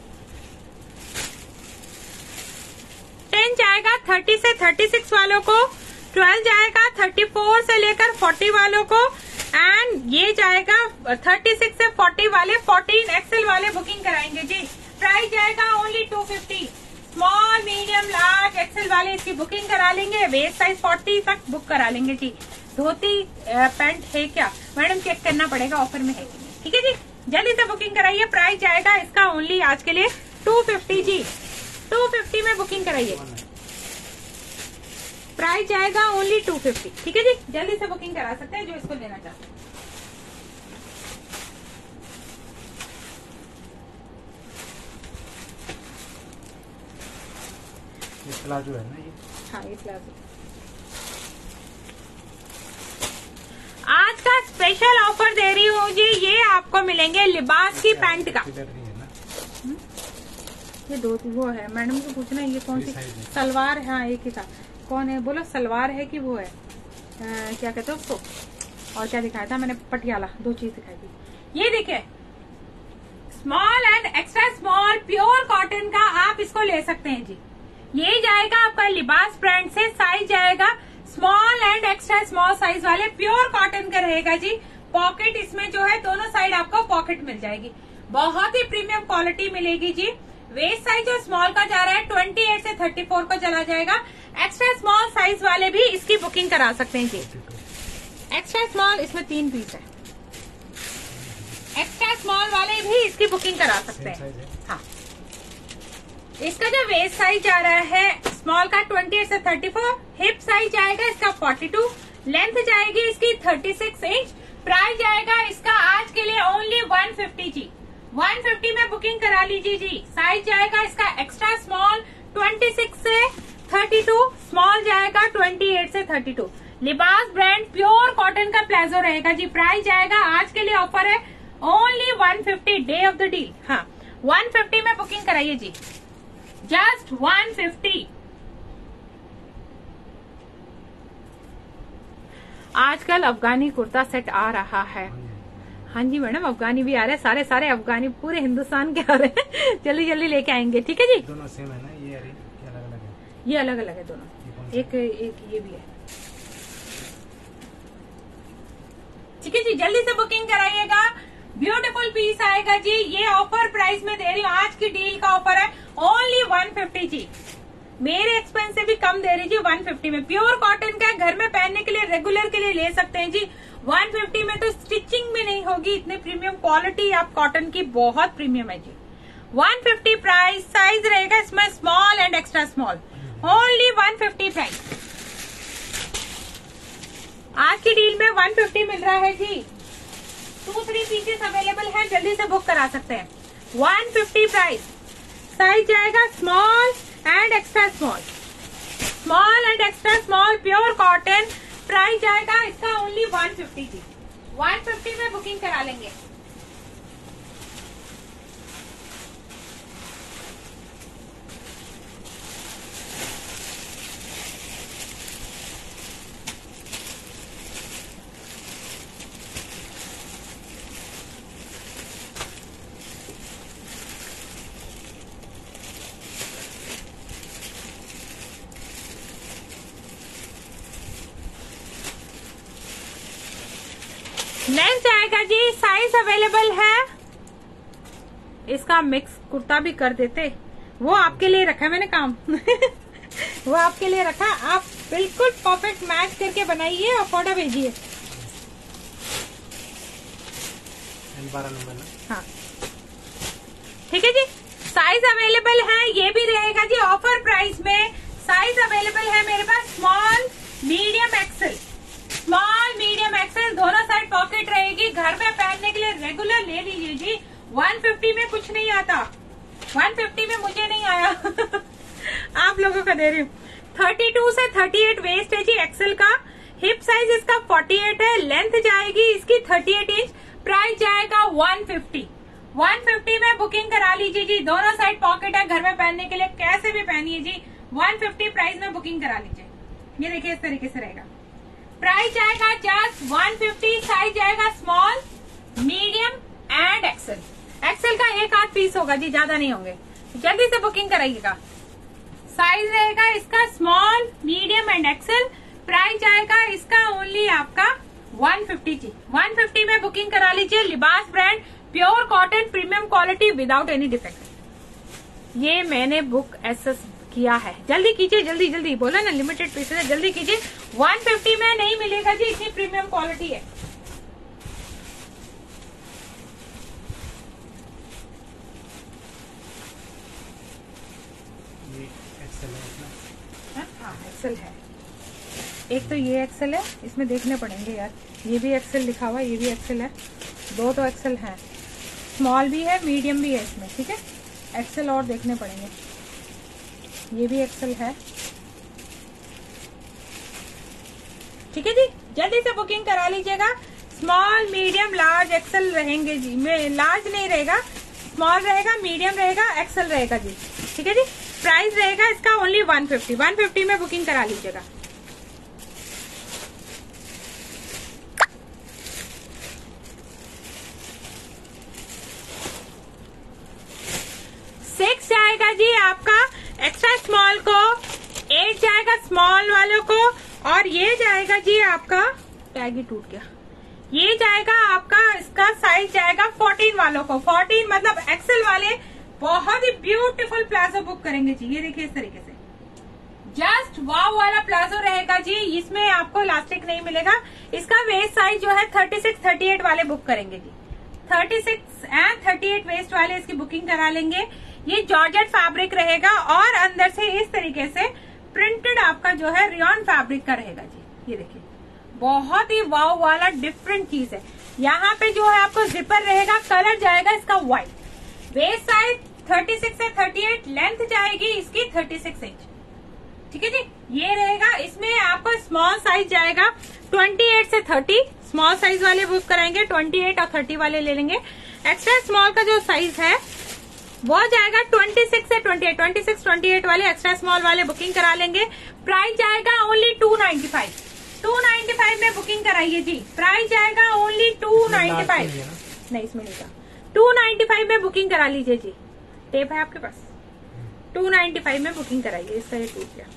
टेन जाएगा तीस से छत्तीस वालों को, ट्वेल्व जाएगा चौंतीस से लेकर चालीस वालों को, एंड ये जाएगा छत्तीस से चालीस वाले, फोर्टीन एक्सेल वाले बुकिंग कराएंगे जी। प्राइस जाएगा only two fifty. Small, medium, large, XL वाले इसकी बुकिंग करा लेंगे। वेस्ट साइज चालीस तक बुक करा लेंगे जी। धोती पैंट है क्या मैडम? चेक करना पड़ेगा ऑफर में है कि नहीं, ठीक है जी। जल्दी से बुकिंग कराइए। प्राइस जाएगा इसका ओनली आज के लिए टू फिफ्टी जी, टू फिफ्टी में बुकिंग कराइए। प्राइस जाएगा ओनली टू फिफ्टी, ठीक है जी। जल्दी से बुकिंग करा सकते हैं जो इसको लेना चाहते हैं। ये प्लाजो है ना ये? हाँ ये प्लाजो। आज का स्पेशल ऑफर दे रही हूँ जी, ये आपको मिलेंगे लिबास की पैंट का। इधर नहीं है ना? ये दो वो है, मैडम को पूछना ये कौन सी सलवार है। हाँ एक ही था, कौन है बोलो, सलवार है कि वो है आ, क्या कहते हैं उसको, और क्या दिखाया था मैंने, पटियाला, दो चीज दिखाई थी। ये देखिए small and extra small pure cotton का आप इसको ले सकते हैं जी। ये जाएगा आपका लिबास ब्रांड से, साइज जाएगा small and extra small size वाले, प्योर कॉटन का रहेगा जी। पॉकेट इसमें जो है दोनों साइड आपको पॉकेट मिल जाएगी, बहुत ही प्रीमियम क्वालिटी मिलेगी जी। वेस्ट साइज जो स्मॉल का जा रहा है अट्ठाईस से चौंतीस को चला जाएगा। एक्स्ट्रा स्मॉल साइज वाले भी इसकी बुकिंग करा सकते हैं जी। एक्स्ट्रा स्मॉल इसमें तीन पीस है, एक्स्ट्रा स्मॉल वाले भी इसकी बुकिंग करा सकते हैं। हाँ इसका जो वेस्ट साइज जा रहा है स्मॉल का अट्ठाईस से चौंतीस, हिप साइज जाएगा इसका बयालीस, लेंथ जाएगी इसकी छत्तीस इंच, प्राइस जाएगा इसका आज के लिए ओनली एक सौ पचास जी। एक सौ पचास में बुकिंग करा लीजिए जी। साइज जाएगा इसका एक्स्ट्रा स्मॉल छब्बीस से बत्तीस, स्मॉल जाएगा अट्ठाईस से बत्तीस। लिबास ब्रांड प्योर कॉटन का प्लाजो रहेगा जी। प्राइस जाएगा आज के लिए ऑफर है ओनली एक सौ पचास, डे ऑफ द डील। हाँ एक सौ पचास में बुकिंग कराइए जी, जस्ट एक सौ पचास। आजकल अफगानी कुर्ता सेट आ रहा है। हाँ जी मैडम, अफगानी भी आ रहे हैं, सारे सारे अफगानी पूरे हिंदुस्तान के आ रहे हैं। जल्दी जल्दी लेके आएंगे, ठीक है जी। दोनों सेम है ना? ये अलग अलग है? ये अलग अलग है दोनों, एक एक ये भी है। ठीक है जी, जल्दी से बुकिंग कराइएगा, ब्यूटीफुल पीस आएगा जी। ये ऑफर प्राइस में दे रही हूँ, आज की डील का ऑफर है ओनली एक सौ पचास जी। मेरे एक्सपेंस से भी कम दे रही जी। एक सौ पचास में प्योर कॉटन का, घर में पहनने के लिए रेगुलर के लिए ले सकते हैं जी। एक सौ पचास में तो स्टिचिंग भी नहीं होगी, इतने प्रीमियम क्वालिटी आप कॉटन की, बहुत प्रीमियम है जी। एक सौ पचास प्राइस, साइज रहेगा इसमें small and extra small, only एक सौ पचास प्राइस। आज की डील में एक सौ पचास मिल रहा है जी। टू थ्री पीसेस अवेलेबल है, जल्दी से बुक करा सकते हैं। एक सौ पचास प्राइस, साइज जाएगा small and extra small, small and extra small pure cotton. Price जाएगा इसका ओनली एक सौ पचास जी। एक सौ पचास में बुकिंग करा लेंगे। लेंथ आएगा जी, साइज अवेलेबल है इसका। मिक्स कुर्ता भी कर देते, वो आपके लिए रखा है मैंने काम। वो आपके लिए रखा, आप बिल्कुल परफेक्ट मैच करके बनाइए और फोटो भेजिए। बारह नंबर ना? हाँ ठीक है जी, साइज अवेलेबल है, ये भी रहेगा जी ऑफर प्राइस में। साइज अवेलेबल है मेरे पास small, medium, XL. Small, medium, XL दोनों साइड पॉकेट रहेगी, घर में पहनने के लिए रेगुलर ले लीजिए जी। एक सौ पचास में कुछ नहीं आता, एक सौ पचास में मुझे नहीं आया। आप लोगों का दे रही हूँ। बत्तीस से अड़तीस वेस्ट है जी एक्सेल का, हिप साइज इसका अड़तालीस है, लेंथ जाएगी इसकी अड़तीस इंच, प्राइस जाएगा एक सौ पचास। एक सौ पचास में बुकिंग करा लीजिए जी, दोनों साइड पॉकेट है, घर में पहनने के लिए कैसे भी पहनिए जी। एक सौ पचास प्राइस में बुकिंग करा लीजिए। ये देखिए इस तरीके से रहेगा, प्राइस जाएगा जस्ट एक सौ पचास, साइज जाएगा small, medium and XL. XL का एक आध पीस होगा जी, ज्यादा नहीं होंगे, जल्दी से बुकिंग कराइएगा। साइज रहेगा इसका small, medium and XL, price जाएगा इसका ओनली आपका एक सौ पचास जी। एक सौ पचास में बुकिंग करा लीजिए। Libas brand pure cotton, premium quality without any defect. ये मैंने बुक एसएस किया है, जल्दी कीजिए, जल्दी जल्दी, बोला ना लिमिटेड पीसेस है, जल्दी कीजिए। एक सौ पचास में नहीं मिलेगा जी, इतनी प्रीमियम क्वालिटी है। ये एक्सेल है अपना? हाँ एक्सेल है, एक तो ये एक्सेल है, इसमें देखने पड़ेंगे यार, ये भी एक्सेल लिखा हुआ, ये भी एक्सेल है, दो तो एक्सेल है, स्मॉल भी है, मीडियम भी है इसमें, ठीक है। एक्सेल और देखने पड़ेंगे। ये भी एक्सेल है। ठीक है जी, जल्दी से बुकिंग करा लीजिएगा। स्मॉल, मीडियम, लार्ज, एक्सेल रहेंगे जी। में लार्ज नहीं रहेगा, स्मॉल रहेगा, मीडियम रहेगा, एक्सेल रहेगा जी। ठीक है जी, प्राइस रहेगा इसका only one fifty. One fifty में बुकिंग करा लीजिएगा। सिक्स जाएगा जी आपका एक्स्ट्रा स्मॉल को, एट जाएगा स्मॉल वालों को, और ये जाएगा जी आपका, टैग ही टूट गया, ये जाएगा आपका, इसका साइज जाएगा फोर्टीन वालों को। फोर्टीन मतलब एक्सेल वाले बहुत ही ब्यूटीफुल प्लाजो बुक करेंगे जी। ये देखिए इस तरीके से जस्ट वाव वाला प्लाजो रहेगा जी। इसमें आपको इलास्टिक नहीं मिलेगा। इसका वेस्ट साइज जो है थर्टी सिक्स, थर्टी एट वाले बुक करेंगे जी। Thirty six and thirty eight waist वाले इसकी बुकिंग करा लेंगे। ये जॉर्जेट फैब्रिक रहेगा और अंदर से इस तरीके से प्रिंटेड आपका जो है रियॉन फैब्रिक का रहेगा जी। ये देखिए बहुत ही वाव वाला डिफरेंट चीज है। यहाँ पे जो है आपको जिपर रहेगा, कलर जाएगा इसका white, waist size thirty six से थर्टी एट, लेंथ जाएगी इसकी थर्टी सिक्स इंच। ठीक है जी, ये रहेगा। इसमें आपको स्मॉल साइज जाएगा ट्वेंटी एट से थर्टी। स्मॉल साइज वाले बुक कराएंगे, ट्वेंटी एट और थर्टी वाले ले लेंगे। एक्स्ट्रा स्मॉल का जो साइज है वो जाएगा ट्वेंटी सिक्स से twenty eight, twenty six, twenty eight वाले एक्स्ट्रा स्मॉल वाले बुकिंग करा लेंगे। प्राइस जाएगा only two ninety five. Two ninety five में बुकिंग कराइए जी। प्राइस जाएगा ओनली टू नाइन्टी फाइव। नहीं इसमें नहीं था, टू नाइन्टी फाइव में बुकिंग करा लीजिए जी। टेप है आपके पास? टू नाइन्टी फाइव में बुकिंग कराइए। इसका ये टूट गया।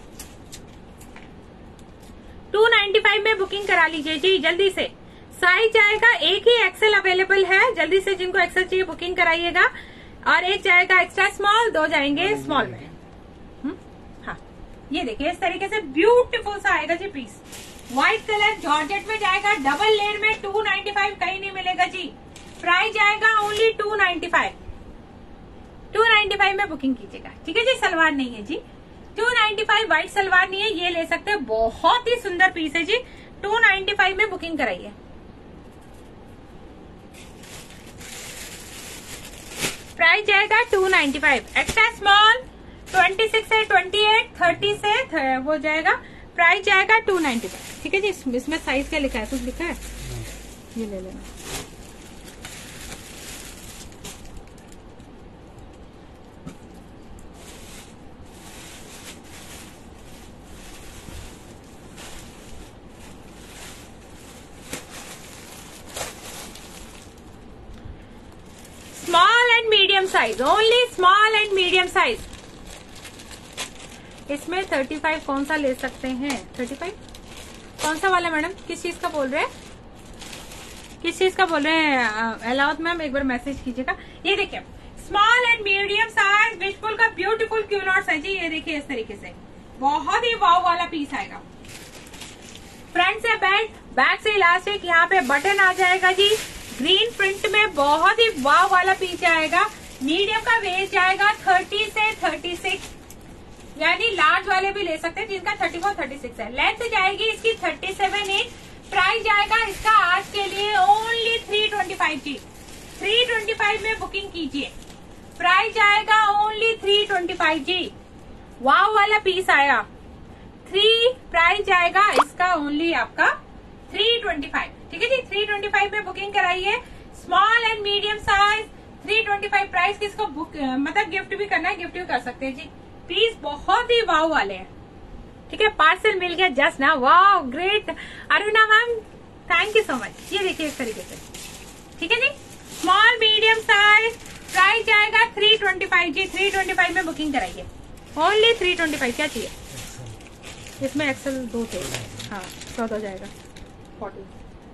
टू नाइन्टी फाइव में बुकिंग करा लीजिए जी जल्दी से। साइज जाएगा, एक ही एक्सेल अवेलेबल है, जल्दी से जिनको एक्सेल चाहिए बुकिंग कराइएगा। और एक जाएगा एक्स्ट्रा स्मॉल, दो जाएंगे स्मॉल में। हुँ? हाँ ये देखिए इस तरीके से ब्यूटीफुल सा आएगा जी पीस। व्हाइट कलर जॉर्जेट में जाएगा, डबल लेयर में। टू नाइन्टी फाइव कहीं नहीं मिलेगा जी। प्राइस जाएगा only two ninety five. Two ninety five में बुकिंग कीजिएगा। ठीक है जी, सलवार नहीं है जी। टू नाइन्टी फाइव व्हाइट सलवार नहीं है, ये ले सकते हैं। बहुत ही सुंदर पीस है जी। टू नाइन्टी फाइव में बुकिंग कराइए। प्राइस जाएगा two ninety five. Extra small twenty six से ट्वेंटी एट, थर्टी से वो जाएगा। प्राइस जाएगा टू नाइन्टी फाइव। ठीक है जी, इसमें साइज क्या लिखा है? कुछ लिखा है? ये ले लेना। Small and medium size, only small and medium size. इसमें थर्टी फाइव कौन सा ले सकते हैं? थर्टी फाइव कौन सा वाला मैडम? किस चीज का बोल रहे हैं? किस चीज का बोल रहे हैं? अलाउद मैम एक बार मैसेज कीजिएगा। ये देखिए small and medium size Wishful का ब्यूटीफुल क्यूनॉट्स है जी। ये देखिए इस तरीके से बहुत ही वाव वाला पीस आएगा। फ्रंट से बेल्ट, बैक से इलास्टिक, यहाँ पे बटन आ जाएगा जी। ग्रीन प्रिंट में बहुत ही वाव वाला पीस आएगा। मीडियम का वेस्ट जाएगा थर्टी से थर्टी सिक्स, यानी लार्ज वाले भी ले सकते हैं जिनका थर्टी फोर, थर्टी सिक्स है। लेंथ जाएगी इसकी थर्टी सेवन इंच। प्राइस जाएगा इसका आज के लिए ओनली थ्री ट्वेंटी फाइव जी। थ्री ट्वेंटी फाइव में बुकिंग कीजिए। प्राइस जाएगा ओनली थ्री ट्वेंटी फाइव जी। वाव वाला पीस आया। थ्री प्राइस जाएगा इसका ओनली आपका थ्री ट्वेंटी फाइव। ठीक है जी, थ्री ट्वेंटी फाइव में बुकिंग कराइए। Small and medium size three twenty five. Price किसको बुक मतलब गिफ्ट भी करना है, गिफ्ट भी कर सकते हैं जी। पीस बहुत ही वाव वाले हैं। ठीक है, पार्सल मिल गया जस्ट ना। Wow great Aruna ma'am, thank you so much. ये देखिए इस तरीके से। ठीक है जी, स्मॉल मीडियम साइज। प्राइस जाएगा थ्री ट्वेंटी फाइव जी। थ्री ट्वेंटी फाइव में बुकिंग कराइए। Only three twenty five. क्या चाहिए? इसमें एक्सेल दो थे। हाँ चौदह जाएगा फोर्टी।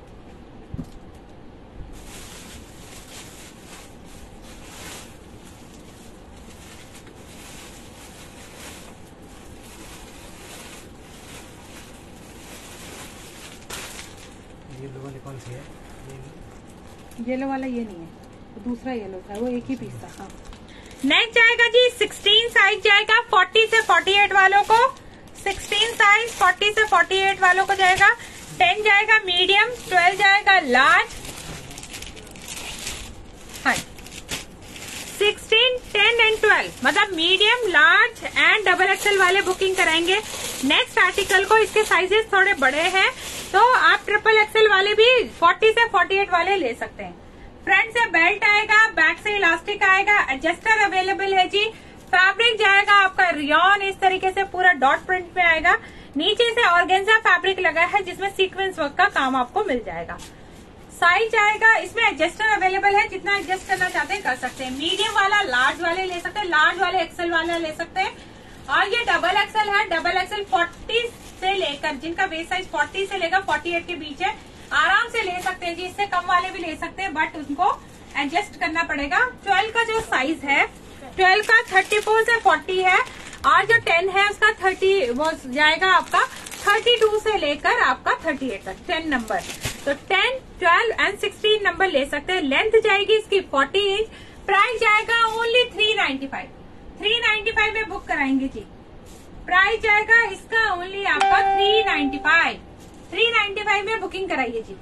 येलो वाली कौन सी है? येलो वाला ये नहीं है, तो दूसरा येलो था, वो एक ही पीस था। हाँ नेक्स्ट जाएगा जी सिक्सटीन साइज जाएगा फोर्टी से फोर्टी एट वालों को। सिक्सटीन साइज फोर्टी से फोर्टी एट वालों को जाएगा। टेन जाएगा मीडियम, ट्वेल्व जाएगा लार्ज। हाँ sixteen, ten and twelve XL, मतलब medium, large and double XL वाले बुकिंग कराएंगे। नेक्स्ट आर्टिकल को इसके साइजेस थोड़े बड़े हैं, तो आप ट्रिपल एक्सएल वाले भी चालीस से अड़तालीस वाले ले सकते हैं। फ्रंट से बेल्ट आएगा, बैक से इलास्टिक आएगा, एडजस्टर अवेलेबल है जी। फैब्रिक जाएगा आपका रियॉन, इस तरीके से पूरा डॉट प्रिंट में आएगा। नीचे से ऑर्गेन्जा फैब्रिक लगा है जिसमें सीक्वेंस वर्क का काम आपको मिल जाएगा। साइज आएगा, इसमें एडजस्टर अवेलेबल है, जितना एडजस्ट करना चाहते हैं कर सकते हैं। मीडियम वाला लार्ज वाले ले सकते हैं, लार्ज वाले एक्सेल वाला ले सकते हैं। और ये डबल एक्सेल है, डबल एक्सेल चालीस से लेकर, जिनका वेस्ट साइज चालीस से लेकर अड़तालीस के बीच है, आराम से ले सकते हैं जी। इससे कम वाले भी ले सकते हैं, बट उनको एडजस्ट करना पड़ेगा। ट्वेल्व का जो साइज है, ट्वेल्व का चौंतीस से चालीस है, और जो टेन है उसका तीस वो जाएगा आपका बत्तीस से लेकर आपका अड़तीस तक, टेन नंबर। तो ten, twelve and sixteen number ले सकते हैं। लेंथ जाएगी इसकी चालीस इंच। प्राइस जाएगा only three ninety five, three ninety five में बुक कराएंगे जी। प्राइस जाएगा इसका ओनली आपका three ninety five, three ninety five में बुकिंग कराइए जी।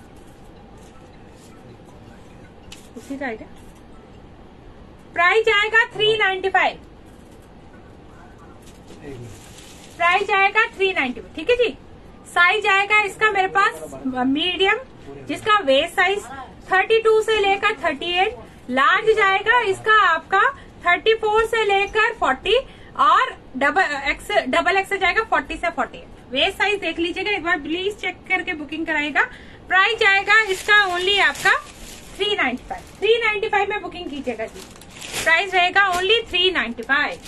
उसी राइट है। प्राइस जाएगा थ्री नाइन्टी फाइव, प्राइस आएगा थ्री नाइन्टी, ठीक है जी। साइज आएगा इसका मेरे पास मीडियम, जिसका वेस्ट साइज बत्तीस से लेकर अड़तीस, लार्ज जाएगा इसका आपका चौंतीस से लेकर चालीस, और डबल एक्स डबल एक्स जाएगा चालीस से अड़तालीस। वेस्ट साइज देख लीजिएगा एक बार, प्लीज चेक करके बुकिंग कराएगा। प्राइस आएगा इसका ओनली आपका three ninety five, three ninety five में बुकिंग कीजिएगा जी। प्राइस रहेगा only three ninety five.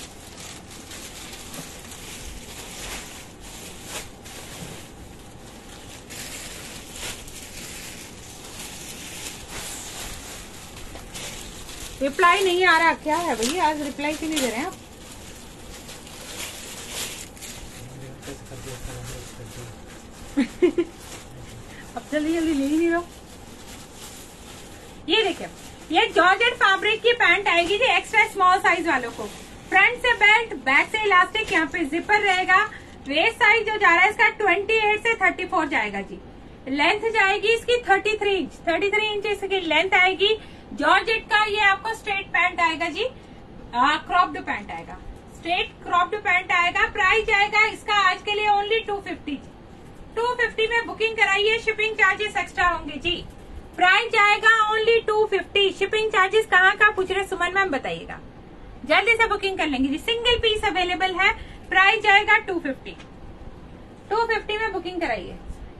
Reply नहीं आ रहा, क्या है भैया आज रिप्लाई क्यों नहीं दे रहे हैं आप? अब जल्दी जल्दी ले ही नहीं रहो। ये देखिए, ये जॉर्जेट फैब्रिक की पैंट आएगी जी, एक्स्ट्रा स्मॉल साइज वालों को। फ्रंट से बेल्ट, बैक से इलास्टिक, यहाँ पे जिपर रहेगा। वेस्ट साइज जो जा रहा है इसका अट्ठाईस से चौंतीस जाएगा जी। लेंथ जाएगी इसकी तैंतीस इंच, तैंतीस इंच इसकी लेंथ आएगी। जॉर्जेट का ये आपको स्ट्रेट पैंट आएगा जी, क्रॉप्ड पैंट आएगा, स्ट्रेट क्रॉप्ड पैंट आएगा। प्राइस जाएगा इसका आज के लिए only two fifty, two fifty में बुकिंग कराइए। शिपिंग चार्जेस एक्स्ट्रा होंगे जी। प्राइस जाएगा only two fifty. Shipping charges कहाँ का पूछ रहे सुमन मैम, बताइएगा। जल्दी से बुकिंग कर लेंगे जी, सिंगल पीस अवेलेबल है। प्राइस जाएगा टू फिफ्टी, टू फिफ्टी में बुकिंग कराइए।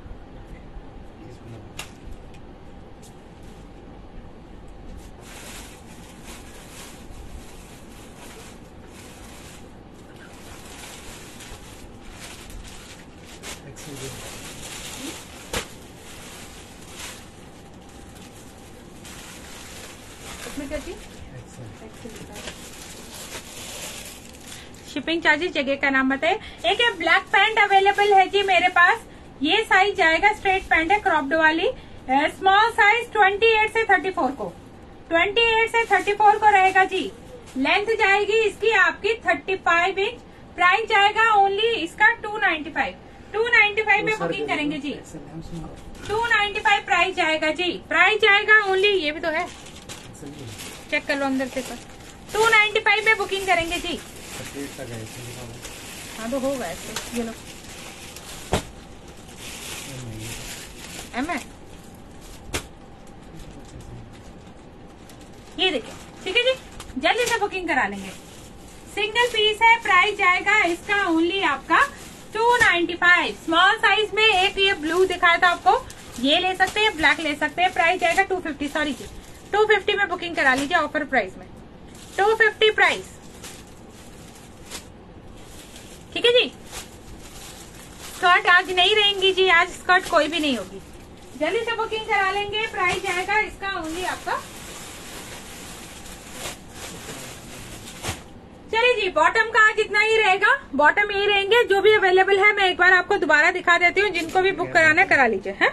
शिपिंग चार्जेस जगह का नाम बताए। एक है ब्लैक पैंट अवेलेबल है जी मेरे पास। ये साइज जाएगा, स्ट्रेट पैंट है क्रॉप्ड वाली, स्मॉल साइज अट्ठाईस से चौंतीस को, अट्ठाईस से चौंतीस को रहेगा जी। लेंथ जाएगी इसकी आपकी पैंतीस इंच। प्राइस जाएगा ओनली इसका two ninety five, two ninety five में बुकिंग करेंगे जी। टू नाइन्टी फाइव प्राइस जाएगा जी। प्राइस जाएगा ओनली, ये भी तो है, चेक कर लो अंदर से, टू नाइन्टी फाइव में बुकिंग करेंगे जी। हाँ तो होगा ऐसे, ये लो एम है, ये देखिए, ठीक है जी। जल्दी से बुकिंग करा लेंगे। सिंगल पीस है। प्राइस जाएगा इसका ओनली आपका two ninety five. Small size में एक ये ब्लू दिखाया था आपको, ये ले सकते हैं, ब्लैक ले सकते हैं। प्राइस जाएगा टू फिफ्टी, सॉरी जी, टू फिफ्टी में बुकिंग करा लीजिए ऑफर प्राइस में, टू फिफ्टी प्राइस, ठीक है जी। स्कर्ट आज नहीं रहेंगी जी, आज स्कर्ट कोई भी नहीं होगी। जल्दी से बुकिंग करा लेंगे। प्राइस जाएगा इसका ओनली आपका, चलिए जी। बॉटम का आज इतना ही रहेगा, बॉटम यही रहेंगे जो भी अवेलेबल है। मैं एक बार आपको दोबारा दिखा देती हूँ, जिनको भी बुक कराना है करा लीजिए। है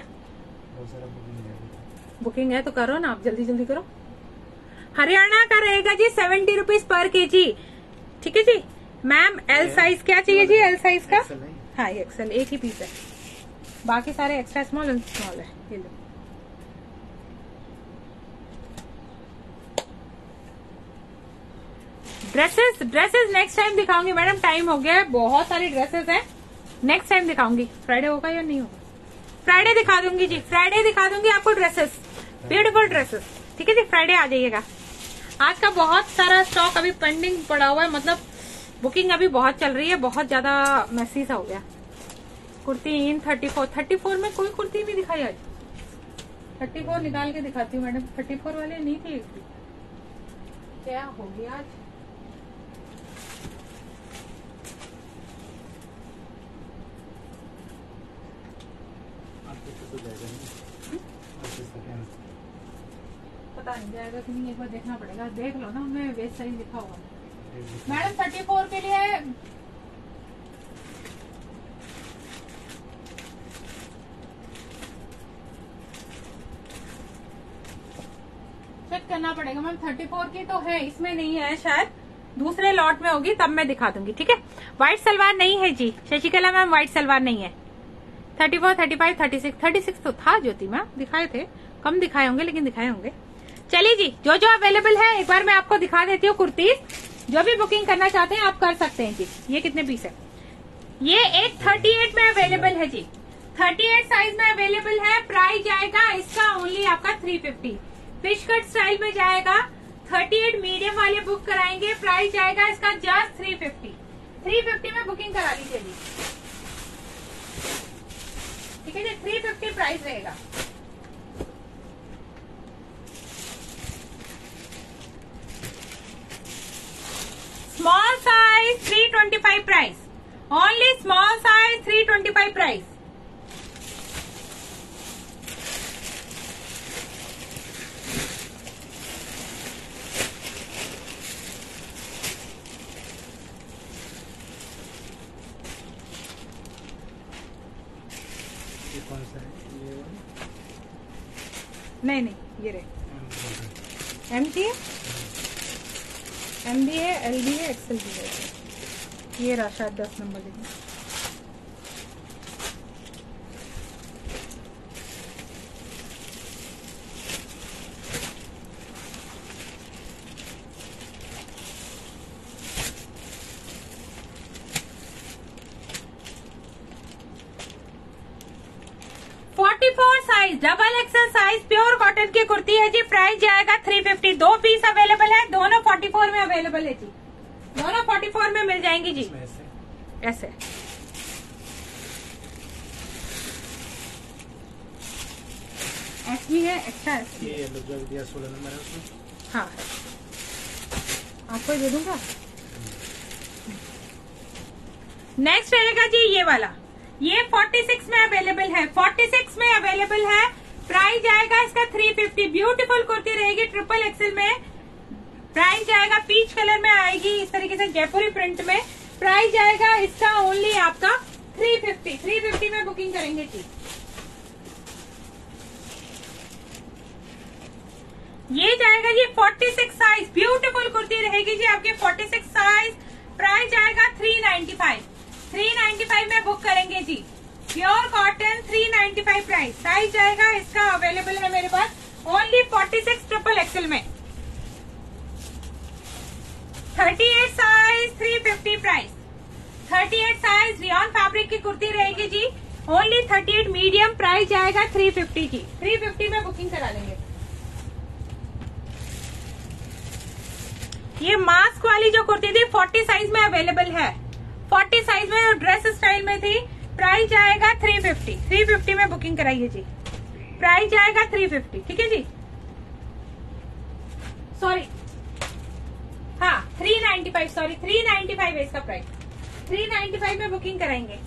बुकिंग है तो करो ना आप, जल्दी जल्दी करो। हरियाणा का रहेगा जी सेवेंटी रुपीज पर के जी, ठीक है जी। मैम एल साइज क्या चाहिए जी? एल साइज का, हाँ ये एक्सेल, एक ही पीस है, बाकी सारे एक्स्ट्रा स्मॉल एंड स्मॉल है। ये लो, ड्रेसेस ड्रेसेस नेक्स्ट टाइम दिखाऊंगी मैडम, टाइम हो गया है, बहुत सारी ड्रेसेस हैं, नेक्स्ट टाइम दिखाऊंगी। फ्राइडे होगा या नहीं होगा? फ्राइडे दिखा दूंगी जी, फ्राइडे दिखा दूंगी आपको ड्रेसेस, ब्यूटीफुल ड्रेसेस, ठीक है जी। फ्राइडे आ जाइएगा। आज का बहुत सारा स्टॉक अभी पेंडिंग पड़ा हुआ है, मतलब बुकिंग अभी बहुत चल रही है, बहुत ज्यादा मैसी सा हो गया। कुर्ती इन थर्टी फोर थर्टी फोर में कोई कुर्ती नहीं दिखाई आज। थर्टी फोर निकाल के दिखाती हूँ मैडम, थर्टी फोर वाले नहीं थे। क्या हो गया आज? पता नहीं जाएगा कि नहीं, एक बार देखना पड़ेगा। देख लो ना, मैं वेस्ट साइज लिखा होगा मैडम। थर्टी फोर के लिए चेक करना पड़ेगा मैम। थर्टी फोर की तो है, इसमें नहीं है शायद, दूसरे लॉट में होगी, तब मैं दिखा दूंगी, ठीक है। व्हाइट सलवार नहीं है जी शशिकला मैम, व्हाइट सलवार नहीं है। Thirty four thirty five thirty six thirty six तो था ज्योति मैम, दिखाए थे, कम दिखाए होंगे लेकिन दिखाए होंगे। चलिए जी, जो जो अवेलेबल है एक बार मैं आपको दिखा देती हूँ कुर्तीज। जो भी बुकिंग करना चाहते हैं आप कर सकते हैं जी। ये कितने पीस है? ये एक थर्टी एट में अवेलेबल है जी, थर्टी एट साइज में अवेलेबल है। प्राइस जाएगा इसका ओनली आपका three fifty. Fish cut style में जाएगा, थर्टी एट मीडियम वाले बुक कराएंगे, प्राइस जाएगा इसका just three fifty. Three fifty में बुकिंग करा लीजिए जी, ठीक है जी। थ्री फिफ्टी प्राइस रहेगा। Small size three twenty five price, only small size three twenty five price. कौन सा है ये? नहीं नहीं ये रहे, एम टी है, एम बी है, एल बी है, एक्सएल भी है। ये रहा शायद दस नंबर लेकिन forty four size double XL size pure cotton की कुर्ती है जी। प्राइस जाएगा थ्री फिफ्टी। दो पीस अवेलेबल है, दोनों फोर्टी फोर में अवेलेबल है जी, दोनों फोर्टी फोर में मिल जाएंगी जी। ऐसे एस भी है, एक्स्ट्रा एस भी है। जो दिया सोलह नंबर है उसमें, हाँ आपको दे दूंगा। नेक्स्ट रहेगा जी ये वाला, ये फोर्टी सिक्स में अवेलेबल है, फोर्टी सिक्स में अवेलेबल है। प्राइस जाएगा इसका थ्री फिफ्टी। ब्यूटीफुल कुर्ती रहेगी ट्रिपल एक्सल में। प्राइस जाएगा पीच कलर में आएगी, इस तरीके से जयपुरी प्रिंट में। प्राइस जाएगा इसका ओनली आपका थ्री फिफ्टी। थ्री फिफ्टी में बुकिंग करेंगे जी। ये जाएगा जी forty six size, beautiful kurti रहेगी जी आपकी फोर्टी सिक्स साइज। प्राइस जाएगा three ninety five. Three ninety five में बुक करेंगे जी। Pure cotton three ninety five price. Size जाएगा इसका अवेलेबल है मेरे पास only forty six triple XL में। Thirty eight size three fifty price. Thirty eight size rayon fabric की कुर्ती रहेगी जी, only thirty eight medium. Price जाएगा थ्री फिफ्टी जी। थ्री फिफ्टी में बुकिंग करा लेंगे। ये मास्क वाली जो कुर्ती थी फोर्टी साइज में अवेलेबल है, फोर्टी साइज में और ड्रेस स्टाइल में थी। प्राइस जाएगा थ्री फिफ्टी। थ्री फिफ्टी में बुकिंग कराइए जी। प्राइस जाएगा थ्री फिफ्टी, ठीक है जी। सॉरी हाँ three ninety five, sorry three ninety five है इसका प्राइस। थ्री नाइन्टी फाइव में बुकिंग कराएंगे।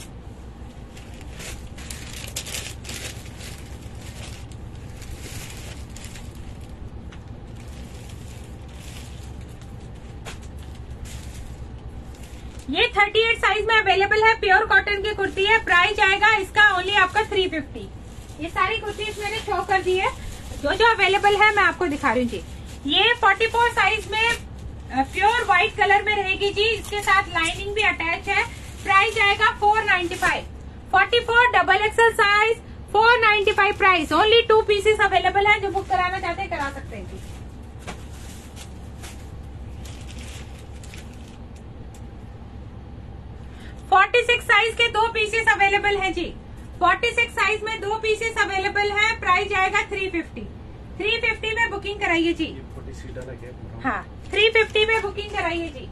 ये थर्टी एट साइज में अवेलेबल है, प्योर कॉटन की कुर्ती है। प्राइस आएगा इसका ओनली आपका थ्री फिफ्टी। ये सारी कुर्तीज मैंने शो कर दी है, जो जो अवेलेबल है मैं आपको दिखा रही हूँ जी। ये फोर्टी फोर साइज में प्योर व्हाइट कलर में रहेगी जी, इसके साथ लाइनिंग भी अटैच है। प्राइस आएगा four ninety five. Forty four double XL size four ninety five price. Only two pieces available है, जो बुक कराना चाहते हैं करा सकते हैं जी। छियालीस साइज के दो पीसेस अवेलेबल है जी। छियालीस साइज में दो पीसेस अवेलेबल है। प्राइस आएगा तीन सौ पचास। तीन सौ पचास में बुकिंग कराइए जी। हाँ, तीन सौ पचास में बुकिंग कराइए जी।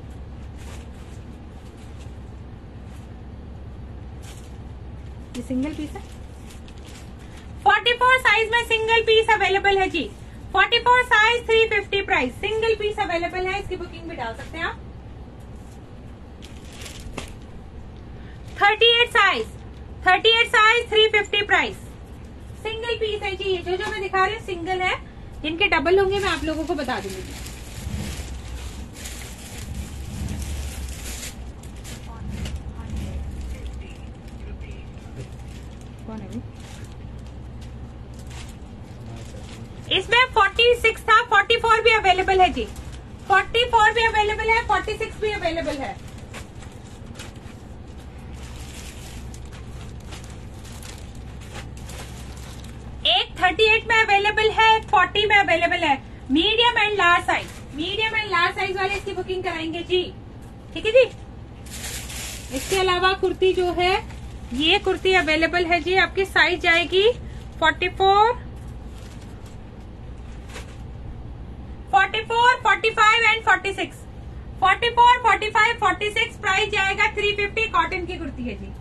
ये सिंगल पीस है। चौवालीस साइज में सिंगल पीस अवेलेबल है जी। चौवालीस साइज तीन सौ पचास प्राइस, सिंगल पीस अवेलेबल है। इसकी बुकिंग भी डाल सकते हैं आप। अड़तीस साइज, अड़तीस साइज तीन सौ पचास प्राइस, सिंगल पीस है जी। ये जो जो मैं दिखा रही हूँ सिंगल है। जिनके डबल होंगे मैं आप लोगों को बता दूंगी। कौन है? इसमें छियालीस था, चौवालीस भी अवेलेबल है जी। चौवालीस भी अवेलेबल है, छियालीस भी अवेलेबल है। एक अड़तीस में अवेलेबल है, एक चालीस में अवेलेबल है। Medium and large size, medium and large size वाले इसकी बुकिंग कराएंगे जी। ठीक है जी। इसके अलावा कुर्ती जो है, ये कुर्ती अवेलेबल है जी। आपकी साइज जाएगी चौवालीस, चौवालीस, पैंतालीस एंड छियालीस। चौवालीस, पैंतालीस, छियालीस प्राइस जाएगा तीन सौ पचास। कॉटन की कुर्ती है जी।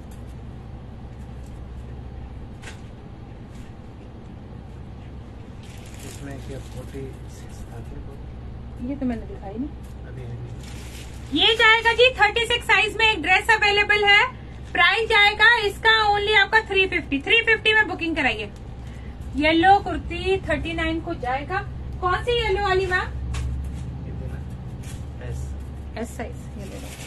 इसमें क्या छियालीस था क्या? ये तो मैंने दिखाई नहीं। अभी है नहीं। ये जाएगा जी छत्तीस साइज में एक ड्रेस अवेलेबल है। प्राइस जाएगा इसका ओनली आपका तीन सौ पचास। तीन सौ पचास में बुकिंग कराइए। येलो कुर्ती उनतालीस को जाएगा। कौन सी येलो वाली मैम? S S size. ये ले लो।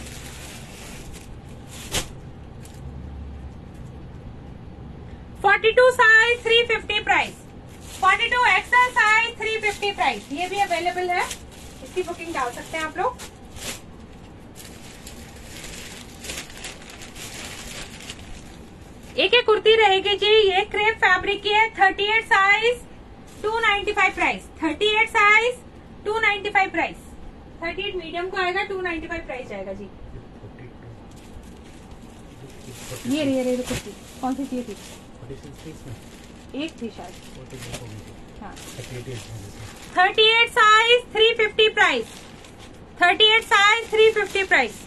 बयालीस साइज तीन सौ पचास प्राइस। बयालीस एक्सेल साइज तीन सौ पचास प्राइस। ये भी अवेलेबल है। इसकी बुकिंग डाल सकते हैं आप लोग। एक एक कुर्ती रहेगी जी। ये क्रेप फैब्रिक की है। अड़तीस साइज दो सौ पचानवे प्राइस। अड़तीस साइज दो सौ पचानवे प्राइस। अड़तीस मीडियम को आएगा, दो सौ पचानवे प्राइस जाएगा जी। ये रे ये रे कुर्ती कौन सी चाहिए थी? एक थी शायद। हाँ, अड़तीस साइज तीन सौ पचास प्राइस। अड़तीस साइज तीन सौ पचास प्राइस।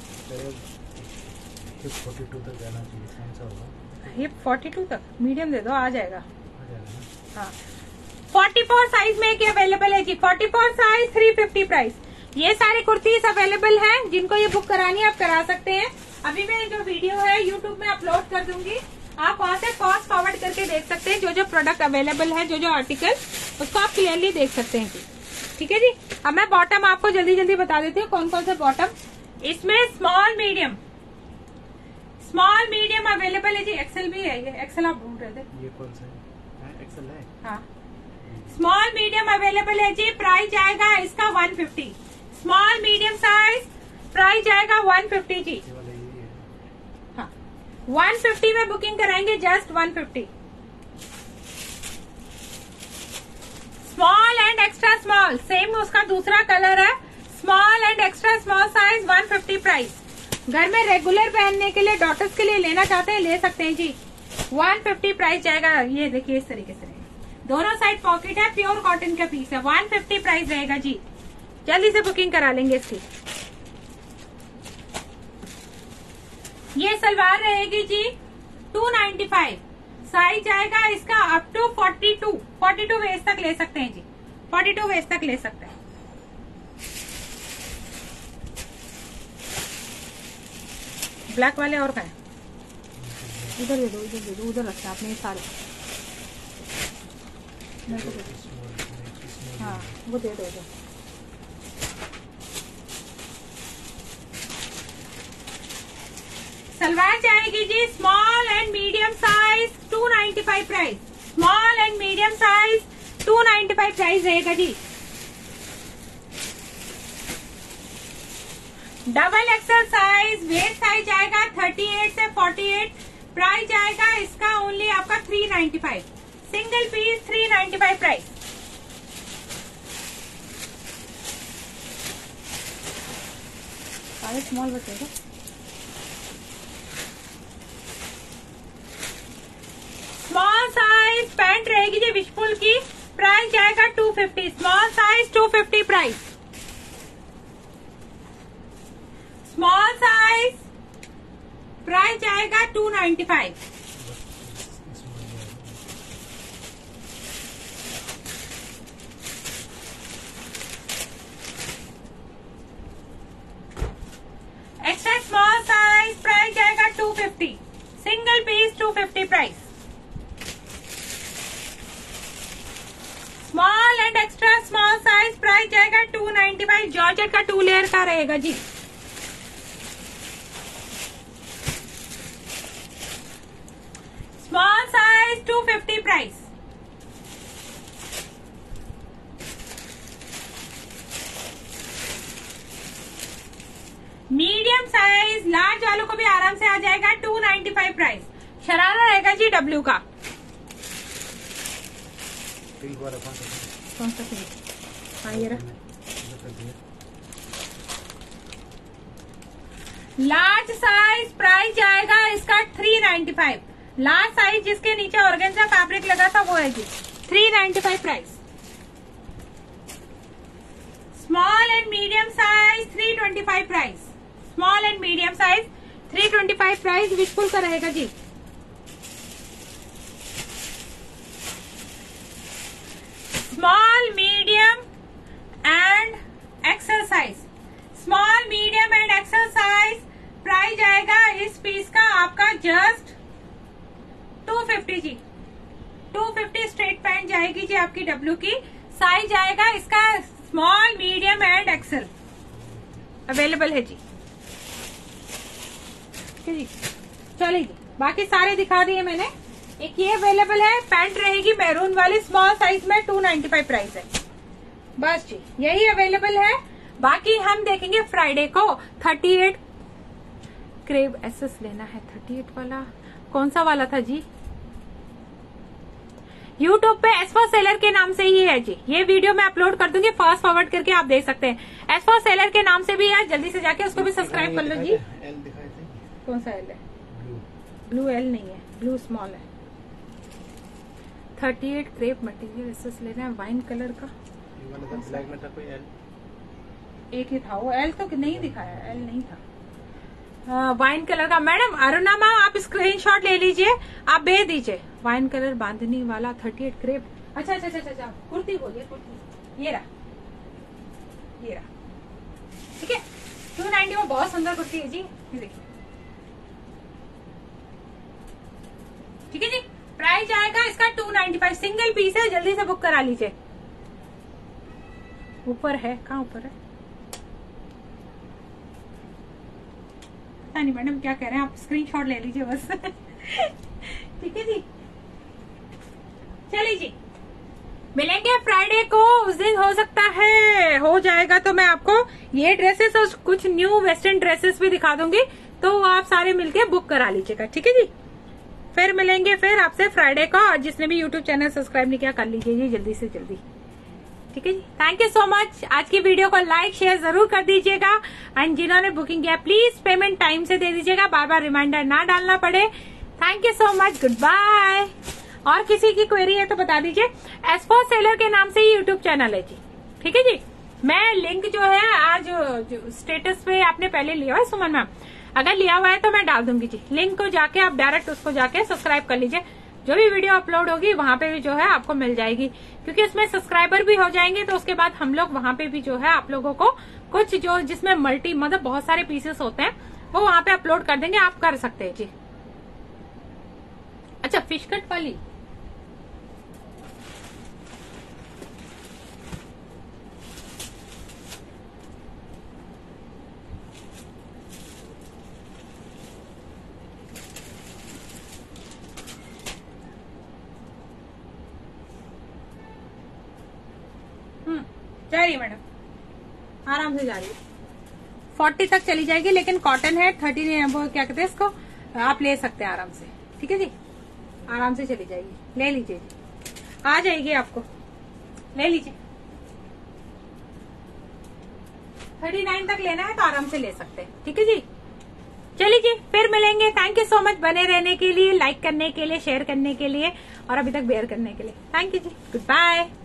बयालीस तक जाना चाहिए। कौन सा होगा? ये बयालीस तक मीडियम दे दो, आ जाएगा। हाँ, चौवालीस साइज में एक अवेलेबल है जी। चौवालीस साइज तीन सौ पचास प्राइस। ये सारी कुर्तीज अवेलेबल हैं। जिनको ये बुक करानी है आप करा सकते हैं। अभी मैं जो वीडियो है यूट्यूब में अपलोड कर दूंगी। आप वहां से फास्ट फॉरवर्ड करके देख सकते हैं। जो जो प्रोडक्ट अवेलेबल है, जो जो आर्टिकल, उसको आप क्लियरली देख सकते हैं जी। ठीक है जी। अब मैं बॉटम आपको जल्दी जल्दी बता देती हूँ कौन कौन से बॉटम। इसमें small medium, small medium available है जी। एक्सेल भी है। ये एक्सेल आप ढूंढ रहे थे। ये कौन सा है? एक्सेल है। हाँ, स्मॉल मीडियम अवेलेबल है जी। प्राइस जाएगा इसका एक सौ पचास। स्मॉल मीडियम साइज प्राइस जाएगा एक सौ पचास जी। हाँ, एक सौ पचास में बुकिंग कराएंगे। जस्ट एक सौ पचास। Small and extra small same उसका दूसरा कलर है। Small and extra small size एक सौ पचास प्राइस। घर में रेगुलर पहनने के लिए, डॉटर्स के लिए लेना चाहते हैं ले सकते हैं जी। एक सौ पचास प्राइस जाएगा। ये देखिए इस तरीके से दोनों साइड पॉकेट है। प्योर कॉटन का पीस है। एक सौ पचास प्राइस रहेगा जी। जल्दी से बुकिंग करा लेंगे इसकी। ये सलवार रहेगी जी दो सौ पचानवे। साइज आएगा इसका अप टू बयालीस। बयालीस वेस्ट तक ले सकते हैं जी। बयालीस वेस्ट तक ले सकते हैं। ब्लैक वाले और कहाँ है? इधर दे दो, इधर दे दो, उधर रखते हैं आपने ये सारे। हाँ, वो दे दो इधर। सलवार जाएगी जी स्मॉल एंड मीडियम साइज दो सौ पचानवे price. Small and medium size दो सौ पचानवे प्राइस रहेगा जी। Double XL size waist size जाएगा अड़तीस से अड़तालीस। प्राइस जाएगा इसका ओनली आपका तीन सौ पचानवे। सिंगल पीस तीन सौ पचानवे प्राइस। सारे स्मॉल बचेगा। पैंट रहेगी जी विशपुल की, प्राइस जाएगा two fifty, small size two fifty price, small size price जाएगा two ninety five. Extra small size price जाएगा two fifty, single piece two fifty price, small and extra small size price जाएगा two ninety five. Georgette का two layer का रहेगा जी। Small size two fifty price, medium size large वालों को भी आराम से आ जाएगा two ninety five price. Sharara रहेगा जी डब्ल्यू का। पिंक वाला कौन सा? कौन सा पिंक? हाँ ये रहा। लार्ज साइज प्राइस जाएगा इसका three ninety five. Large size जिसके नीचे ऑर्गेन्जा फैब्रिक लगा था वो है जी three ninety five price. Small and medium size three twenty five price, small and medium size three twenty five price विशपुल का रहेगा जी। Small medium and XL size, small medium and XL size price जाएगा इस piece का आपका just two fifty जी। Two fifty straight pant जाएगी जी आपकी डब्ल्यू की। साइज जाएगा इसका small medium and XL available है जी। ठीक जी, चलेगी। बाकी सारे दिखा दिए मैंने। एक ये अवेलेबल है, पैंट रहेगी मैरून वाली, स्मॉल साइज में टू नाइन्टी फाइव प्राइस है। बस जी यही अवेलेबल है। बाकी हम देखेंगे फ्राइडे को थर्टी एट क्रेव एसएस लेना है। थर्टी एट वाला कौन सा वाला था जी? यूट्यूब पे एस फॉर सेलर के नाम से ही है जी। ये वीडियो मैं अपलोड कर दूंगी, फास्ट फॉरवर्ड करके आप देख सकते हैं। एस फॉर सेलर के नाम से भी है, जल्दी से जाके उसको भी सब्सक्राइब कर लो जी। एल दिखाए थे। कौन सा एल है? ब्लू। ब्लू एल नहीं है, ब्लू स्मॉल है। Thirty eight crepe material SS लेना है वाइन कलर का। ये वाला था ब्लैक में था कोई एल? एक ही था वो, एल तो नहीं दिखाया, एल नहीं था। वाइन कलर का मैडम अरुणा मैम आप स्क्रीनशॉट ले लीजिए, आप भेज दीजिए। वाइन कलर बांधनी वाला थर्टी एट क्रेप। अच्छा अच्छा अच्छा अच्छा कुर्ती बोलिए, कुर्ती ये रहा, ये रहा। ठीक है, टू नाइन्टी में बहुत सुंदर कुर्ती है जी, ये देखिए। ठीक है जी, प्राइस आएगा इसका two ninety five, single piece है, जल्दी से बुक करा लीजिए। ऊपर है, कहाँ ऊपर है पता नहीं मैडम क्या कह रहे हैं, आप स्क्रीनशॉट ले लीजिए बस। ठीक है जी, चलिए जी मिलेंगे फ्राइडे को। उस दिन हो सकता है हो जाएगा तो मैं आपको ये ड्रेसेस और कुछ न्यू वेस्टर्न ड्रेसेस भी दिखा दूंगी, तो आप सारे मिलके बुक करा लीजिएगा। ठीक है जी, फिर मिलेंगे फिर आपसे फ्राइडे को। और जिसने भी यूट्यूब चैनल सब्सक्राइब नहीं किया कर लीजिए जी जल्दी से जल्दी। ठीक है जी, थैंक यू सो मच। आज की वीडियो को लाइक शेयर जरूर कर दीजिएगा। एंड जिन्होंने बुकिंग किया प्लीज पेमेंट टाइम से दे दीजिएगा, बार बार रिमाइंडर ना डालना पड़े। Thank you so much, goodbye. और किसी की क्वेरी है तो बता दीजिए। एस फोर सेलर के नाम से ही यूट्यूब चैनल है जी। ठीक है जी, मैं लिंक जो है आज जो स्टेटस पे आपने पहले लिया हुआ है सुमन मैम, अगर लिया हुआ है तो मैं डाल दूंगी जी। लिंक को जाके आप डायरेक्ट उसको जाके सब्सक्राइब कर लीजिए। जो भी वीडियो अपलोड होगी वहां पे भी जो है आपको मिल जाएगी, क्योंकि उसमें सब्सक्राइबर भी हो जाएंगे। तो उसके बाद हम लोग वहां पे भी जो है आप लोगों को कुछ जो जिसमें मल्टी मतलब बहुत सारे पीसेस होते हैं वो वहां पे अपलोड कर देंगे, आप कर सकते हैं जी। अच्छा, फिश कट वाली जा रही है मैडम, आराम से जा रही है। फोर्टी तक चली जाएगी, लेकिन कॉटन है। थर्टी वो क्या कहते हैं इसको, आप ले सकते हैं आराम से। ठीक है जी, आराम से चली जाएगी, ले लीजिए जी, आ जाएगी आपको, ले लीजिए। थर्टी नाइन तक लेना है तो आराम से ले सकते हैं। ठीक है जी, चलिए जी, फिर मिलेंगे। थैंक यू सो मच बने रहने के लिए, लाइक करने के लिए, शेयर करने के लिए और अभी तक बेयर करने के लिए। थैंक यू जी, गुड बाय।